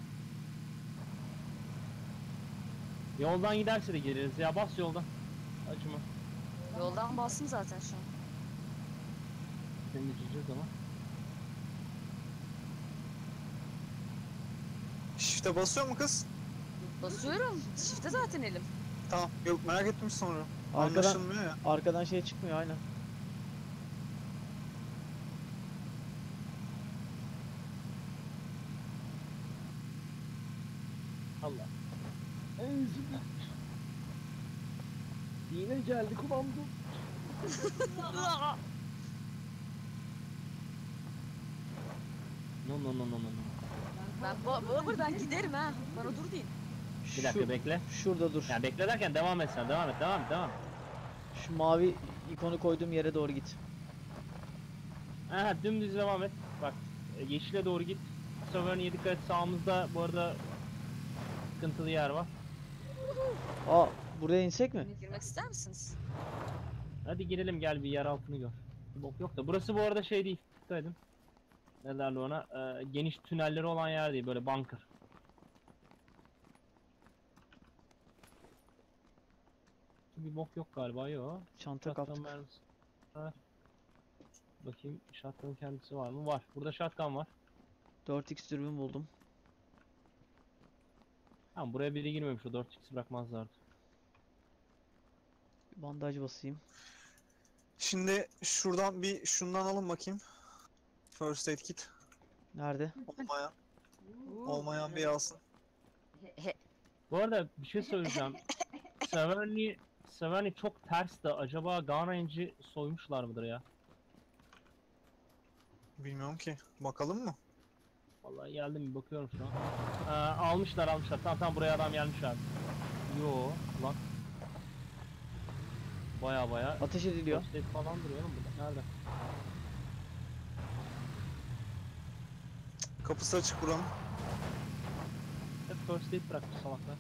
Yoldan giderse de geliriz ya bas yoldan. Acıma. Yoldan bastım zaten şu an. Seni geçeceğiz ama. Shift'e basıyor mu kız? Basıyorum. Shift'e zaten elim. Tamam. Yok merak ettim sonra. Arkadan, Anlaşılmıyor ya. arkadan şey çıkmıyor aynen. Allah. Yine geldi komando. No. Ben buradan giderim ha. Bana dur deyin. Bir dakika bekle. Şurada dur. Ya bekle derken devam et sen devam et. Şu mavi ikonu koyduğum yere doğru git. Aha dümdüz devam et. Bak yeşile doğru git. Severniye dikkat et sağımızda bu arada sıkıntılı yer var. Aa, buraya insek mi? Girmek ister misiniz? Hadi girelim gel bir yer altını gör. Bir bok yok da burası bu arada şey değil. Dikkat edin. Ne derler ona? Geniş tünelleri olan yer değil böyle bunker. Bir bok yok galiba yo. Çanta Shotgun kaptık. mermisi var. Bakayım shotgun kendisi var mı? Var. Burada shotgun var. 4x dürbün buldum. Tamam, buraya biri girmemiş, o 4x bırakmazlardı. Bandaj basayım. Şimdi şuradan bir şundan alın bakayım. First aid kit. Nerede? Olmayan. Olmayan bir alsın. He, Bu arada bir şey söyleyeceğim. Severny çok ters de, acaba Gun Range'i soymuşlar mıdır ya? Bilmiyorum ki. Bakalım mı? Vallahi geldim, bir bakıyorum şu an. Almışlar. Tamam, buraya adam gelmiş abi. Yo lan. Baya. Ateş ediliyor. First aid falan duruyor oğlum burada. Nerede? Kapısı açık buranın. Hep first aid bırakmış salaklar.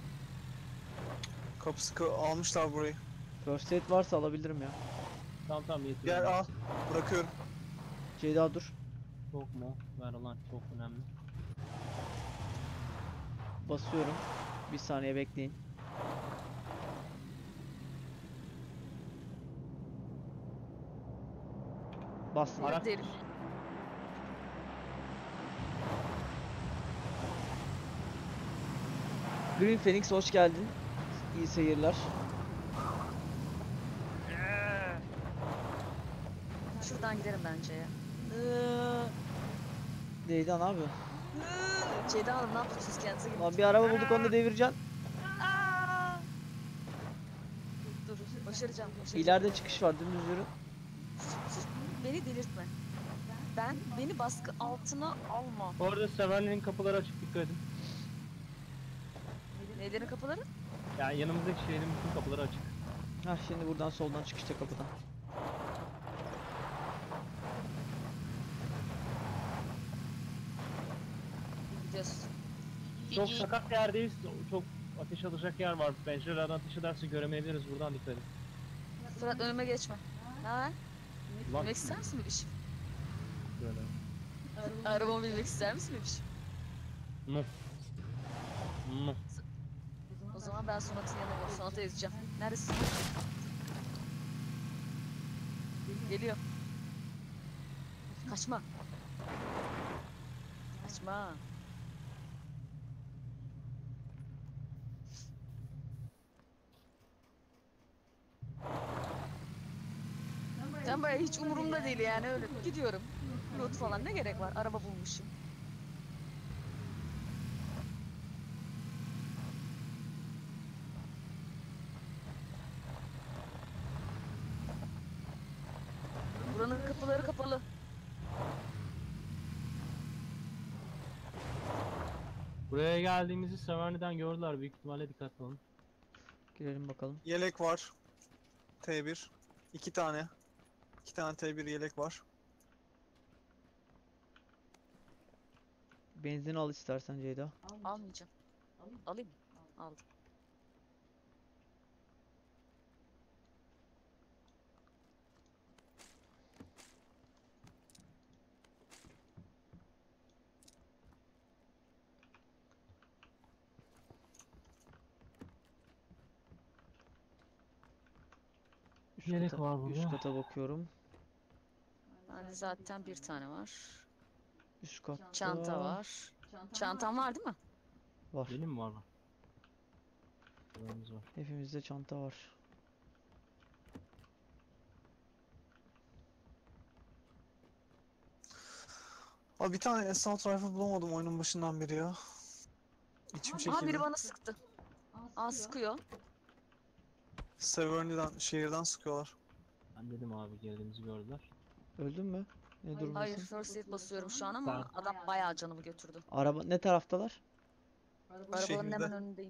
Kapısı almışlar burayı. First aid varsa alabilirim ya. Tamam yetiyor. Gel al. Bırakıyorum. Ceyda dur. Çok mu? Ver lan, çok önemli. Basıyorum. Bir saniye bekleyin. Bastım. Ara- derim. Green Phoenix hoş geldin. İyi seyirler. Şuradan giderim bence ya. Ceyda ne yapıyor? Ceyda Hanım ne yapıyorsunuz, kendinize gelin. Lan bir araba bulduk, onu da devireceksin. Dur, başaracağım. İleride çıkış var, dümdüz yürü. Beni delirtme. Beni baskı altına alma. Bu arada Severny'nin kapıları açık, dikkat edin. Nelerin kapıları? Yani yanımızdaki şehrin bütün kapıları açık. Ha şimdi buradan soldan çıkışta kapıdan. Gidiyoruz. Çok sakat bir yerdeyiz. Çok ateş alacak yer var. Pencerelerden ateş ederse göremeyebiliriz. Buradan dikkat edin. Fırat önüme geçme. Ne haber? Lan Binmek ister misin bebişim? böyle. Arabama binmek ister misin bebişim? Mı. O zaman ben Sonat'ın yanına gidiyorum. Sonat'ı ezeceğim. Neredesin? Geliyor. Kaçma. Kaçma. Ben böyle hiç umurumda değil yani, öyle gidiyorum. Loot falan ne gerek var? Araba bulmuşum. Buranın kapıları kapalı. Buraya geldiğimizi Severny'den gördüler. Büyük ihtimalle dikkatli olun. Girelim bakalım. Yelek var. T1. 2 tane. 2 tane T1 yelek var. Benzin al istersen Ceyda. Almayacağım. Alayım mı? Aldım. Üst Yelek kata, var burada. üst kata bakıyorum. Bende zaten bir tane var. Üst katta Çanta var. Çantam var değil mi? var. Benim mi var mı? Buramız var. Hepimizde çanta var. Abi bir tane assault rifle bulamadım oyunun başından beri ya. İçim Aa, çekildi. biri bana sıktı. Aa, sıkıyor. Severny'den, şehirden sıkıyorlar. Ben dedim abi, geldiğimizi gördüler. Öldün mü? Ne Hayır, durumdasın? first aid basıyorum şu an ama adam bayağı canımı götürdü. Araba ne taraftalar? Arabanın Şehirde. hemen önündeyim.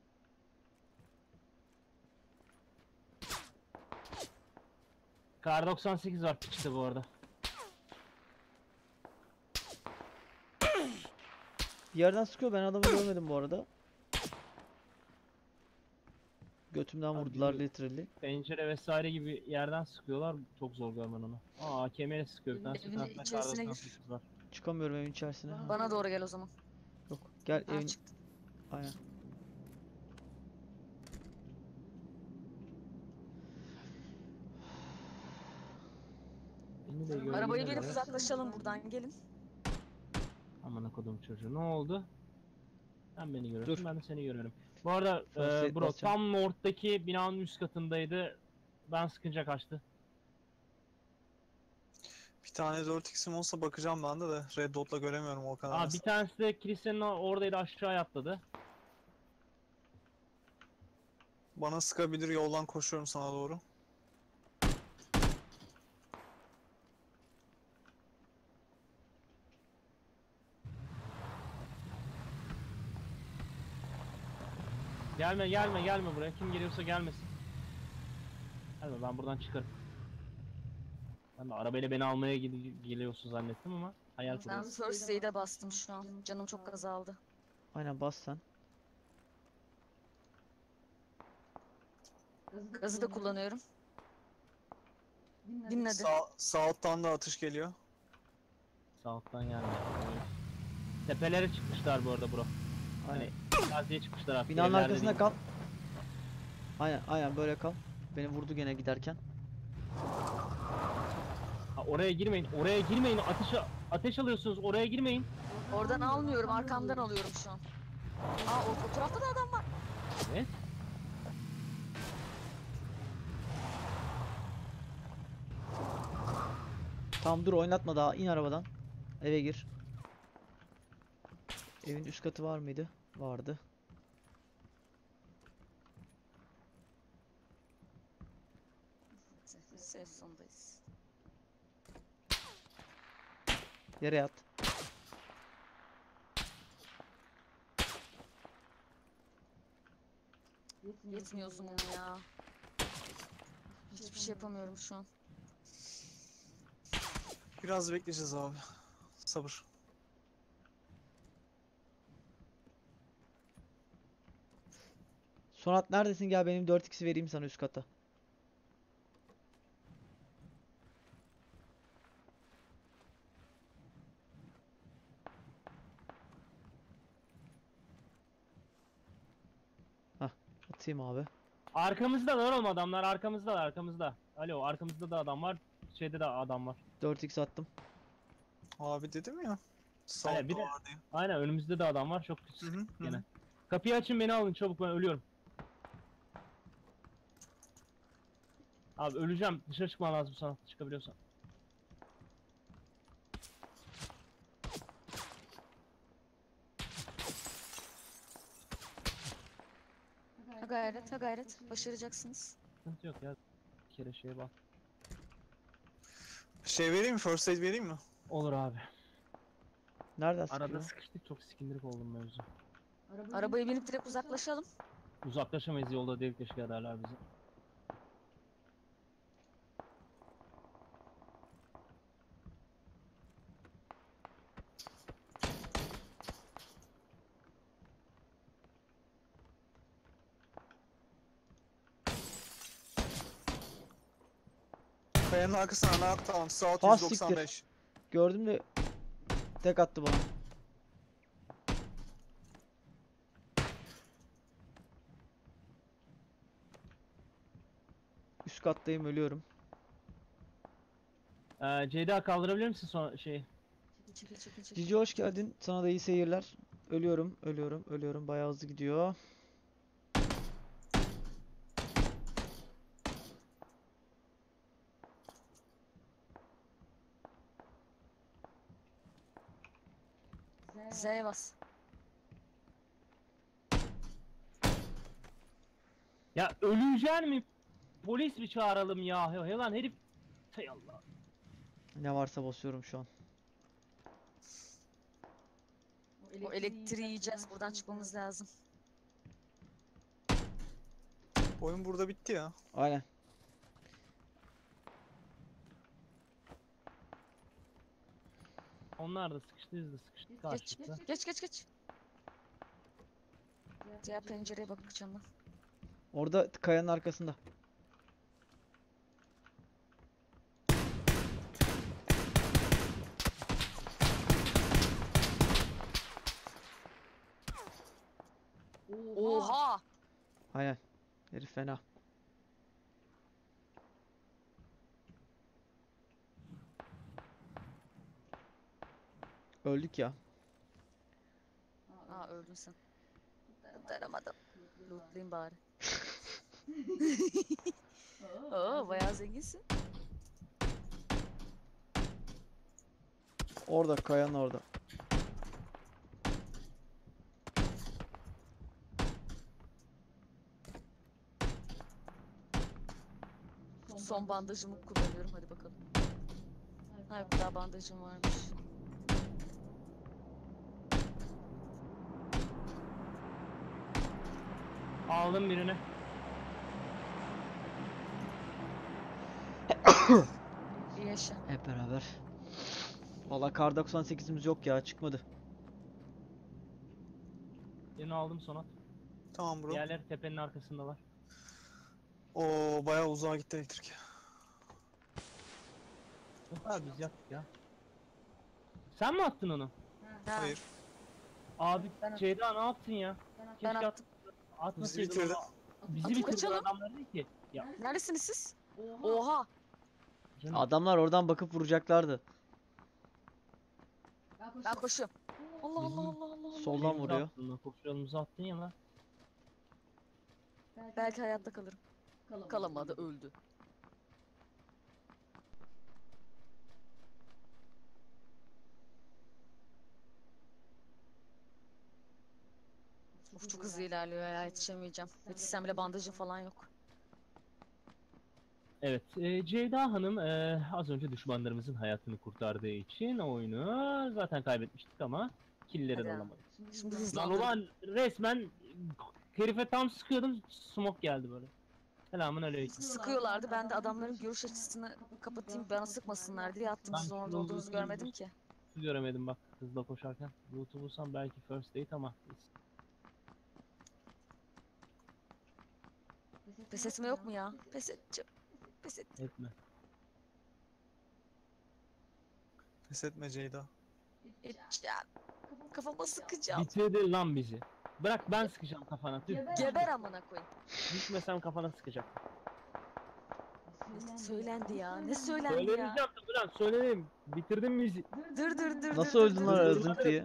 Kar 98 var piçte bu arada. Bir yerden sıkıyor, ben adamı görmedim bu arada. Götümden Abi vurdular bir- literally. Pencere vesaire gibi yerden sıkıyorlar. Çok zor görmen onu. Aa, AKM'yle sıkıyor bir tanesi. Evin Bir tanesi de içerisine kar gir. 98 var. Çıkamıyorum evin içerisine. Bana doğru gel o zaman. Yok. Gel Ha, evin. çıktı. Aynen. Beni de gördüler Arabayı binip ya. uzaklaşalım buradan, gelin. Aman akıdım çocuğu. Ne oldu? Sen beni görüyorsun, Dur. ben de seni görüyorum. Bu arada First aid bro basacağım. tam North'taki binanın üst katındaydı. Ben sıkınca kaçtı. Bir tane 4x'im olsa bakacağım ben de Red Dot'la göremiyorum o kadar. Aa bir mesela. tanesi de kilisenin oradaydı, aşağıya atladı. Bana sıkabilir, yoldan koşuyorum sana doğru. Gelme buraya. Kim geliyorsa gelmesin. Gelme, ben buradan çıkarım. Ben de arabayla beni almaya geliyorsun zannettim ama hayal Ben kuruyorum. first aid'e bastım şu an. Canım çok azaldı. Aynen bas sen. Gazı da kullanıyorum. Dinledi. Sağ alttan da atış geliyor. Sağ alttan gelme. Tepelere çıkmışlar bu arada bro. Aynen. Hani gaziye çıkmışlar artık. Binanın evlerde arkasında değil. kal. Aynen böyle kal. Beni vurdu gene giderken. Ha, oraya girmeyin. Oraya girmeyin. Ateş alıyorsunuz. Oraya girmeyin. Oradan almıyorum, arkamdan alıyorum şu an. Aa, o tarafta da adam var. Evet. Tamam dur oynatma daha. İn arabadan. Eve gir. Evin üst katı var mıydı? Vardı. Safe zone'dayız. Yere yat. Yetmiyor zoom'um ya. Hiçbir şey yapamıyorum şu an. Biraz bekleyeceğiz abi. Sabır. Sonat neredesin? Gel benim 4x'i vereyim sana üst kata. Hah, atayım abi. Arkamızda var oğlum adamlar. Arkamızda. Alo, arkamızda da adam var. Şeyde de adam var. 4x attım. Abi dedim ya. Sağ Aynen, altta bir de- var diye. Aynen, önümüzde de adam var. Çok Hı kötü hı, gene. hı. Kapıyı açın, beni alın çabuk, ben ölüyorum. Abi öleceğim. Dışarı çıkman lazım sana, çıkabiliyorsan. Ha gayret, ha gayret. Başaracaksınız. Sıkıntı yok ya. Bir kere şeye bak. Şey vereyim mi? First aid vereyim mi? Olur abi. Nereden Arada sıkıyor? sıkıştık, çok sikindirik oldum mevzu. Arabaya binip direkt uzaklaşalım. Uzaklaşamayız, yolda delik deşik ederler bizi. Kayanın arkasına ana tamam. Sağ alt Ha, 195. Gördüm de tek attı bana. Üst kattayım ölüyorum. Ceyda kaldırabilir misin son şeyi? Çekil çekil çekil. Cici hoş geldin. Sana da iyi seyirler. Ölüyorum. Bayağı hızlı gidiyor. Z'ye bas. Ya öleceksin mi? Polis mi çağıralım ya? Lan herif. Hay Allah. Ne varsa basıyorum şu an. O elektriği yiyeceğiz. Buradan çıkmamız lazım. Oyun burada bitti ya. Aynen. Onlar da sıkıştı, biz de sıkıştık Geç karşılıklı. geç. Diğer pencereye bakacağım ben. Orada kayanın arkasında. Oha! Aynen. Herif fena. Öldük ya. Aa, öldün sen. Kurtaramadım. Lootlayayım bari. Oo, bayağı zenginsin. Orada kayanın orada. Son bandajımı kullanıyorum. Hadi bakalım. Ha yok, daha bandajım varmış. Aldım birini. İyi yaşa. Hep beraber. Valla kar 98'imiz yok ya, çıkmadı. Birini aldım Sonat. Tamam bro. Diğerleri tepenin arkasındalar. Oo bayağı uzağa gitti elektrik. Ha biz yaptık ya. Sen mi attın onu? Ha, Hayır. Abi Ben- Ceyda ne yaptın ya? Ben Keşke attım. atmasaydın bitirdi. onu. Bizi Atıp bitirdi kaçalım. adamlar değil ki. Ya Neredesiniz siz? Oha. canım, Adamlar oradan bakıp vuracaklardı. Ben koşuyorum. Allah Allah Bizim- Allah Allah Allah. Soldan elimizi vuruyor. attın lan, koşuyalımızı attın ya lan. Belki hayatta kalırım. Kalamadı, öldü. Of, çok hızlı ilerliyor ya, yetişemeyeceğim. Yetişsem bile bandajım falan yok. Evet, Ceyda Hanım az önce düşmanlarımızın hayatını kurtardığı için oyunu zaten kaybetmiştik ama killleri Hadi de ya. alamadık. Şimdi Lan hızlandım. ulan resmen herife tam sıkıyordum, smoke geldi böyle. Selamun aleyküm. Sıkıyorlardı, ben de adamların görüş açısını kapatayım, bana sıkmasınlar diye attım. Ben Siz orada şunun olduğunuzu loot'unu görmedim ki. Göremedim bak hızla koşarken. Loot'u bulsam belki first date ama Pes etme yok mu ya? Pes edeceğim. Pes et. etme. Pes etme Ceyda. Edeceğim. Kafama sıkacağım. Bitirdi lan bizi. Bırak ben sıkacağım kafana. Tüh. Geber amına koyayım. Düşmesem kafana sıkacak. Söylendi ya. Ne söylendi Söylemeyeceğim ya? tabii lan söyledim. Bitirdin bizi. Dur. Nasıl öldün lan öyle zınk diye?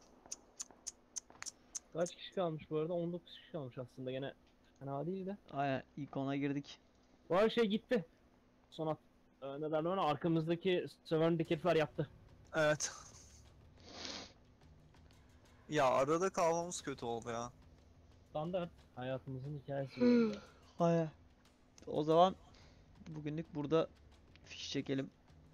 Kaç kişi kalmış bu arada? 19 kişi kalmış aslında gene. Fena değil de. Aynen, ilk ona girdik. Bu her şey gitti. Sonat. Ne derler ona? Arkamızdaki Severn'deki herifler yaptı. Evet. Ya arada kalmamız kötü oldu ya. Standart. Hayatımızın hikayesi. böyle. Aynen. O zaman bugünlük burada fiş çekelim.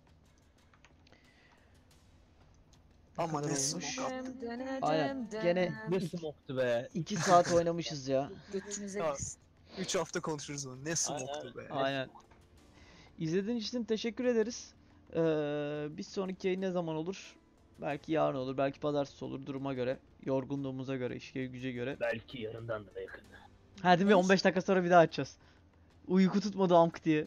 Ama ne olmuş? smoke attı. Aynen, gene Ne smoke'tu be. 2 saat oynamışız ya. Götünüze Ya. girsin. 3 hafta konuşuruz onu. Ne smoke'tu be. Aynen. İzlediğiniz için teşekkür ederiz. Bir sonraki yayın ne zaman olur? Belki yarın olur, belki pazartesi olur, duruma göre, yorgunluğumuza göre, işe güce göre. Belki yarından da yakın. Hadi bir 15 dakika sonra bir daha açacağız. Uyku tutmadı amk diye.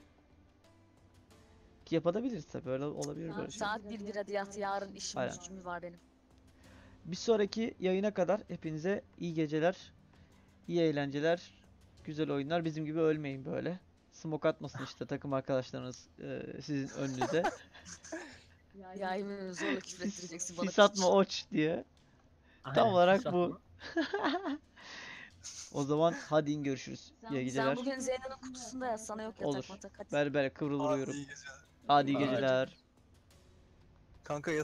Ki yapabiliriz tabii, öyle olabilir böyle şey. Saat 1 hadi yat. Yarın işim Aynen. gücüm var benim. Bir sonraki yayına kadar hepinize iyi geceler, iyi eğlenceler, güzel oyunlar. Bizim gibi ölmeyin böyle. Smoke atmasın işte takım arkadaşlarınız sizin önünüze. Ya yemin zorla küfür ettireceksin bana. Sis atma oç diye. Tam olarak sis bu. atma. O zaman hadi in görüşürüz. İyi Sen geceler. bugün Zeynep'in kutusunda yat. Sana yok yatak Olur. matak. Hadi. Berber kıvrıl Hadi uyuyorum. iyi geceler. Hadi iyi Hadi. geceler. Kanka